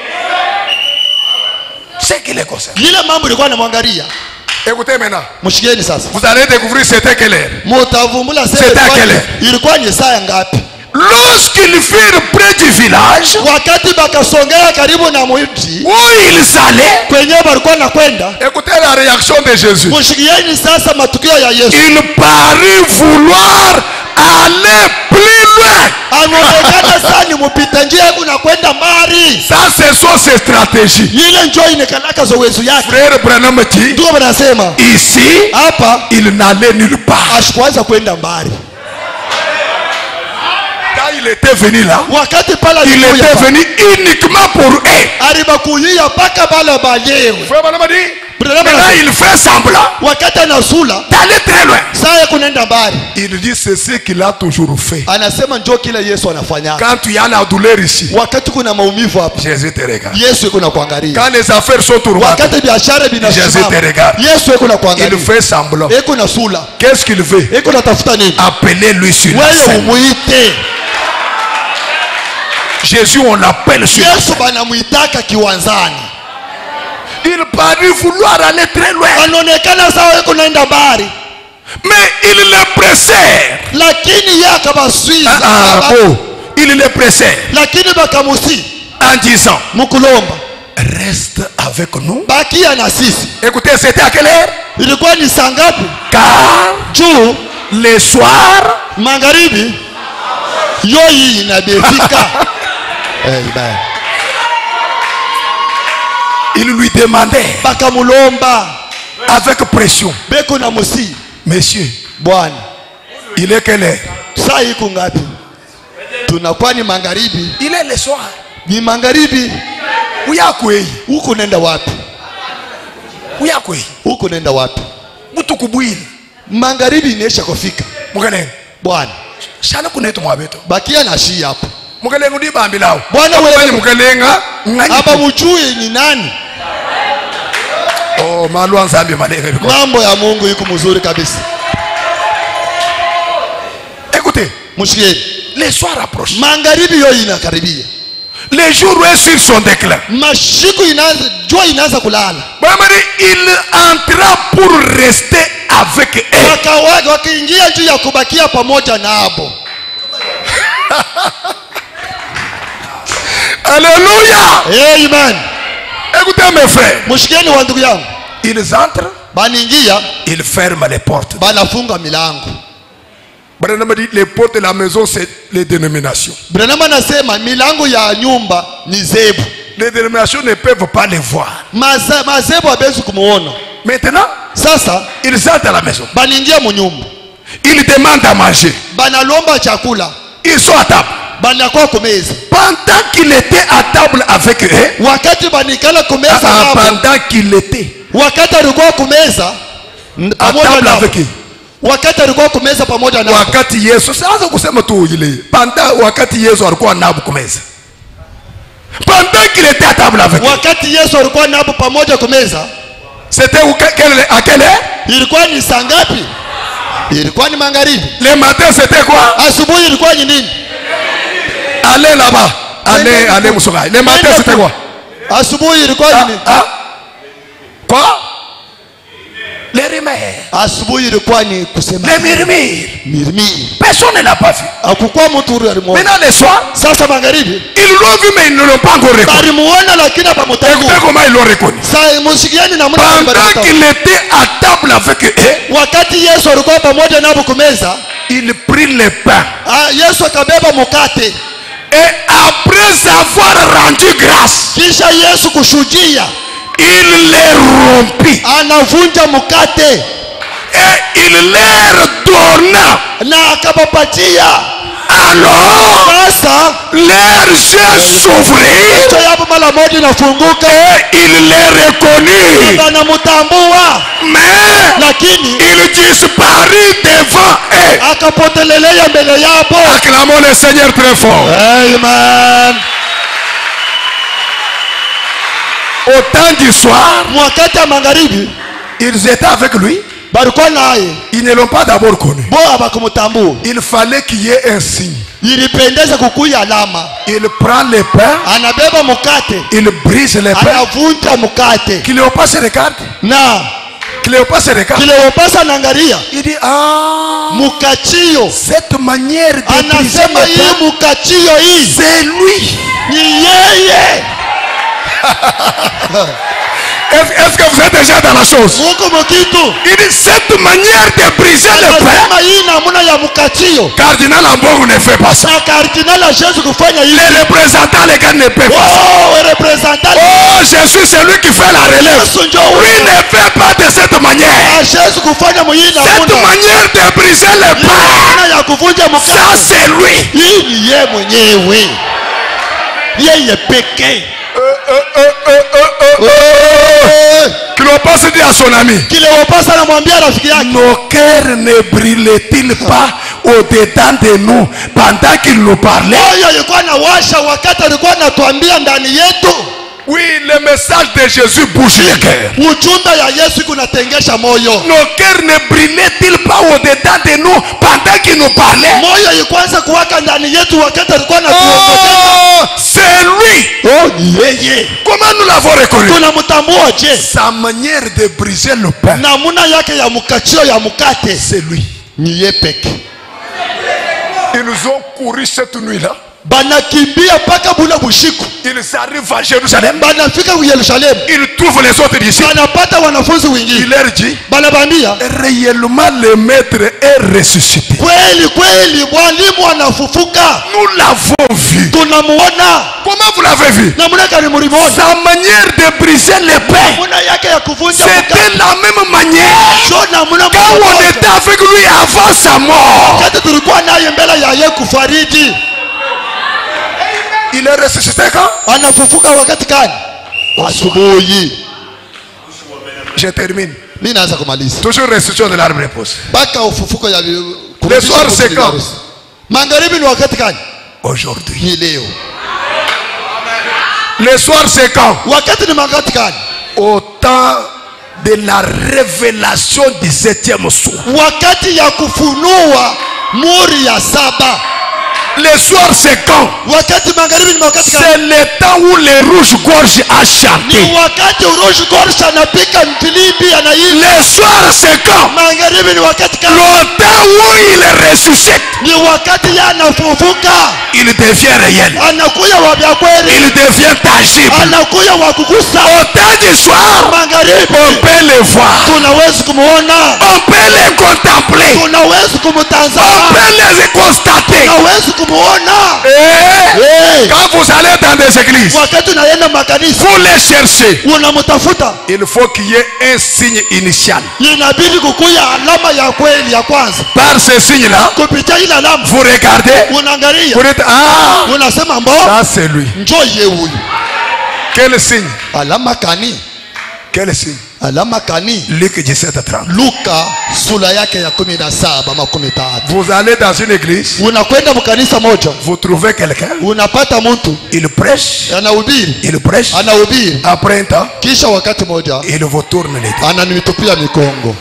Ce qui les concernait. Ile mambo ilikuwa namwangalia. Écoutez maintenant, Mshikieni sasa. vous allez découvrir c'était quelle heure. Mutavumbula sasa C'était ilikuwa- quelle? ilikuwa ni saa ngapi? Lorsqu'ils furent près du village Wakati bakasongea karibu na mji où ils allaient, kwenye balikuwa nakwenda, écoutez la réaction de Jésus. mshikieni sasa matukio ya Yesu. Il parut vouloir aller plus loin. Anaonekana sana mupita njia kuna kwenda mbali. Ça, ce sont ses stratégies. Ile njoo inakalaka zowezo yake. Frère Branham dit, Ndio wanasema ici, hapa il n'allait nulle part. ashikuanza kwenda mbali. Quand il était venu là, Wakati pala il alikuja était pa- venu uniquement pour eux. alibakuia paka bala balyewe. Frère Branham dit, Branham maintenant anasema, il fait semblant wakati anasula d'aller très loin. saa kunaenda mbali. Il dit, c'est ce qu'il a toujours fait. Anasema njoo kile Yesu anafanya. Quand tu as la douleur ici, Wakati kuna maumivu hapa, Jésus te regarde. Yesu yuko na kuangalia. Quand les affaires sont tourmentées, Wakati biashara Jésus binasimama, te regarde. Yesu yuko na Il kuangalia. fait semblant. Eko na sula. Qu'est-ce qu'il veut? Eko na tafuta nini? Appelez-lui sur la Wewe scène. umuite. Jésus, on l'appelle sur la Yesu scène. banamuitaka kiwanzani. Il parut vouloir aller très loin. Anaonekana sawa yuko naenda mbali. Mais il le pressait. Lakini yeye akabaswiza. Ah, ah, oh, il le pressait Lakini bakamusi en disant, mkulomba. reste avec nous. Bakia na sisi. Écoutez, c'était à quelle heure? Ilikuwa ni saa ngapi? Car Juu le soir, magharibi yoyi inabefika. Amen. il lui demandait Bakamulomba. avec pression, Beko na musi. monsieur, Bwana, il est quelle heure? saa iko ngapi? Tunakuwa ni magharibi. Il est le soir. Ni magharibi. Uyakwei, Huko nenda wapi? uyakwei, Huko nenda wapi? mutu kubwili. Magharibi inaisha kufika. Mukene, Bwana, shala kunetu mwabeto. bakia na shi hapo. Mukene ngudi bambilao. Bwana Wewe wewe mukelenga ngani? hapa mjui ni nani? Oh, malwa nzambi malega biko. Mambo ya Mungu yuko mzuri kabisa. Mshikieni. Le soir approche. Magharibi yo inakaribia. Le jour est sur son déclin. Mashiku inaanza, jua inaanza kulala. Il entra pour rester avec eux. Wakawaga wakaingia juu ya kubakia pamoja nabo. Alléluia. Amen. Écoutez mes frères. Mshikieni wa ndugu yangu. Ils entrent. Banaingia. Ils ferment les portes. Banafunga milango. Branham dit les portes de la maison c'est les dénominations. Branham anasema milango ya nyumba ni zebu. Les dénominations ne peuvent pas les voir. Maza, mazebu hawezi kumuona. Maintenant, sasa ils entrent à la maison. Banaingia mu nyumba. Ils demandent à manger. Banalomba chakula. Ils sont à table. Banakuwa kumeza. Pendant qu'il était à table avec eux. Wakati banikala kumeza ah, ah, pendant qu'il était. Wakati alikuwa kumeza à table avec eux. Wakati alikuwa kumeza pamoja nao. Wakati Yesu sasa kusema tu ile. Pendant wakati Yesu alikuwa nabo kumeza. Pendant qu'il était à table avec eux. Wakati Yesu alikuwa nabo pamoja kumeza. C'était à quelle heure? Ilikuwa ni saa ngapi? Ilikuwa ni magharibi. Le matin c'était quoi? Asubuhi ilikuwa ni nini? Allez là-bas. Allez, allez Moussouga. Le matin c'était quoi? Asubuhi ilikuwa ni nini? Ah, quoi? Les remèdes. Asubuhi ilikuwa ni kusema. Les murmures. Murmures. Personne ne l'a pas vu. Hakukuwa mtu alimuona. Maintenant le soir, sasa magharibi, ils l'ont vu mais ils ne l'ont pas encore reconnu. Alimuona lakini hapamtambua. Écoutez comment ils l'ont reconnu. Sasa msikieni na mtu pendant qu'il était à table avec eux, wakati Yesu alikuwa pamoja nao kumeza, il prit le pain. Ah, Yesu akabeba mkate. Et après avoir rendu grâce, kisha Yesu kushujia, il les rompit. Anavunja mkate. Et il leur donna. Na akapapatia. Alors, sasa leurs yeux s'ouvrirent. Et il les reconnut. Mais lakini il disparut devant eux. Akapotelelea mbele yao. Acclamons le Seigneur très fort. Amen. Au temps du soir, wakati wa magharibi, ils étaient avec lui. Balikuwa naye. Ils ne l'ont pas d'abord connu. Bora bakumtambua. Il fallait qu'il y ait un signe. Ilipendeza kukuya alama. Il prend le pain. Anabeba mkate. Il brise le pain. Anavunja mkate. Cléopas se regarde. Na Cléopas se regarde. Cléopas anaangalia. Il dit ah, mukachio. Cette manière de briser le pain. Anasema hii mukachio hii. C'est lui. Ni yeye. Est-ce que vous êtes déjà dans la chose? Il dit cette manière de briser le pain. Cardinal Ambongo ne fait pas ça. Les représentants les gars ne peuvent pas ça. Oh, Jésus c'est lui qui fait la relève. Lui ne fait pas de cette manière. Cette manière de briser le pain, ça c'est lui. Cléopas dit à son ami, nos cœurs ne brûlaient-ils pas au-dedans de nous pendant qu'il nous parlait? Oui, le message de Jésus bouge les cœurs. Nos cœurs ne brûlaient-ils pas au-dedans de nous pendant qu'il nous parlait? Oh, c'est lui. Oh, yeah, yeah. Comment nous l'avons reconnu? Sa manière de briser le pain, c'est lui. Ils nous ont couru cette nuit-là. Banakimbia paka bula bushiku. Ils arrivent à Jérusalem. Banafika ku Yerusalemu. Ils trouvent les autres disciples. Banapata wanafunzi wengine. Il leur dit, banabambia, réellement le maître est ressuscité. Kweli kweli mwalimu anafufuka. Nous l'avons vu. Tunamuona. Comment vous l'avez vu? Namuna kani mulimona. Sa manière de briser le pain, namuna yake ya kuvunja mkate, c'était la même manière so namuna quand on était avec lui avant sa mort. Kati tulikuwa naye mbele ya yeye kufariji. Il est ressuscité quand? Anafufuka wakati gani? Asubuhi. Je termine. Mimi naanza kumaliza. Toujours restitution de l'arbre repose. Baka ufufuko ya le soir c'est quand? Magharibi ni wakati gani? Aujourd'hui. Ni leo. Le soir c'est quand? Wakati ni wakati gani? Au temps de la révélation du septième soir. Wakati ya kufunua muri ya saba. Le soir c'est quand? Wakati magharibi ni wakati gani? C'est le temps où les rouges-gorges a chanté. Ni wakati rouge-gorge anapika mfilibi anaimba. Le soir c'est quand? Magharibi ni wakati gani? Le temps où il ressuscite. Ni wakati anafufuka. Il devient réel. Anakuya wa vya kweli. Il devient tangible. Anakuya wa kugusa. Au temps du soir, magharibi on peut le voir. Tunaweza kumuona. On peut le contempler. Tunaweza kumtazama. On peut les constater. Tunaweza kumuona. Et hey. Quand vous allez dans des églises, wakati unaenda makanisa, vous les cherchez. Unamtafuta. Il faut qu'il y ait un signe initial. Inabidi kukuya alama ya kweli ya kwanza. Par ce signe-là, kupitia ile alama, vous regardez. Unaangalia. Vous dites ah. Unasema mbo. Ça c'est lui. Njoo yeye huyu. Quel signe? Alama kani? Quel signe? Alama kani? Luc dix-sept trente. Luka sura yake ya kumi na saba makumi tatu. Vous allez dans une église. Unakwenda mkanisa moja. Vous trouvez quelqu'un. Unapata mtu. Il prêche. Anahubiri. Il prêche. Anahubiri. Après un temps. Kisha wakati moja. Il vous tourne les deux. Ananitupia mikongo.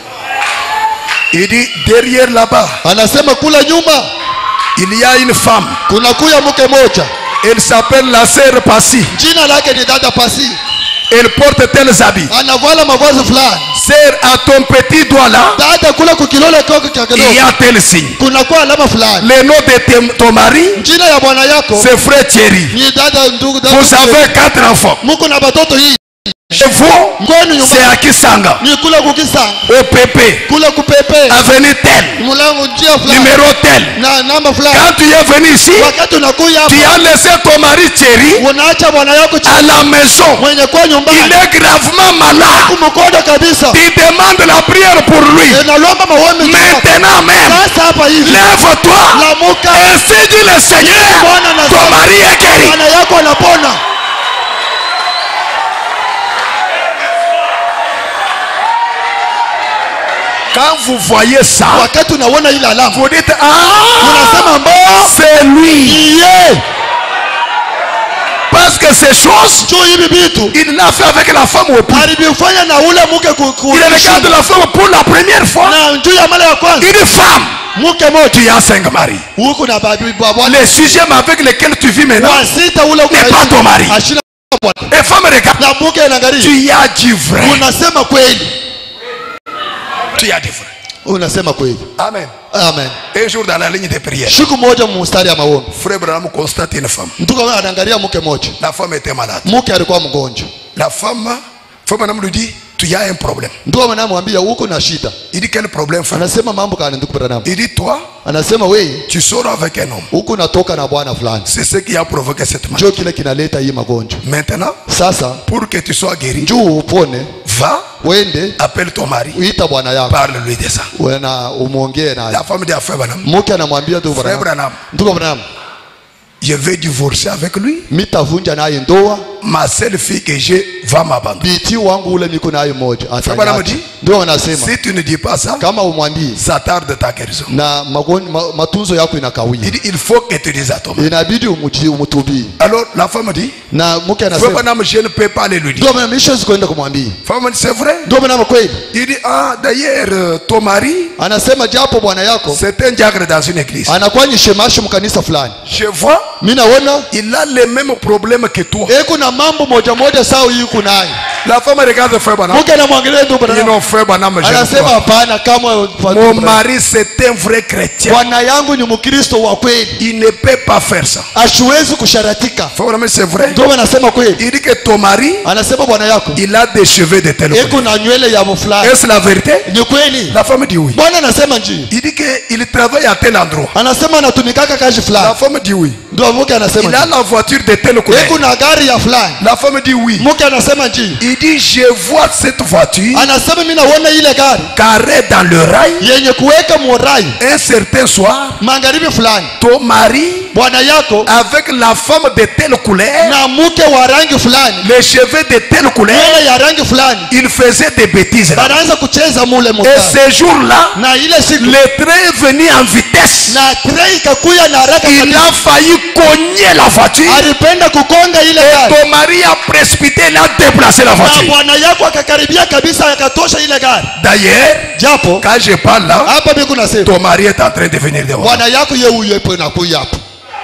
Il dit derrière là-bas. Anasema kula nyuma. Il y a une femme. Kuna kuya mke moja. Elle s'appelle la sœur Passi. Jina lake ni dada Pasi. Elle porte tels habits. Anavala mavazi fulani. Sœur, à ton petit doigt là, dada kula kukilole koko cha kidogo. il y a tel signe. Kuna kwa alama fulani. Le nom de ton mari, jina ya bwana yako, c'est frère Thierry. Ni dada ndugu dada. Vous avez quatre enfants. Muko na batoto hii. Chez vous, c'est à Kisanga. Ni kula kukisanga. Au Pépé. Kula kupepe. Avenue tel. Mulango njia fulani. Numéro tel. Na namba fulani. Quand tu es venu ici, wakati unakuja hapa, tu as laissé ton mari Thierry unaacha bwana yako à la maison. Mwenye kwa nyumbani. Il est gravement malade. Kumkoda kabisa. Tu demandes la prière pour lui. Nalomba maombi. Maintenant même. Sasa hapa hivi. Lève-toi. Lamuka. Ainsi dit le Seigneur. Ton mari est guéri. Bwana yako anapona. Quand vous voyez ça, vous dites ah, c'est lui. Parce que ces choses, il l'a fait avec la femme au époux. Il regarde la femme pour la première fois. Il dit femme, tu as cinq maris. Le sixième avec lequel tu vis maintenant n'est pas ton mari. Et femme regarde, tu as du vrai. Tu as dit vrai. Unasema kweli. Amen. Amen. Un jour dans la ligne de prière. Siku moja mstari ya maombi. Frère Branham constate une femme. Mtu anaangalia mke moja. La femme était malade. Mke alikuwa mgonjwa. La femme, Frère Branham lui dit, tu as un problème. Ndio anamwambia uko na shida. Il dit quel problème frère? Anasema mambo gani ndugu Branham? Il dit toi, anasema wewe, tu sors avec un homme. Uko natoka na bwana fulani. C'est ce qui a provoqué cette maladie. Ndio kile kinaleta hii magonjwa. Maintenant, sasa pour que tu sois guéri, njoo upone, va, wende, appelle ton mari, uita bwana yako, parle-lui de ça. Wana umuongee naye. La femme dit à Frère Branham, mke anamwambia tu Frère Branham, ndugu Branham, je vais divorcer avec lui. Mitavunja naye ndoa. Ma seule fille que j'ai va m'abandonner. Biti wangu ule niko naye moja. Frère Branham dit, ndio anasema, si tu ne dis pas ça, kama umwambii, ça tarde ta guérison. Na matunzo yako inakawia. Il dit, il faut que tu dises à ton mari. Inabidi umutii umutubii. Alors la femme dit, na mke anasema, Frère Branham, je ne peux pas aller lui dire. Ndio mimi siwezi kwenda kumwambia. Femme dit, c'est vrai? Ndio mimi kweli. Il dit, ah d'ailleurs ton mari, anasema japo bwana yako, c'est un diacre dans une église. Anakuwa ni shemashi mkanisa fulani. Je vois, mimi naona il a les mêmes problèmes que toi. Eh, kuna mambo moja moja sawa yuko naye. La femme regarde Frère Branham. Mke anamwangalia ndugu Branham. Non, Frère Branham, je anasema hapana, kama mon mari c'est un vrai chrétien. Bwana yangu ni Mkristo wa kweli. Il ne peut pas faire ça. Asiwezi kusharatika. Frère Branham, c'est vrai. Ndio anasema kweli. Il dit que ton mari, anasema bwana yako, il a des cheveux de telle couleur. Kuna nywele ya mfulani. Est-ce la vérité? Ni kweli. La femme dit oui. Bwana anasema nji. Il dit que il travaille à tel endroit. Anasema anatumikaka kazi fulani. La femme dit oui. Ndio mke anasema. Il a la voiture de telle couleur. Kuna gari ya fulani. La femme dit oui. Mke anasema nji. Il dit je vois cette voiture. Anasema mimi naona ile gari carré dans le rail. Yenye kuweka mu rail. Un certain soir, magharibi fulani, ton mari bwana yako avec la femme de telle couleur, na mke wa rangi fulani, les cheveux de telle couleur, nywele ya rangi fulani, il faisait des bêtises là. banaanza kucheza mule Et mstari. ce jour-là, Na ile siku le train est venu en vitesse. na trei ikakuya na haraka Il kabisa. a failli cogner la voiture. Alipenda kukonga ile gari. Ton mari a précipité, il a déplacé la Na voiture. bwana yako akakaribia kabisa akatosha ile gari. D'ailleurs, Japo quand je parle là, hapa mimi kuna sema ton mari est en train de venir devant. bwana yako yeye huyo ipo na kuya hapo.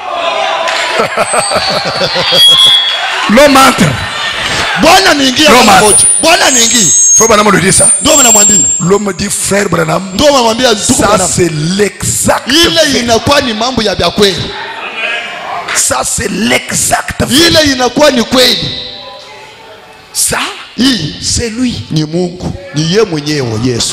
L'homme entre. Bwana niingia Roma. mara moja. Bwana niingie. Faut pas me le dire ça. Ndio mnamwambia. L'homme dit frère Branham, Ndio mnamwambia tuko ça Branham. c'est l'exact. Ile inakuwa ni mambo ya vya kweli. Ça c'est l'exact. Ile inakuwa ni kweli. Ça, Hii c'est lui. ni Mungu, ni yeye mwenyewe Yesu.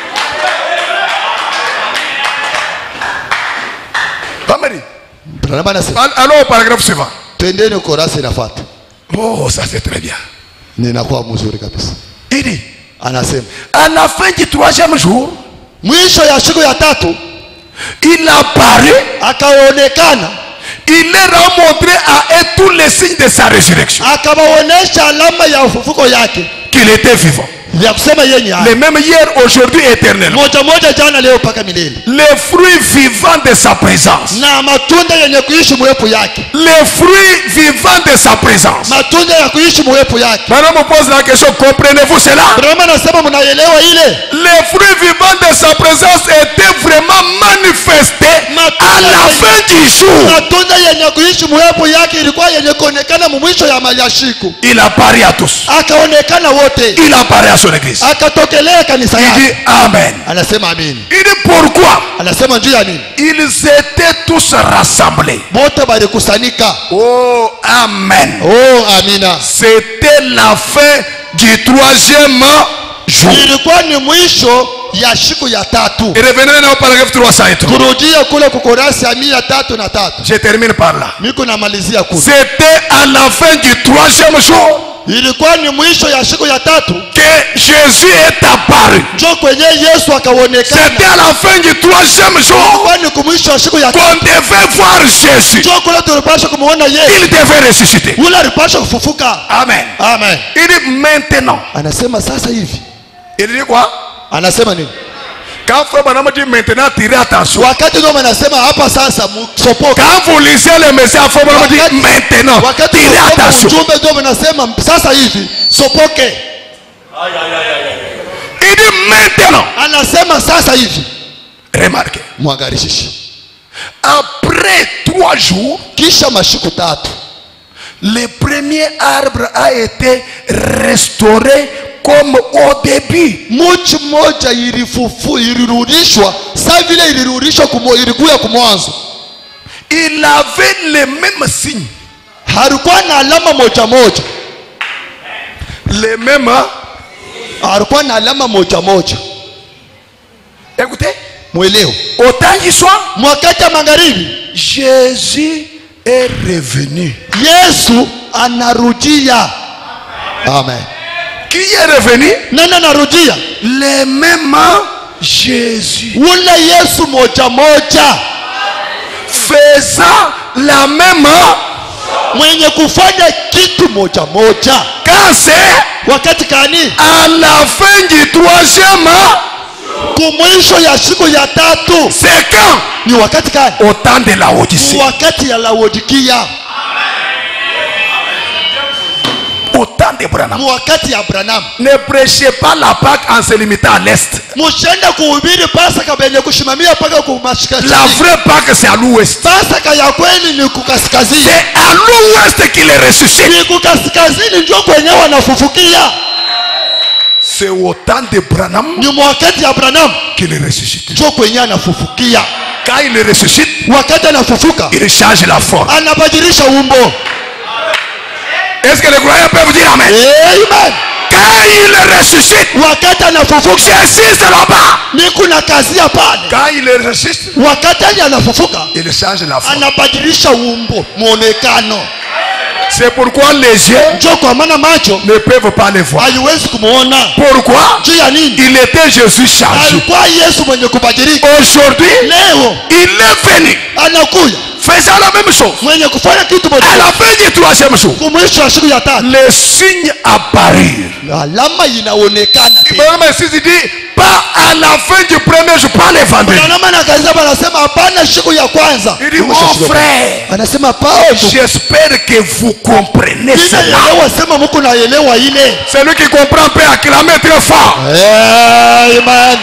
Pamari. Branham anasema Al- Allons au paragraphe suivant. twendeni korasi inafuata. Oh, ça c'est très bien. Ninakuwa mzuri kabisa. Il dit, Anasema à la fin du troisième jour, mwisho ya siku ya tatu il apparaît, akaonekana, il leur a montré à eux tous les signes de sa résurrection, akawaonesha alama ya ufufuko yake qu'il était vivant. ya kusema yeye ni Les hai. mêmes hier, aujourd'hui, éternellement. Moja moja jana leo mpaka milele. Les fruits vivants de sa présence. Na matunda yenye kuishi mwepo yake. Les fruits vivants de sa présence. Matunda ya kuishi mwepo yake. Maintenant, on me pose la question, comprenez-vous cela? Brahma anasema mnaelewa ile? Les fruits vivants de sa présence étaient vraiment manifestés à la fin du jour. Matunda yenye kuishi mwepo yake ilikuwa yenye kuonekana mwisho ya maliashiku. Il apparaît à tous. Akaonekana wote. Il apparaît à son église. Akatokelea kanisa Il yake. dit Amen. Anasema amen. Il dit pourquoi? Anasema juu ya nini? Ils étaient tous rassemblés. Wote balikusanyika. Oh, Amen. Oh, amina. C'était la fin du troisième jour. Ilikuwa ni mwisho ya siku ya tatu. Et revenez maintenant au paragraphe trois cent trois. Kurudia kule kukorasi ya mia tatu na tatu. Je termine par là. Miko namalizia kule. C'était à la fin du troisième jour Ilikuwa ni mwisho ya siku ya tatu que Jésus est apparu. njo kwenye Yesu akaonekana. C'était à la fin du troisième jour Ilikuwa ni kumwisho ya siku ya tatu qu'on devait voir Jésus. njo kule tulipasha kumuona Yesu. Il devait ressusciter. Ule alipasha kufufuka. Amen. Amen. Il dit maintenant. Anasema sasa hivi. Il dit quoi? Anasema nini? Quand Frère Branham dit maintenant, tirez attention. Wakati ndio anasema hapa sasa msopoka. Quand vous lisez le message, Frère Branham dit Wakati- maintenant, Wakati tirez msopoka attention. ujumbe ndio anasema sasa hivi sopoke. Il dit maintenant. Anasema sasa hivi. Remarquez. Mwangalishishi. Après trois jours, Kisha mashiku tatu. le premier arbre a été restauré comme au début. Muchi moja ilifufu ilirudishwa saa vile ilirudishwa kumo ilikuwa kumwanzo. Il avait les mêmes signes. Halikuwa na alama moja moja. Les mêmes. Halikuwa na alama moja moja. Écoutez. Mweleo. Autant qu'il soit, Mwakati ya magharibi Jésus est revenu. Yesu anarudia. Amen. Qui est revenu? Nani anarudia? Les mêmes Jésus. Ule Yesu moja moja. Faisant la même. Mwenye kufanya kitu moja moja. Quand c'est Wakati kani? à la fin du troisième. Kumwisho ya siku ya tatu. C'est quand? Ni wakati kani? Au temps de la Odyssée. Wakati ya Laodikia. Au temps de Branham. Wakati ya Branham. Ne prêchez pas la Pâque en se limitant à l'Est. Mushenda kuhubiri Pasaka benye kushimamia paka kumashika. La vraie Pâque c'est à l'Ouest. Pasaka ya kweli ni kukaskazini. C'est à l'Ouest qu'il est ressuscité. Ni kukaskazini ndio kwenye wanafufukia. C'est au temps de Branham Ni wakati ya Branham qu'il est ressuscité. ndio kwenye anafufukia. Quand il ressuscite, Wakati anafufuka il change la forme. anabadilisha umbo. Est-ce que les croyants peuvent dire Amen? Amen. Quand il ressuscite, Wakati anafufuka Jésus est là-bas. ni kuna kazi ya pale. Quand il ressuscite, Wakati anafufuka il change la forme. anabadilisha umbo, muonekano. C'est pourquoi les yeux Ndio kwa maana macho ne peuvent pas les voir. haiwezi kumuona. Pourquoi? Juu ya nini? Il était Jésus chargé. Alikuwa Yesu mwenye kubadilika. Aujourd'hui, Leo il est venu anakuya faisant la même chose. mwenye kufanya kitu moja À la fin du troisième jour, kumwisho wa siku ya tatu les signes apparurent. alama inaonekana tena. Ibrahim ici il dit pas à la fin du premier jour, pas les vendredis. Na maana kanisa anasema hapana siku ya kwanza. Il dit mon frère, Anasema Paulo, j'espère que vous comprenez cela. ninaelewa sema mko naelewa ile. Celui qui comprend peut acclamer très fort. Amen.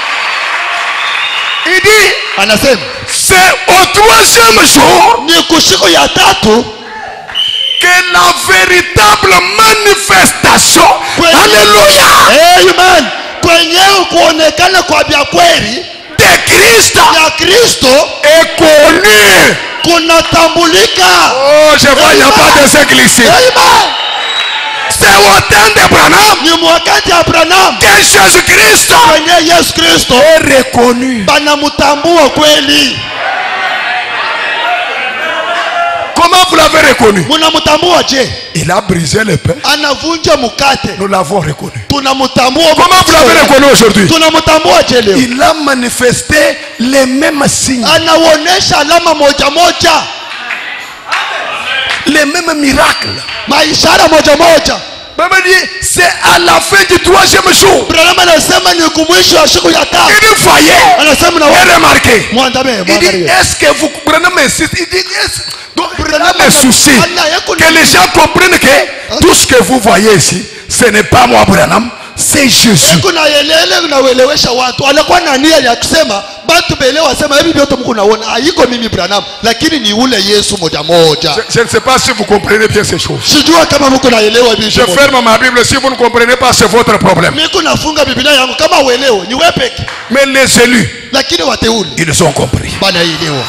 Il dit Anasema c'est au troisième jour ni kusiku ya tatu que la véritable manifestation, Kwenye- alléluia, Amen. Kwenye kuonekana kwa vya kweli de Christ ya Kristo est connu. kunatambulika. Oh, je vois, il n'y a pas de cercle ici. Amen. C'est au temps d'Abraham Ni wakati Abraham que Jésus-Christ kwenye Yesu Kristo est reconnu. banamtambua kweli. Comment vous l'avez reconnu? Mnamtambua je? Il a brisé le pain. Anavunja mkate. Nous l'avons reconnu. Tunamtambua. Comment vous l'avez reconnu aujourd'hui? Tunamtambua je leo? Il a manifesté les mêmes signes, Anaonesha alama moja moja, les mêmes miracles. maishara moja moja. Même dit, c'est à la fin du troisième jour. Abraham anasema ni kumwisho wa siku ya Il tatu. dit, voyez, Anasema na et wewe remarquez. muandame Il dit, muangalie. est-ce que vous comprenez mes insiste? Il dit, est-ce donc Branham prenez le souci ana- que les gens comprennent que tout ce que vous voyez ici, ce n'est pas moi, Branham, c'est Jésus. Kuna yelele na uelewesha watu. Alikuwa na nia ya kusema watu belewa sema hivi vyote mko naona haiko mimi Branham, lakini ni ule Yesu moja moja. Je, je ne sais pas si vous comprenez bien ces choses. Sijua kama mko naelewa hivi. Je ferme ma Bible. Si vous ne comprenez pas, c'est votre problème. Mimi nafunga Biblia yangu kama uelewe ni wewe peke. Mais les élus, Lakini wateule ils ont compris. bana elewa.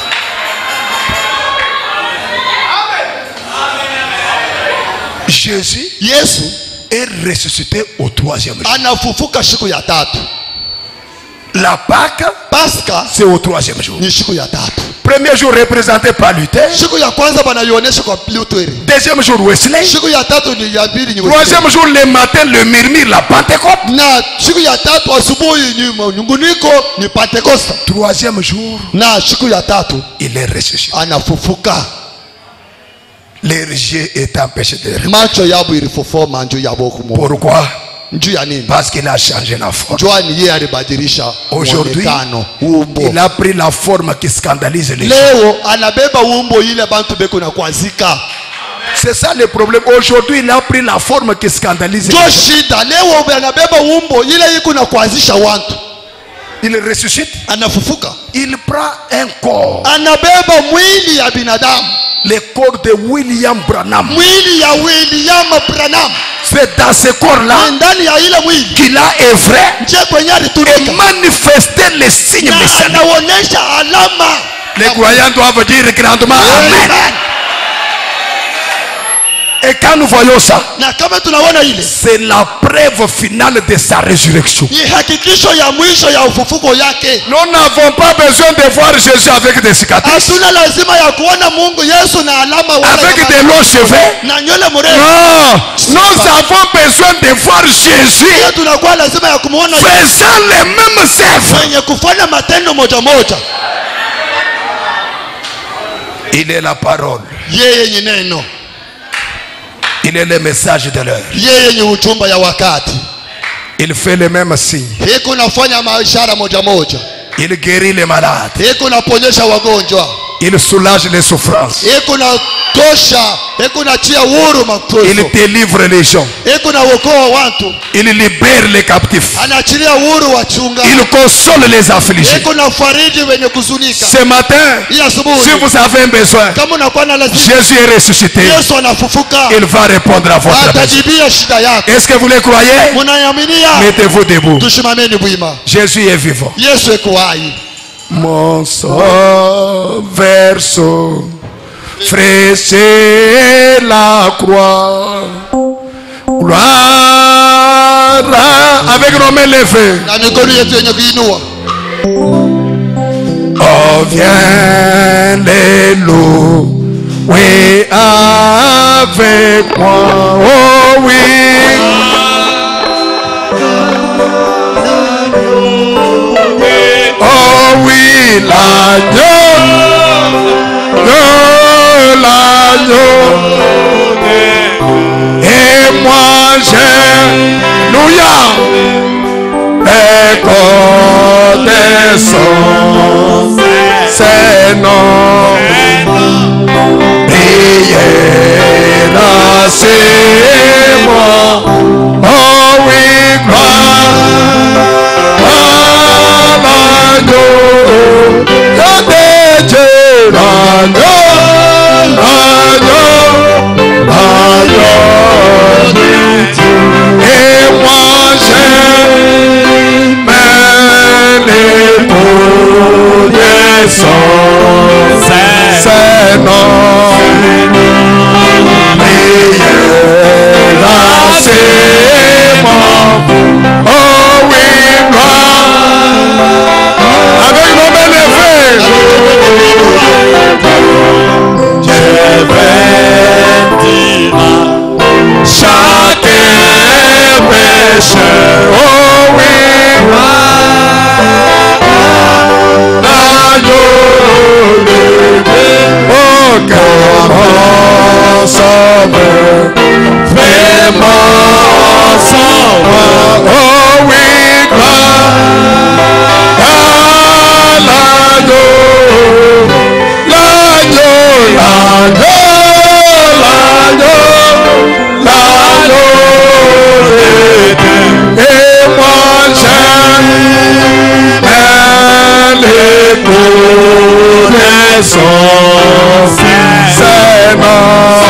Jésus Yesu est ressuscité au troisième jour. anafufuka siku ya tatu. La Pâque, Pasaka c'est au troisième jour. ni siku ya tatu. Premier jour représenté par Luther. Siku ya kwanza banaionyesha kwa Luther. Deuxième jour Wesley. Siku ya tatu ni ya pili ni Wesley. Troisième jour le matin le murmure, la Pentecôte. Na siku ya tatu asubuhi ni nyunguniko ni Pentecoste. Troisième jour, Na siku ya tatu il est ressuscité. anafufuka. Les yeux étaient empêchés de répondre. Macho yabo ilifufua manjo yabo kumo. Pourquoi? Njuu ya nini? Parce qu'il a changé la forme. Joani yeye alibadilisha Aujourd'hui, muonekano, umbo. il a pris la forme qui scandalise les gens. Leo anabeba umbo ile bantu beko na kwazika. C'est ça le problème. Aujourd'hui, il a pris la forme qui scandalise les Jo gens. shida leo anabeba umbo ile iko na kwazisha watu. Il ressuscite. Anafufuka. Il prend un corps. Anabeba mwili ya binadamu. Le corps de William Branham. Mwili ya William Branham. C'est dans ce corps-là Ndani ya ile mwili qu'il a œuvré nje kwenye et alitumika manifesté les signes na messianiques. anaonesha alama. Les croyants doivent dire grandement Amen. Amen. Et quand nous voyons ça, Na kama tunaona ile c'est la preuve finale de sa résurrection. ni hakikisho ya mwisho ya ufufuko yake. Nous n'avons pas besoin de voir Jésus avec des cicatrices, Hatuna lazima ya kuona Mungu Yesu na alama wala avec ya des longs cheveux. na nywele mrefu. Non, nous avons besoin de voir Jésus Pia tunakuwa lazima ya kumuona faisant les mêmes œuvres. mwenye kufanya matendo moja moja. Il est la parole. Yeye ni neno, Il est le message de l'heure. yeye ni ujumbe ya wakati. Il fait les mêmes signes. Hiko nafanya maishara moja moja. Il guérit les malades. Hiko naponyesha wagonjwa. Il soulage les souffrances. Hiko na tosha, hiko na chia huru Il makoso. délivre les gens. Hiko na wokoa watu. Il libère les captifs. Anaachilia huru wachunga. Il console les affligés. Hiko na fariji wenye kuzunika. Ce matin, Hii si asubuhi vous avez un besoin, kama unakuwa na lazima, Jésus est ressuscité. Yesu anafufuka. Il va répondre à votre besoin. Atajibia shida yako. Est-ce que vous le croyez? Munayaminia? Mettez-vous debout. Tushimameni bwima. Jésus est vivant. Yesu eko hai. Mon sauveur fraîchait la croix. Gloire à- avec nos mains levées. Na mikono yetu yenye kuinua. Oh, viens les louer avec moi. Oh oui. Oh oui, l'agneau de Et moi j'alléluia. Et connaissons ses noms. Prière, c'est moi. Oh oui, gloire à l'agneau. L'agneau, l'agneau, l'agneau de Dieu. Et moi j'aime l'époux de son nom. Prière, c'est moi. Oh oui, gloire. Avec vos mains levées. Je vais dire chaque péché. Oh oui, oh que mon sauveur fait mon sauveur. Oh oui, gloire à l'agneau, l'agneau, l'agneau, l'agneau, l'agneau de Dieu. Et moi j'aime l'époux de son Seigneur.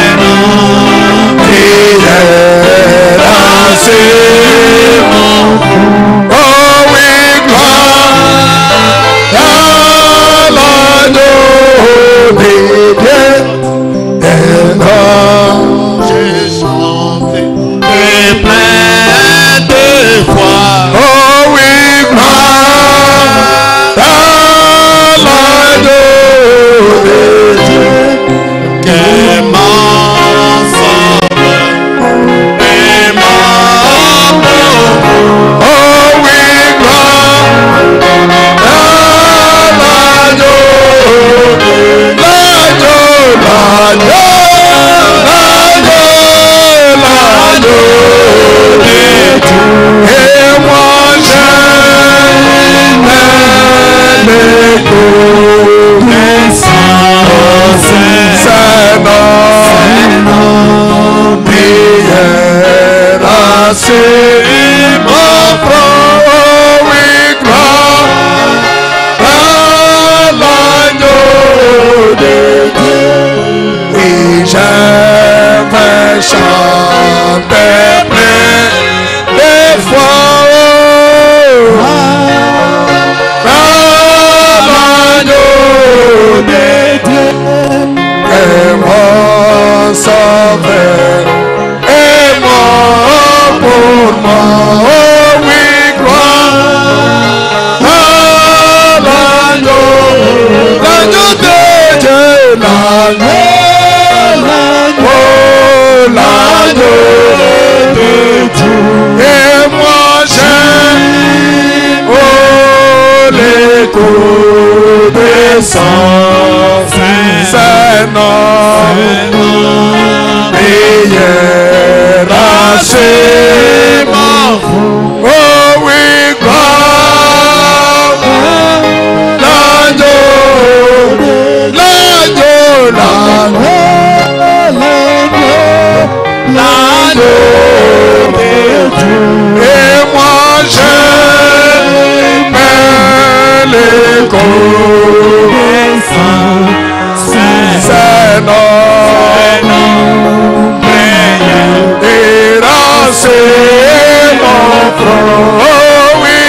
Prière à Simon. Oh oui, gloire à l'agneau de Dieu. Et non, j'ai chanté et plein de foi. Oh oui, gloire à l'agneau de Dieu. Que mon sauveur et mon pauvre. Oh oui, gloire à l'agneau, l'agneau, l'agneau, l'agneau, l'agneau de Dieu. Et moi j'aime l'écoute de son Seigneur. Prière à Simon, oh oui, gloire à l'agneau de Dieu. Oui, j'aime chanter plein de foi à l'agneau de Dieu. Et mon sauveur est mort pour moi. Oh oui, gloire à l'agneau, l'agneau de Dieu, l'agneau, oh l'agneau de Dieu. Et moi j'aime oh l'écoute de son Seigneur. Prière à Simon. Oh oui, gloire l'agneau, l'agneau, l'agneau, l'agneau de Dieu. Et moi j'aime l'écoute de son Seigneur. Prière à Simon. Oh oui,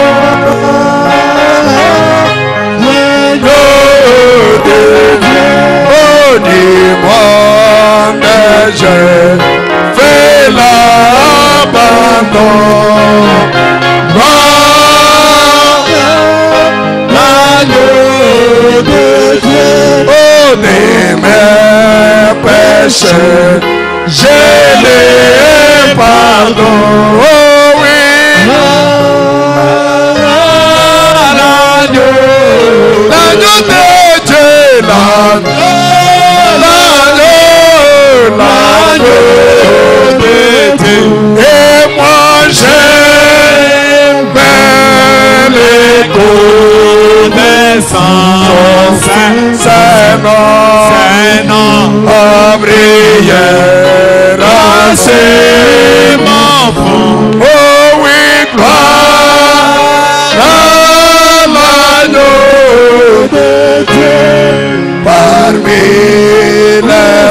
oh dis-moi que je fais l'abandon. L'agneau de Dieu. Oh de mes péchés, j'ai les pardons. Oh oui, l'agneau, l'agneau de Dieu, l'agneau, l'agneau,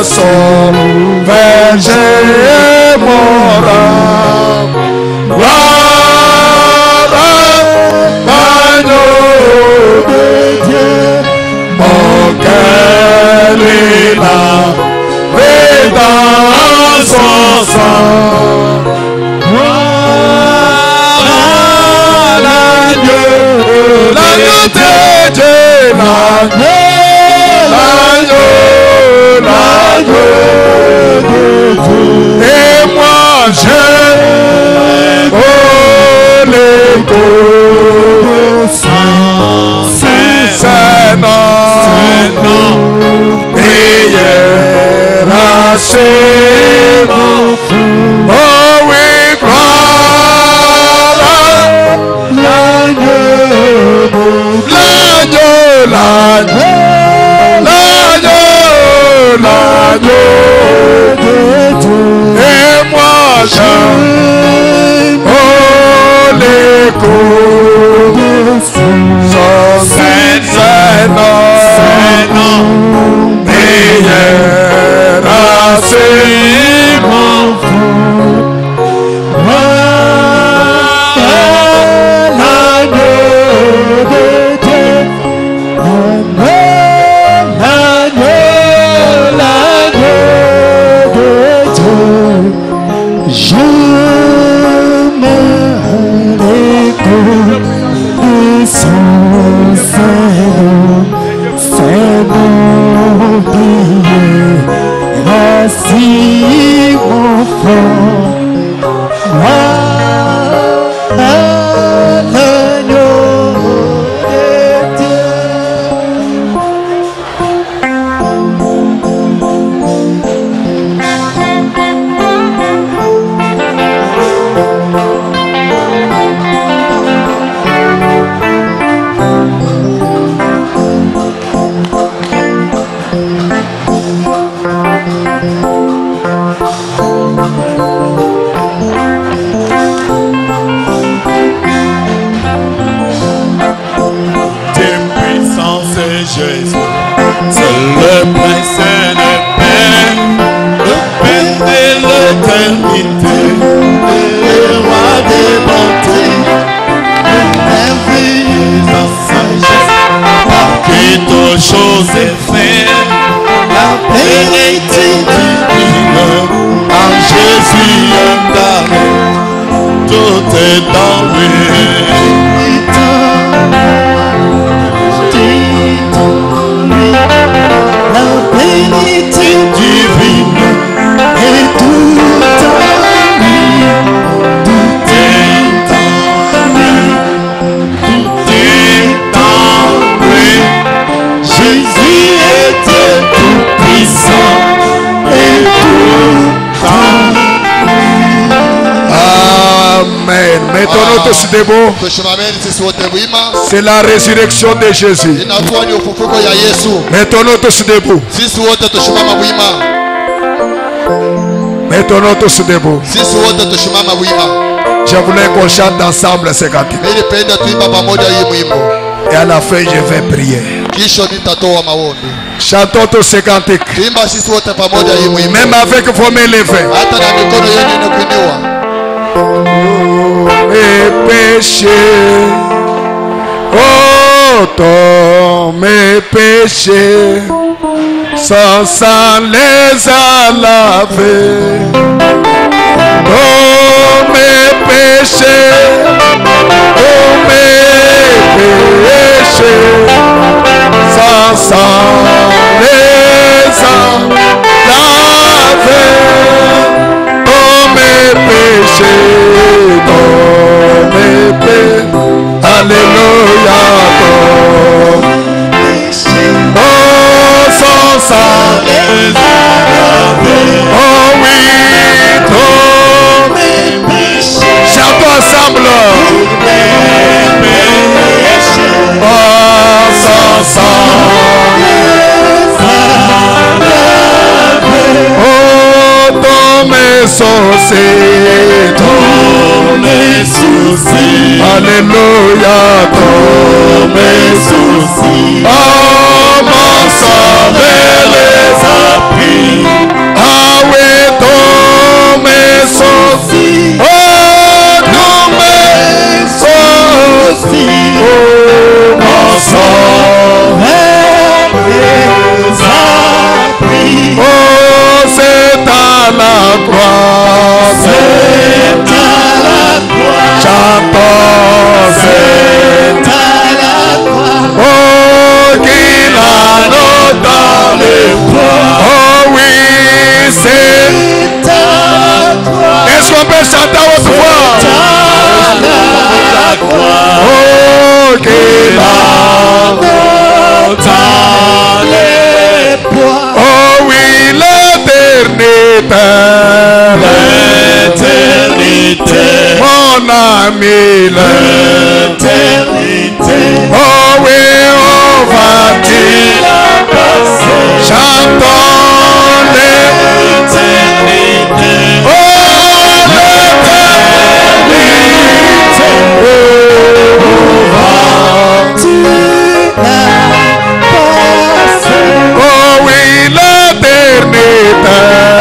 sauvage et mon âme. Gloire à l'agneau de Dieu, auquel il a fait dans son sang. Gloire à l'agneau, l'agneau de Dieu, l'agneau, l'agneau, l'agneau de Dieu. Et moi j'aime oh l'écho de sang, c'est non, prière à ses enfants. Oh oui, gloire à l'agneau, l'agneau, l'agneau, l'agneau, l'agneau de Dieu. Et moi j'aime oh l'écho de son c'est non, prière à ses enfants. L'agneau de Dieu, l'agneau, l'agneau de Dieu. Je me l'écoute de son sein, c'est bon prier, ainsi mon frère, à l'agneau de Dieu. Jésus, c'est le prince de paix, le père de l'éternité, le roi des bontés, le merveilleux en sagesse, par qui toute chose est faite, la vérité divine, en Jésus incarné, tout est dans lui. La vérité divine est tout en lui, tout est en lui, tout est en lui. Jésus était tout puissant et tout en lui. Amen. Mettons-nous tous debout. C'est la résurrection de Jésus. Mettons-nous tous debout. Mettons-nous tous debout. Je voulais qu'on chante ensemble ces cantiques. Et à la fin, je vais prier. Chantons tous ces cantiques. Même avec vos mains levées. Mes péchés, oh ton mes péchés, sans sang les a lavés. Oh mes péchés, oh mes péchés, sans sang les a lavés. Oh mes péchés, oh mes péchés, alléluia. Oh sans sang les a lavés. Oh oui, oh mes péchés. Chantons ensemble. Oh sans sang les a lavés. Oh ton mes soucis, tous mes soucis, alléluia, tous mes soucis, oh mon sauveur les a pris. croix, C'est à la croix. chantons, C'est à la croix. oh, qu'il a nos dans les bras. Oh oui, c'est. C'est à la croix. Est-ce qu'on peut chanter à haute voix? À la croix. Oh, qu'il a Dans les bois. oh oui, l'éternité, L'éternité. mon ami, L'éternité. oh oui, on va dire, chantons les, L'éternité. oh l'éternité, Tu l'as passé. oh oui, l'éternité,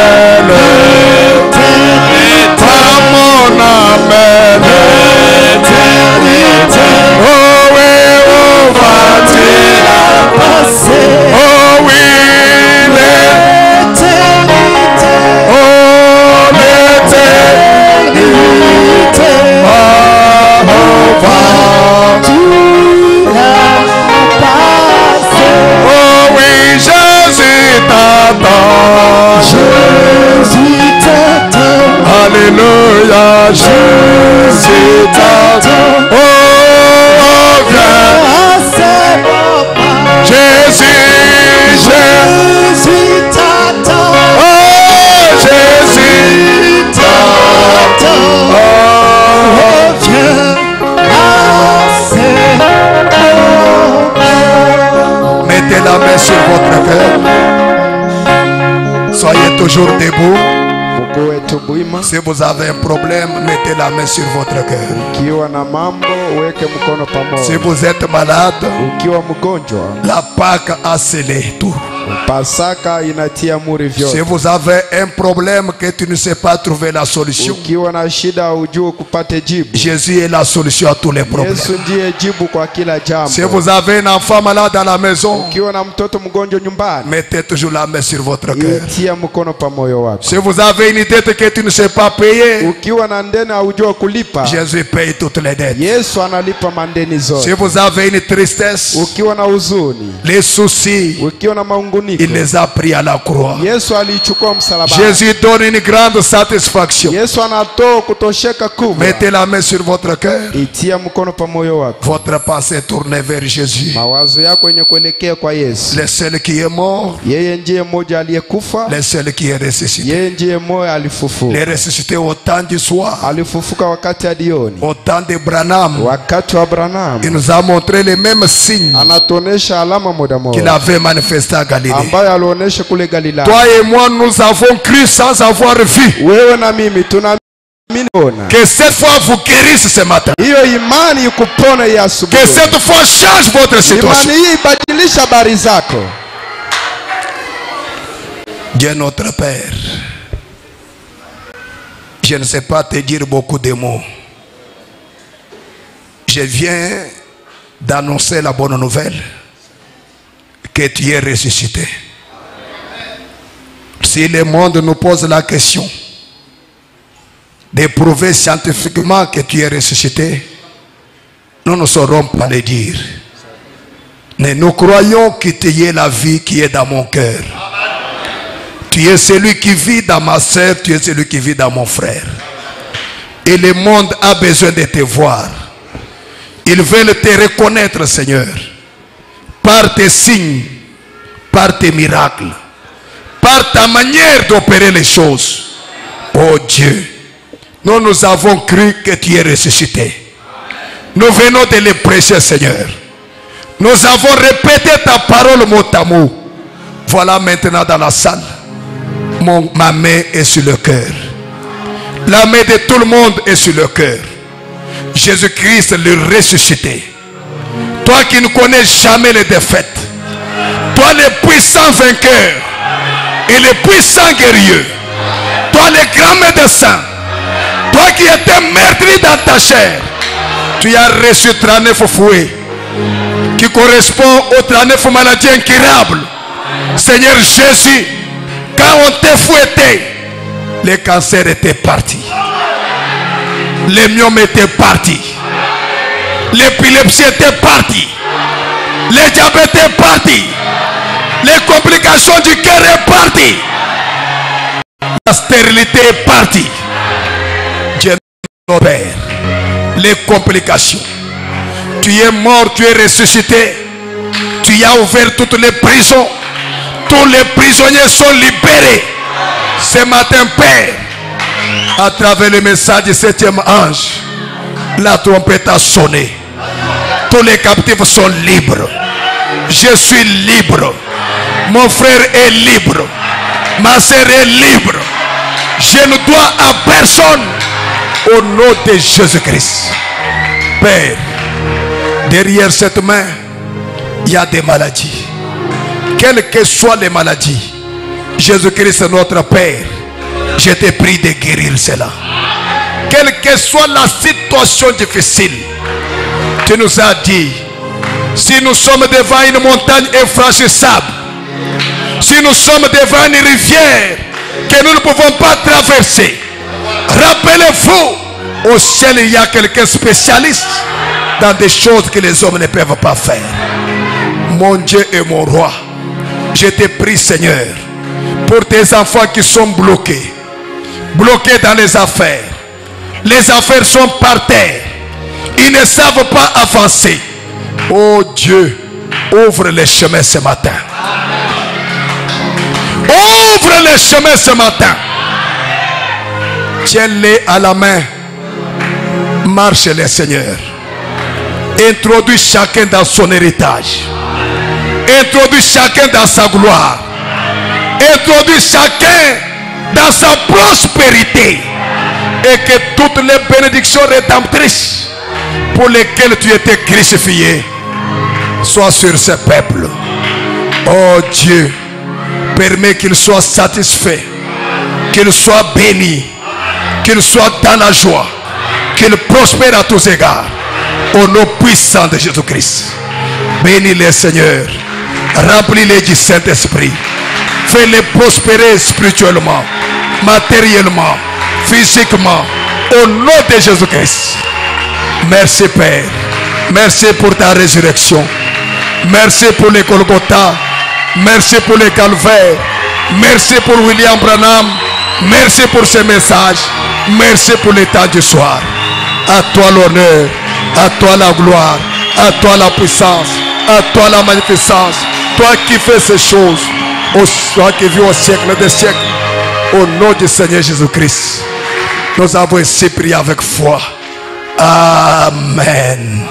L'éternité. à mon âme, L'éternité. oh oui, on va dire, Passé. oh oui, les, L'éternité. oh l'éternité, L'éternité. ah, on va, Tu l'as passé. oh oui, Jésus t'attend, Jésus t'attend. alléluia, Jésus t'attend, oh viens, À ce moment, Jésus, Jésus, Jésus t'attend. oh Jésus T'attend. oh, Reviens à ce moment. mettez la main sur votre cœur, soyez toujours debout. Mguu wetu bwima. Si vous avez un problème, mettez la main sur votre cœur. Ukiwa na mambo uweke mkono Si pamoja. vous êtes malade, Ukiwa mgonjwa, la Pâque a scellé tout. Pasaka inatia muri Si vyote. vous avez un problème que tu ne sais pas trouver la solution, Ukiwa na shida ujue kupate jibu. Jésus est la solution à tous les problèmes. Yesu ndiye jibu kwa kila Si jambo. vous avez un enfant malade à la maison, Ukiwa na mtoto mgonjwa nyumbani, mettez toujours la main sur votre cœur. tia mkono pa moyo wako. Si vous avez une dette que tu ne sais pas payer, Ukiwa na ndeni haujua kulipa, Jésus paye toutes les dettes. Yesu analipa mandeni Si zote. vous avez une tristesse, Ukiwa na huzuni, les soucis, ukiwa na maunguniko, il les a pris à la croix. Yesu alichukua msalaba. Jésus donne une grande satisfaction. Yesu anatoa kutosheka kubwa. Mettez la main sur votre cœur. Itia mkono pa moyo wako. Votre pensée tournée vers Jésus. Mawazo yako yenye kuelekea kwa Yesu. Le seul qui est mort, Yeye ndiye mmoja aliyekufa, le seul qui est ressuscité. yeye ndiye mmoja alifufuka. Les ressuscités au temps du soir, Alifufuka wakati wa jioni, au temps de Branham, wakati wa Abrahamu. il nous a montré les mêmes signes Anatuonesha alama moja qu'il moja avait manifesté à Galilée. ambayo alionyesha kule Galilaya. Toi et moi, nous avons cru sans avoir vu Wewe na mimi tunaamini ona. que cette fois vous guérisse ce matin. Hiyo imani ikupone ya Que asubuhi. cette fois change votre situation. Imani hii ibadilisha habari zako. Dieu notre Père, je ne sais pas te dire beaucoup de mots. Je viens d'annoncer la bonne nouvelle que tu es ressuscité. Si le monde nous pose la question de prouver scientifiquement que tu es ressuscité, nous ne saurons pas le dire. Mais nous croyons que tu es la vie qui est dans mon cœur. Tu es celui qui vit dans ma soeur, tu es celui qui vit dans mon frère. Et le monde a besoin de te voir. Ils veulent te reconnaître, Seigneur, par tes signes, par tes miracles, par ta manière d'opérer les choses. Oh Dieu, nous nous avons cru que tu es ressuscité. Nous venons de le prêcher, Seigneur. Nous avons répété ta parole mot à mot. Voilà maintenant dans la salle. Mon, ma main est sur le cœur. La main de tout le monde est sur le cœur. Jésus-Christ le ressuscité. Toi qui ne connais jamais les défaites. Toi le puissant vainqueur. Et le puissant guerrier. Toi le grand médecin. Toi qui étais meurtri dans ta chair. Tu as reçu trente-neuf fouets. Qui correspond aux trente-neuf maladies incurables. Seigneur Jésus. Quand on t'a fouetté, Les cancers étaient partis. Les myomes étaient partis. L'épilepsie était partie. Les diabètes étaient partis. Les complications du cœur sont parties. La stérilité est partie. Dieu notre Père. Les complications. Tu es mort, tu es ressuscité. Tu as ouvert toutes les prisons. Tous les prisonniers sont libérés. Ce matin, Père, à travers le message du septième ange, la trompette a sonné. Tous les captifs sont libres. Je suis libre. Mon frère est libre. Ma sœur est libre. Je ne dois à personne. Au nom de Jésus-Christ. Père, derrière cette main, il y a des maladies. Quelles que soient les maladies, Jésus-Christ notre Père, je te prie de guérir cela. Quelle que soit la situation difficile, tu nous as dit, si nous sommes devant une montagne infranchissable, si nous sommes devant une rivière que nous ne pouvons pas traverser, rappelez-vous, au ciel il y a quelqu'un spécialiste dans des choses que les hommes ne peuvent pas faire. Mon Dieu et mon roi, je te prie Seigneur, pour tes enfants qui sont bloqués, bloqués dans les affaires. Les affaires sont par terre. Ils ne savent pas avancer. Oh Dieu, ouvre les chemins ce matin. Ouvre les chemins ce matin. Tiens-les à la main. Marche les Seigneur. Introduis chacun dans son héritage. Introduis chacun dans sa gloire. Introduis chacun dans sa prospérité. Et que toutes les bénédictions rédemptrices pour lesquelles tu étais crucifié soient sur ce peuple. Oh Dieu, permets qu'il soit satisfait, qu'il soit béni, qu'il soit dans la joie, qu'il prospère à tous égards. Au nom puissant de Jésus-Christ. Bénis-les Seigneur. Remplis-les du Saint-Esprit. Fais-les prospérer spirituellement, matériellement, physiquement. Au nom de Jésus-Christ. Merci Père. Merci pour ta résurrection. Merci pour les Golgotha. Merci pour les calvaires. Merci pour William Branham. Merci pour ce message. Merci pour l'état du soir. À toi l'honneur. À toi la gloire. À toi la puissance. À toi la magnificence. Toi qui fais ces choses. Toi qui vis au siècle des siècles. Au nom du Seigneur Jésus-Christ. Nous avons ainsi prié avec foi. Amen.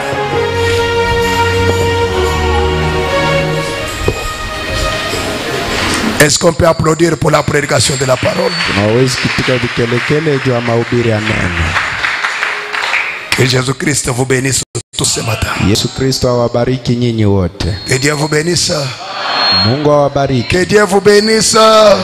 Est-ce qu'on peut applaudir pour la prédication de la parole? Que Jésus-Christ vous bénisse tous ce matin. Que Dieu vous bénisse. Que Dieu vous bénisse.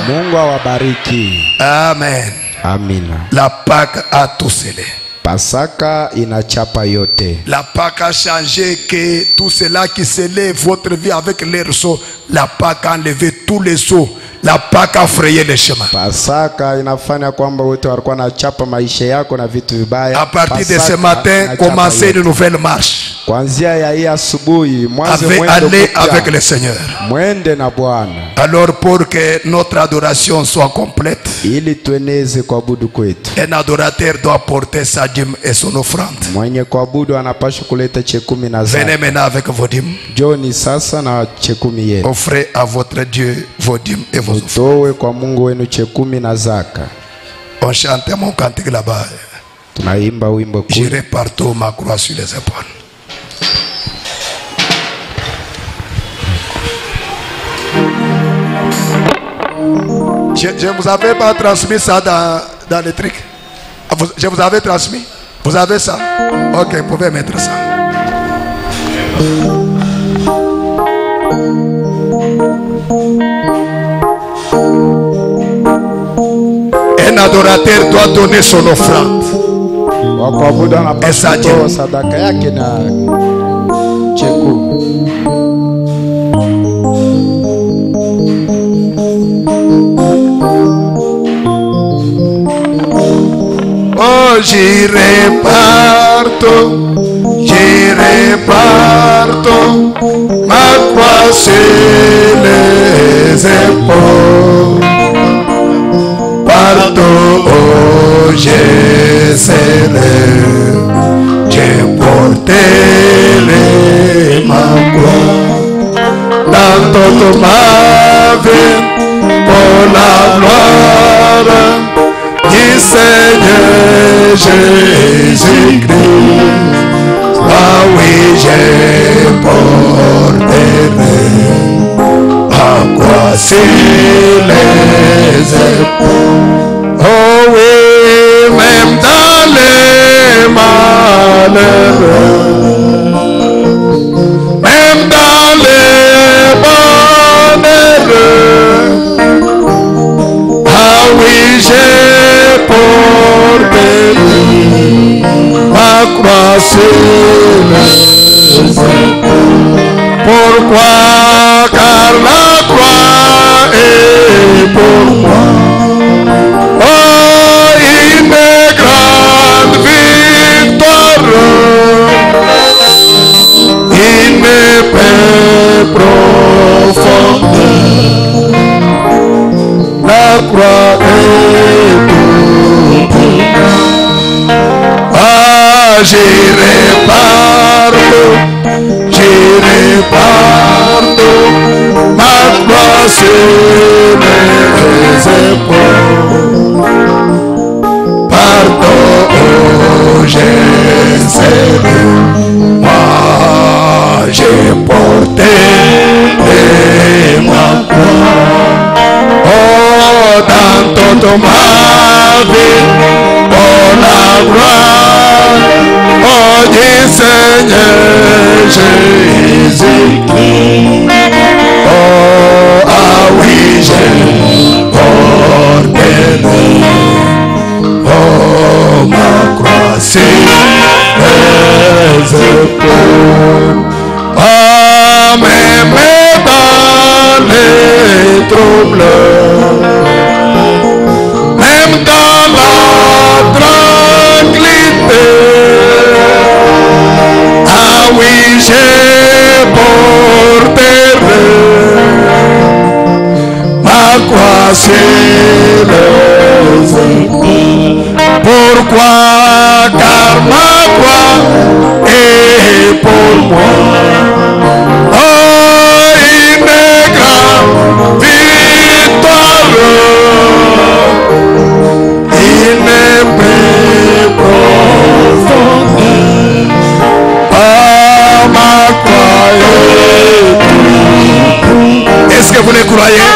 Amen. Amina. La Pâque a tout scellé. Pasaka inachapa yote. La Pâque a changé que tout cela qui scellait votre vie avec les seaux, la Pâque a enlevé tous les seaux. La Pâque a frayé les chemins. Pasaka inafanya kwamba wote walikuwa na chapa maisha yako na vitu vibaya. À partir de ce matin, commencez une nouvelle marche. Kuanzia ya hii asubuhi mwanzo mwendo allez avec le Seigneur. Mwende na Bwana. Alors pour que notre adoration soit complète, ili tueneze kuabudu kwetu. Un adorateur doit porter sa dîme et son offrande. Mwenye kuabudu anapaswa kuleta chekumi na zaka. Venez maintenant avec vos dîmes. Joni sasa na chekumi yenu. Offrez à votre Dieu vos dîmes et vos offrandes. Utowe kwa Mungu wenu chekumi na zaka. On chante mon cantique là-bas. Tunaimba wimbo kuu. J'irai partout ma croix sur les épaules. Je, je vous avais pas transmis ça dans, dans les trucs. Vous, je vous avais transmis. Vous avez ça? Ok, vous pouvez mettre ça. Un adorateur doit donner son offrande. Et ça dit. j'irai partout, ma croix sur les épaules. Partout où je serai, j'ai porté ma croix. Dans toute ma vie, pour la gloire du Seigneur Jésus-Christ. Ah oui, j'ai porté ma croix sur les épaules. Oh oui, même dans les malheureux, même dans les bonheurs, ah oui, j'ai porté ma croix sur les épaules. Pourquoi? Car la croix est pour moi. Oh, une grande victoire, une paix profonde. La croix est pour moi. Ah, j'irai partout, j'irai partout, ma croix sur mes épaules. Partout où je serai, moi j'ai porté ma croix. Oh, dans toute ma vie, oh la gloire, oh du Seigneur Jésus-Christ. Oh, ah oui, j'ai porté oh, ma croix sur les épaules. Oh, même dans les troubles, même dans la tranquillité, ah oui, j'ai porté ma croix sur les épaules. Pourquoi? Car ma croix est pour moi. Oh, une grande victoire, une paix profonde. Oh, ma croix est. Est-ce que vous les croyez?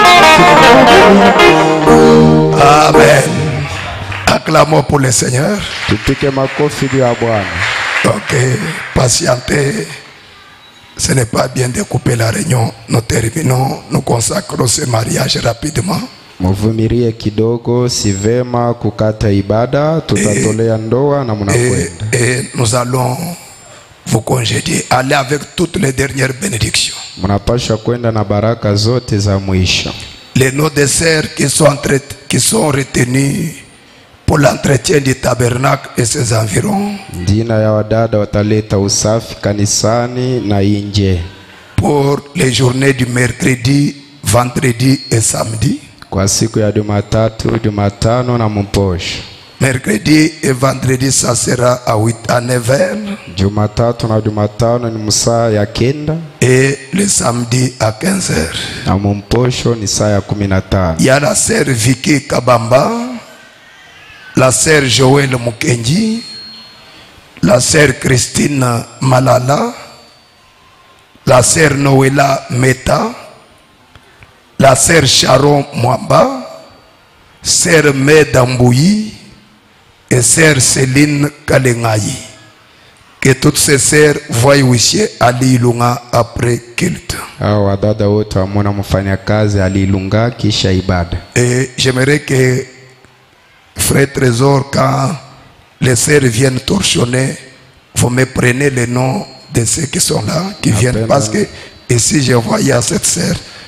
Amen. Acclamons pour le Seigneur. Tupige makofi juu ya Bwana. Ok, patientez. Ce n'est pas bien de couper la réunion. Nous terminons, nous consacrons ce mariage rapidement. Muvumilie kidogo, si vema kukata ibada, tutatolea ndoa na mnakwenda. Et nous allons vous congédier. Allez avec toutes les dernières bénédictions. Mnapasha kwenda na baraka zote za mwisho. Les noms des sœurs qui sont, entre, qui sont retenus pour l'entretien du tabernacle et ses environs. Jina ya wadada wataleta usafi kanisani na nje. Pour les journées du mercredi, vendredi et samedi. Kwa siku ya Jumatatu, Jumatano na Mposho. Mercredi et vendredi ça sera à huit à neuf heures. Jumatatu na Jumatano ni saa ya kenda. Et le samedi à quinze heures. Na Mposho ni saa ya kumi na tano. Il y a la sœur Vicky Kabamba, la sœur Joël Mukenji, la sœur Christine Malala, la sœur Noëlla Meta, la sœur Sharon Mwamba, sœur Medambouyi et sœur Céline Kalengayi. Que toutes ces sœurs voient wisher Ali Ilunga après culte. Wadada wote wamona mfanya kazi Ali Ilunga kisha ibada. Et j'aimerais que Frère Trésor, quand les sœurs viennent torchonner, vous me prenez les noms de ceux qui sont là, qui viennent. Parce que ici je vois, il y a cette sœur,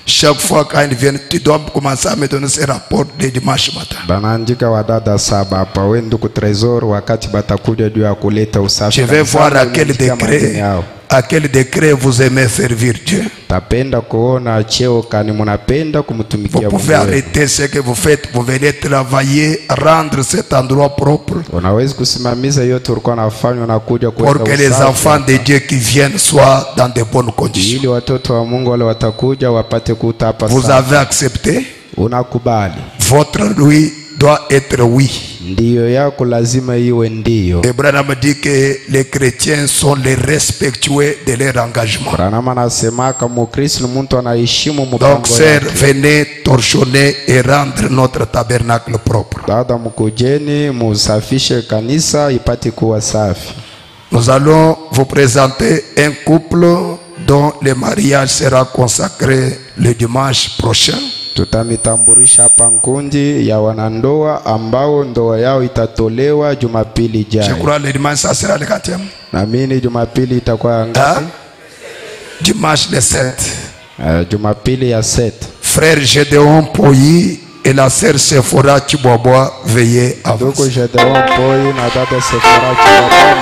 Chaque fois quand ils viennent, tu dois commencer à me donner ces rapports de dimanche matin. Banaandika wadada saba hapa, wewe ndugu Trésor, wakati batakuja juu ya kuleta usafi. Je vais voir à quel Unaandika majina décret, yao. à quel décret vous aimez servir Dieu. Tapenda kuona cheo kani munapenda Vous kumtumikia Mungu. pouvez arrêter ce que vous faites, vous venez travailler, rendre cet endroit propre Unaweza kusimamiza yote ulikuwa unafanya na kuja pour que les enfants de Dieu qui viennent soient dans de bonnes conditions. ili watoto wa Mungu wale watakuja wapate kuta hapa. Vous avez accepté, Unakubali. votre oui doit être oui. Ndiyo yako lazima iwe ndiyo. Abraham dit que les chrétiens sont les respectueux de leur engagement. Branham anasema kama Mkristo mtu anaheshimu Donc, mpango sœurs, wake. venez torchonner et rendre notre tabernacle propre. Dada mkujeni musafishe kanisa ipate kuwa safi. Nous allons vous présenter un couple dont le mariage sera consacré le dimanche prochain. Tutamitambulisha hapa nkundi ya wanandoa ambao ndoa yao itatolewa Jumapili Je ijayo. crois le dimanche ça sera le quatrième. Naamini Jumapili itakuwa Hein? ngapi? Dimanche le sept. Uh, Jumapili ya set. Frère Gédéon Poyi et la sœur Sephora Chiboboa, veillez à vous. Ndugu Gedeon Poi na dada Sephora Chibaba.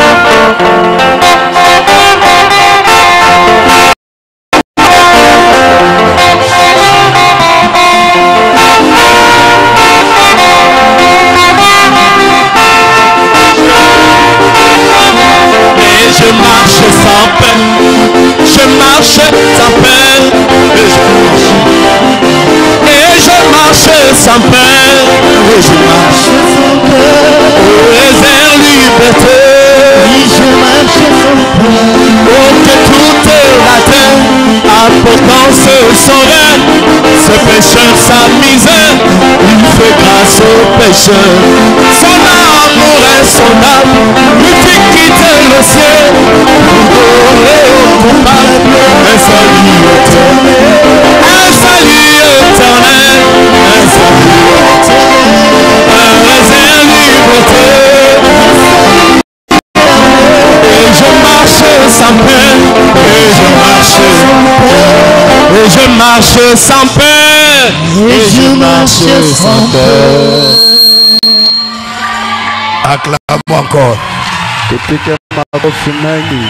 Et je marche sans peine, je marche sans peine, et je marche, et je marche sans peine, et je marche sans peine, et vers liberté, et je marche sans peine, oh que toute la terre apportant ce sauveur, ce pécheur sa misère, il fait grâce au pécheur, son amour insondable, lui fit quitter le ciel, pour donner au coupable un salut éternel, un salut éternel, un salut éternel, un réserve liberté. Et je marche sans peine, et je marche, et je marche sans peine, et je marche sans peine. Acclamons encore. Tupike makofi mengi.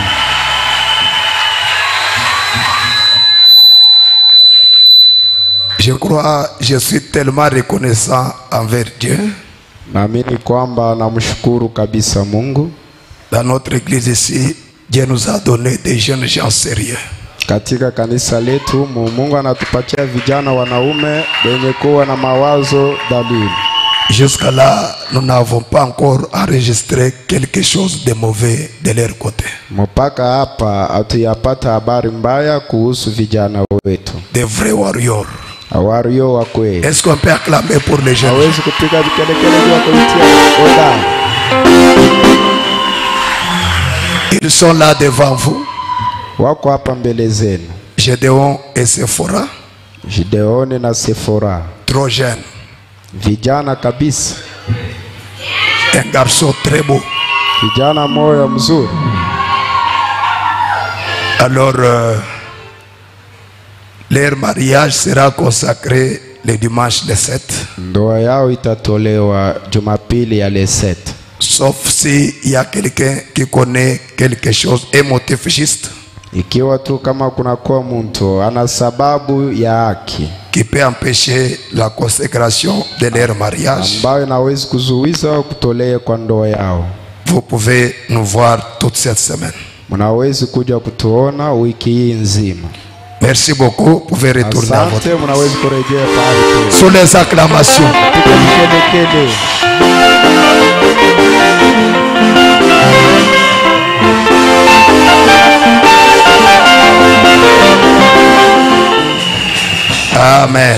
Je crois, je suis tellement reconnaissant envers Dieu. Naamini kwamba namshukuru kabisa Mungu. Dans notre église ici, Dieu nous a donné des jeunes gens sérieux. Katika kanisa letu Mungu anatupatia vijana wanaume wenye kuwa na mawazo dhabiti. Jusqu'à là, nous n'avons pas encore enregistré quelque chose de mauvais de leur côté. Mpaka hapa hatuyapata habari mbaya kuhusu vijana wetu. Des vrais warriors. Wario wa kweli. Est-ce qu'on peut acclamer pour les jeunes? Hawezi kupiga vikelekele vya kuitia hodari. Ils sont là devant vous. Wako hapa mbele zenu. Gédéon et Sephora. Gideoni na Sephora. Trop jeunes. Vijana kabisa. Un garçon très beau. Vijana moyo mzuri. Alors, euh, leur mariage sera consacré le dimanche le sept. Ndoa yao itatolewa Jumapili ya le sept. Sauf s'il y a quelqu'un qui connaît quelque chose émotif juste, Ikiwa tu kama kuna kwa mtu ana sababu ya haki qui peut empêcher la consécration de leur mariage, ambayo inaweza kuzuiza kutolea kwa ndoa yao. vous pouvez nous voir toute cette semaine. Mnaweza kuja kutuona wiki hii nzima. Merci beaucoup. Vous pouvez retourner à votre... Asante, mnaweza kurejea pale. Sous les acclamations. Kelekele. Amen.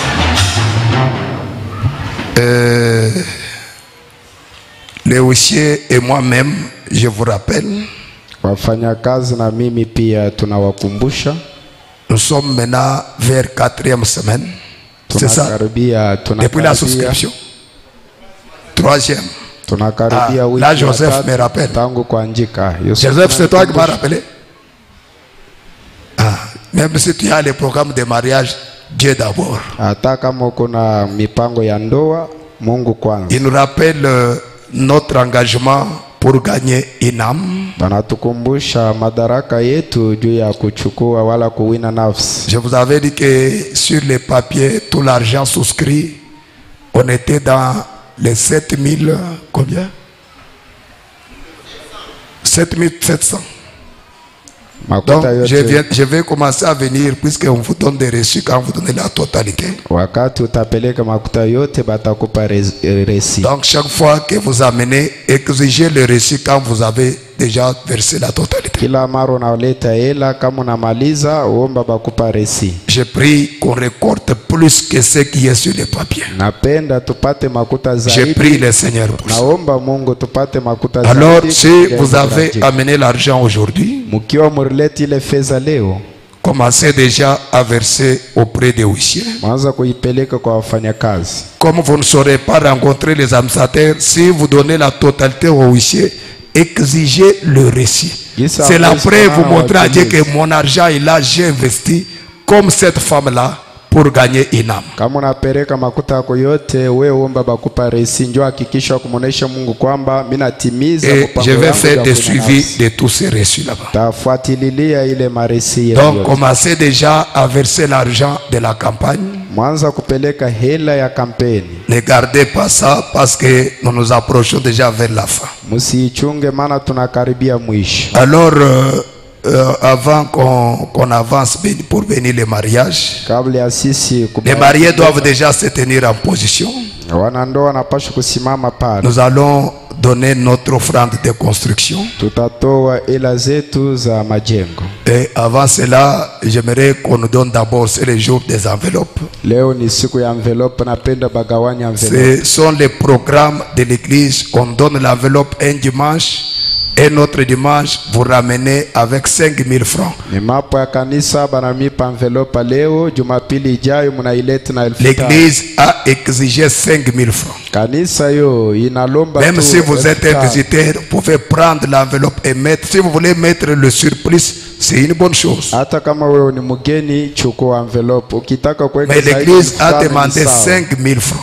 Euh, le huissier et moi-même, je vous rappelle, Wafanyakazi na mimi pia tunawakumbusha. nous sommes maintenant vers quatrième semaine. C'est ça? Tunakaribia Depuis la tunakaribia souscription. Troisième. tunakaribia Ah, wiki là, ya Joseph tatu me rappelle. tangu kuandika. Joseph, c'est toi qui m'as rappelé? Ah. Même si tu as les programmes de mariage, Dieu d'abord. Hata kama uko na mipango ya ndoa, Mungu kwanza. Il nous rappelle euh, notre engagement pour gagner une âme. Banatukumbusha madaraka yetu juu ya kuchukua wala kuwina nafsi. Je vous avais dit que sur les papiers, tout l'argent souscrit, on était dans les sept mille, combien? sept mille sept cents. Donc je, viens, je vais commencer à venir puisque on vous donne des reçus quand vous donnez la totalité. Wakati utapeleka makuta yote batakupa resi. Donc chaque fois que vous amenez, exigez le reçu quand vous avez déjà versé la totalité. Kila mara unaleta hela kama unamaliza uomba bakupa resi. Je prie qu'on récolte plus que ce qui est sur les papiers. Napenda tupate makuta zaidi. Je prie le Seigneur pour ça. Naomba Mungu tupate makuta zaidi. Alors si vous avez amené l'argent aujourd'hui, mkiwa murleti ile fedha leo, commencez déjà à verser auprès des huissiers. Mwanza kuipeleka kwa wafanyakazi. Comme vous ne saurez pas rencontrer les administrateurs, si vous donnez la totalité aux huissiers, exigez le récit. C'est la preuve, vous montrez à Dieu que mon argent est là, j'ai investi comme cette femme-là pour gagner une âme. Kama unapeleka makuta yako yote, wewe omba bakupa resi, njoo hakikisha kumuonesha Mungu kwamba mimi natimiza mpango. Je vais faire des suivis de tous ces reçus là-bas. Tafuatililia ile maresi yote. Donc commencez déjà à verser l'argent de la campagne. Mwanza kupeleka hela ya kampeni. Ne gardez pas ça parce que nous nous approchons déjà vers la fin. Musiichunge maana tunakaribia mwisho. Alors euh, Euh, avant qu'on qu'on avance pour venir les mariages, les mariés doivent déjà se tenir en position. Nous allons donner notre offrande de construction. Et avant cela, j'aimerais qu'on nous donne d'abord, c'est le jour des enveloppes. Ce sont les programmes de l'église. On donne l'enveloppe un dimanche. Et notre dimanche, vous ramenez avec cinq mille francs. L'église a exigé cinq mille francs. Même si vous êtes un visiteur, vous pouvez prendre l'enveloppe et mettre. Si vous voulez mettre le surplus, c'est une bonne chose. Mais l'église a demandé cinq mille francs.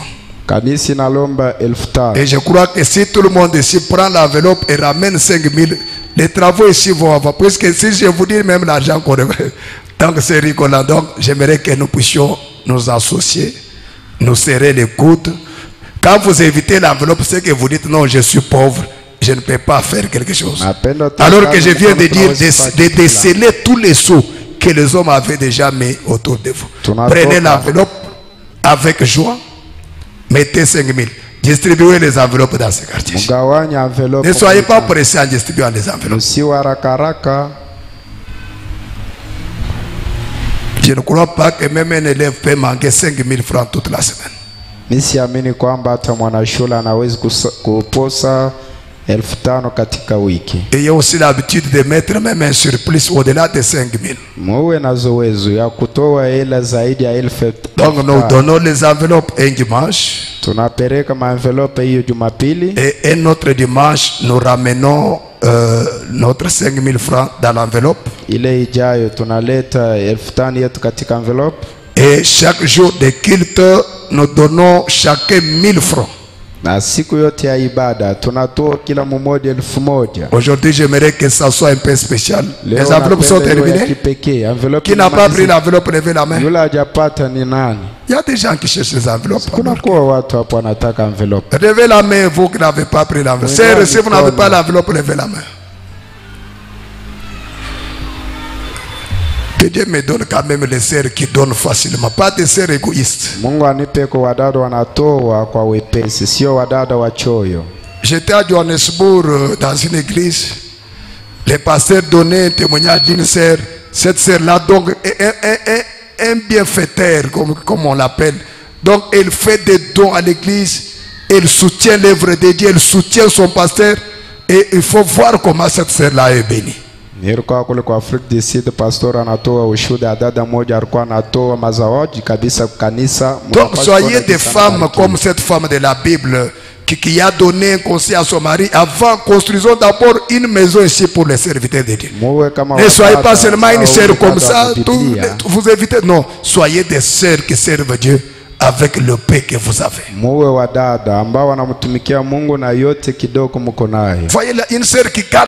Et je crois que si tout le monde ici prend l'enveloppe et ramène cinq mille, les travaux ici vont avoir. Parce que si je vous dis même l'argent qu'on devrait, tant que c'est rigolant, donc j'aimerais que nous puissions nous associer, nous serrer les coudes. Quand vous évitez l'enveloppe, c'est que vous dites non, je suis pauvre, je ne peux pas faire quelque chose. Alors que je viens de dire de, de déceler tous les sous que les hommes avaient déjà mis autour de vous. Prenez l'enveloppe avec joie. Mettez cinq mille. Distribuez les enveloppes dans ces quartiers. Ne soyez pas pressés en distribuant les enveloppes. Je ne crois pas que même un élève peut manquer cinq mille francs toute la semaine. Ayez aussi l'habitude de mettre même un surplus au-delà de cinq mille. Donc nous donnons les enveloppes un dimanche. Et un autre dimanche, nous ramenons euh, notre cinq mille francs dans l'enveloppe. Et chaque jour de culte, nous donnons chacun mille francs. Aujourd'hui, j'aimerais que ça soit un peu spécial. Les enveloppes sont terminées. Qui n'a pas pris l'enveloppe, levez la main. Il y a des gens qui cherchent les enveloppes. Levez la main, vous qui n'avez pas pris l'enveloppe. Si vous n'avez pas l'enveloppe, levez la main. Que Dieu me donne quand même les sœurs qui donnent facilement, pas des sœurs égoïstes. J'étais à Johannesburg dans une église. Les pasteurs donnaient un témoignage d'une sœur. Cette sœur-là, donc, est un, un, un, un bienfaiteur, comme, comme on l'appelle. Donc, elle fait des dons à l'église. Elle soutient l'œuvre de Dieu. Elle soutient son pasteur. Et il faut voir comment cette sœur-là est bénie. Nilikuwa kule kwa Afrika du Sud, pastor anatoa ushuhuda, dada moja alikuwa anatoa mazawadi kabisa kanisa. Donc soyez des femmes comme cette femme de la Bible qui, qui a donné un conseil à son mari, avant, construisons d'abord une maison ici pour les serviteurs de Dieu. Muwe kama Ne soyez pas watata seulement une au sœur comme dada ça, wa tout, Biblia. vous évitez. Non, soyez des sœurs qui servent Dieu avec le paix que vous avez. Muwe wadada ambao wanamtumikia Mungu na yote kidogo mko nayo. Voyez là, une sœur qui garde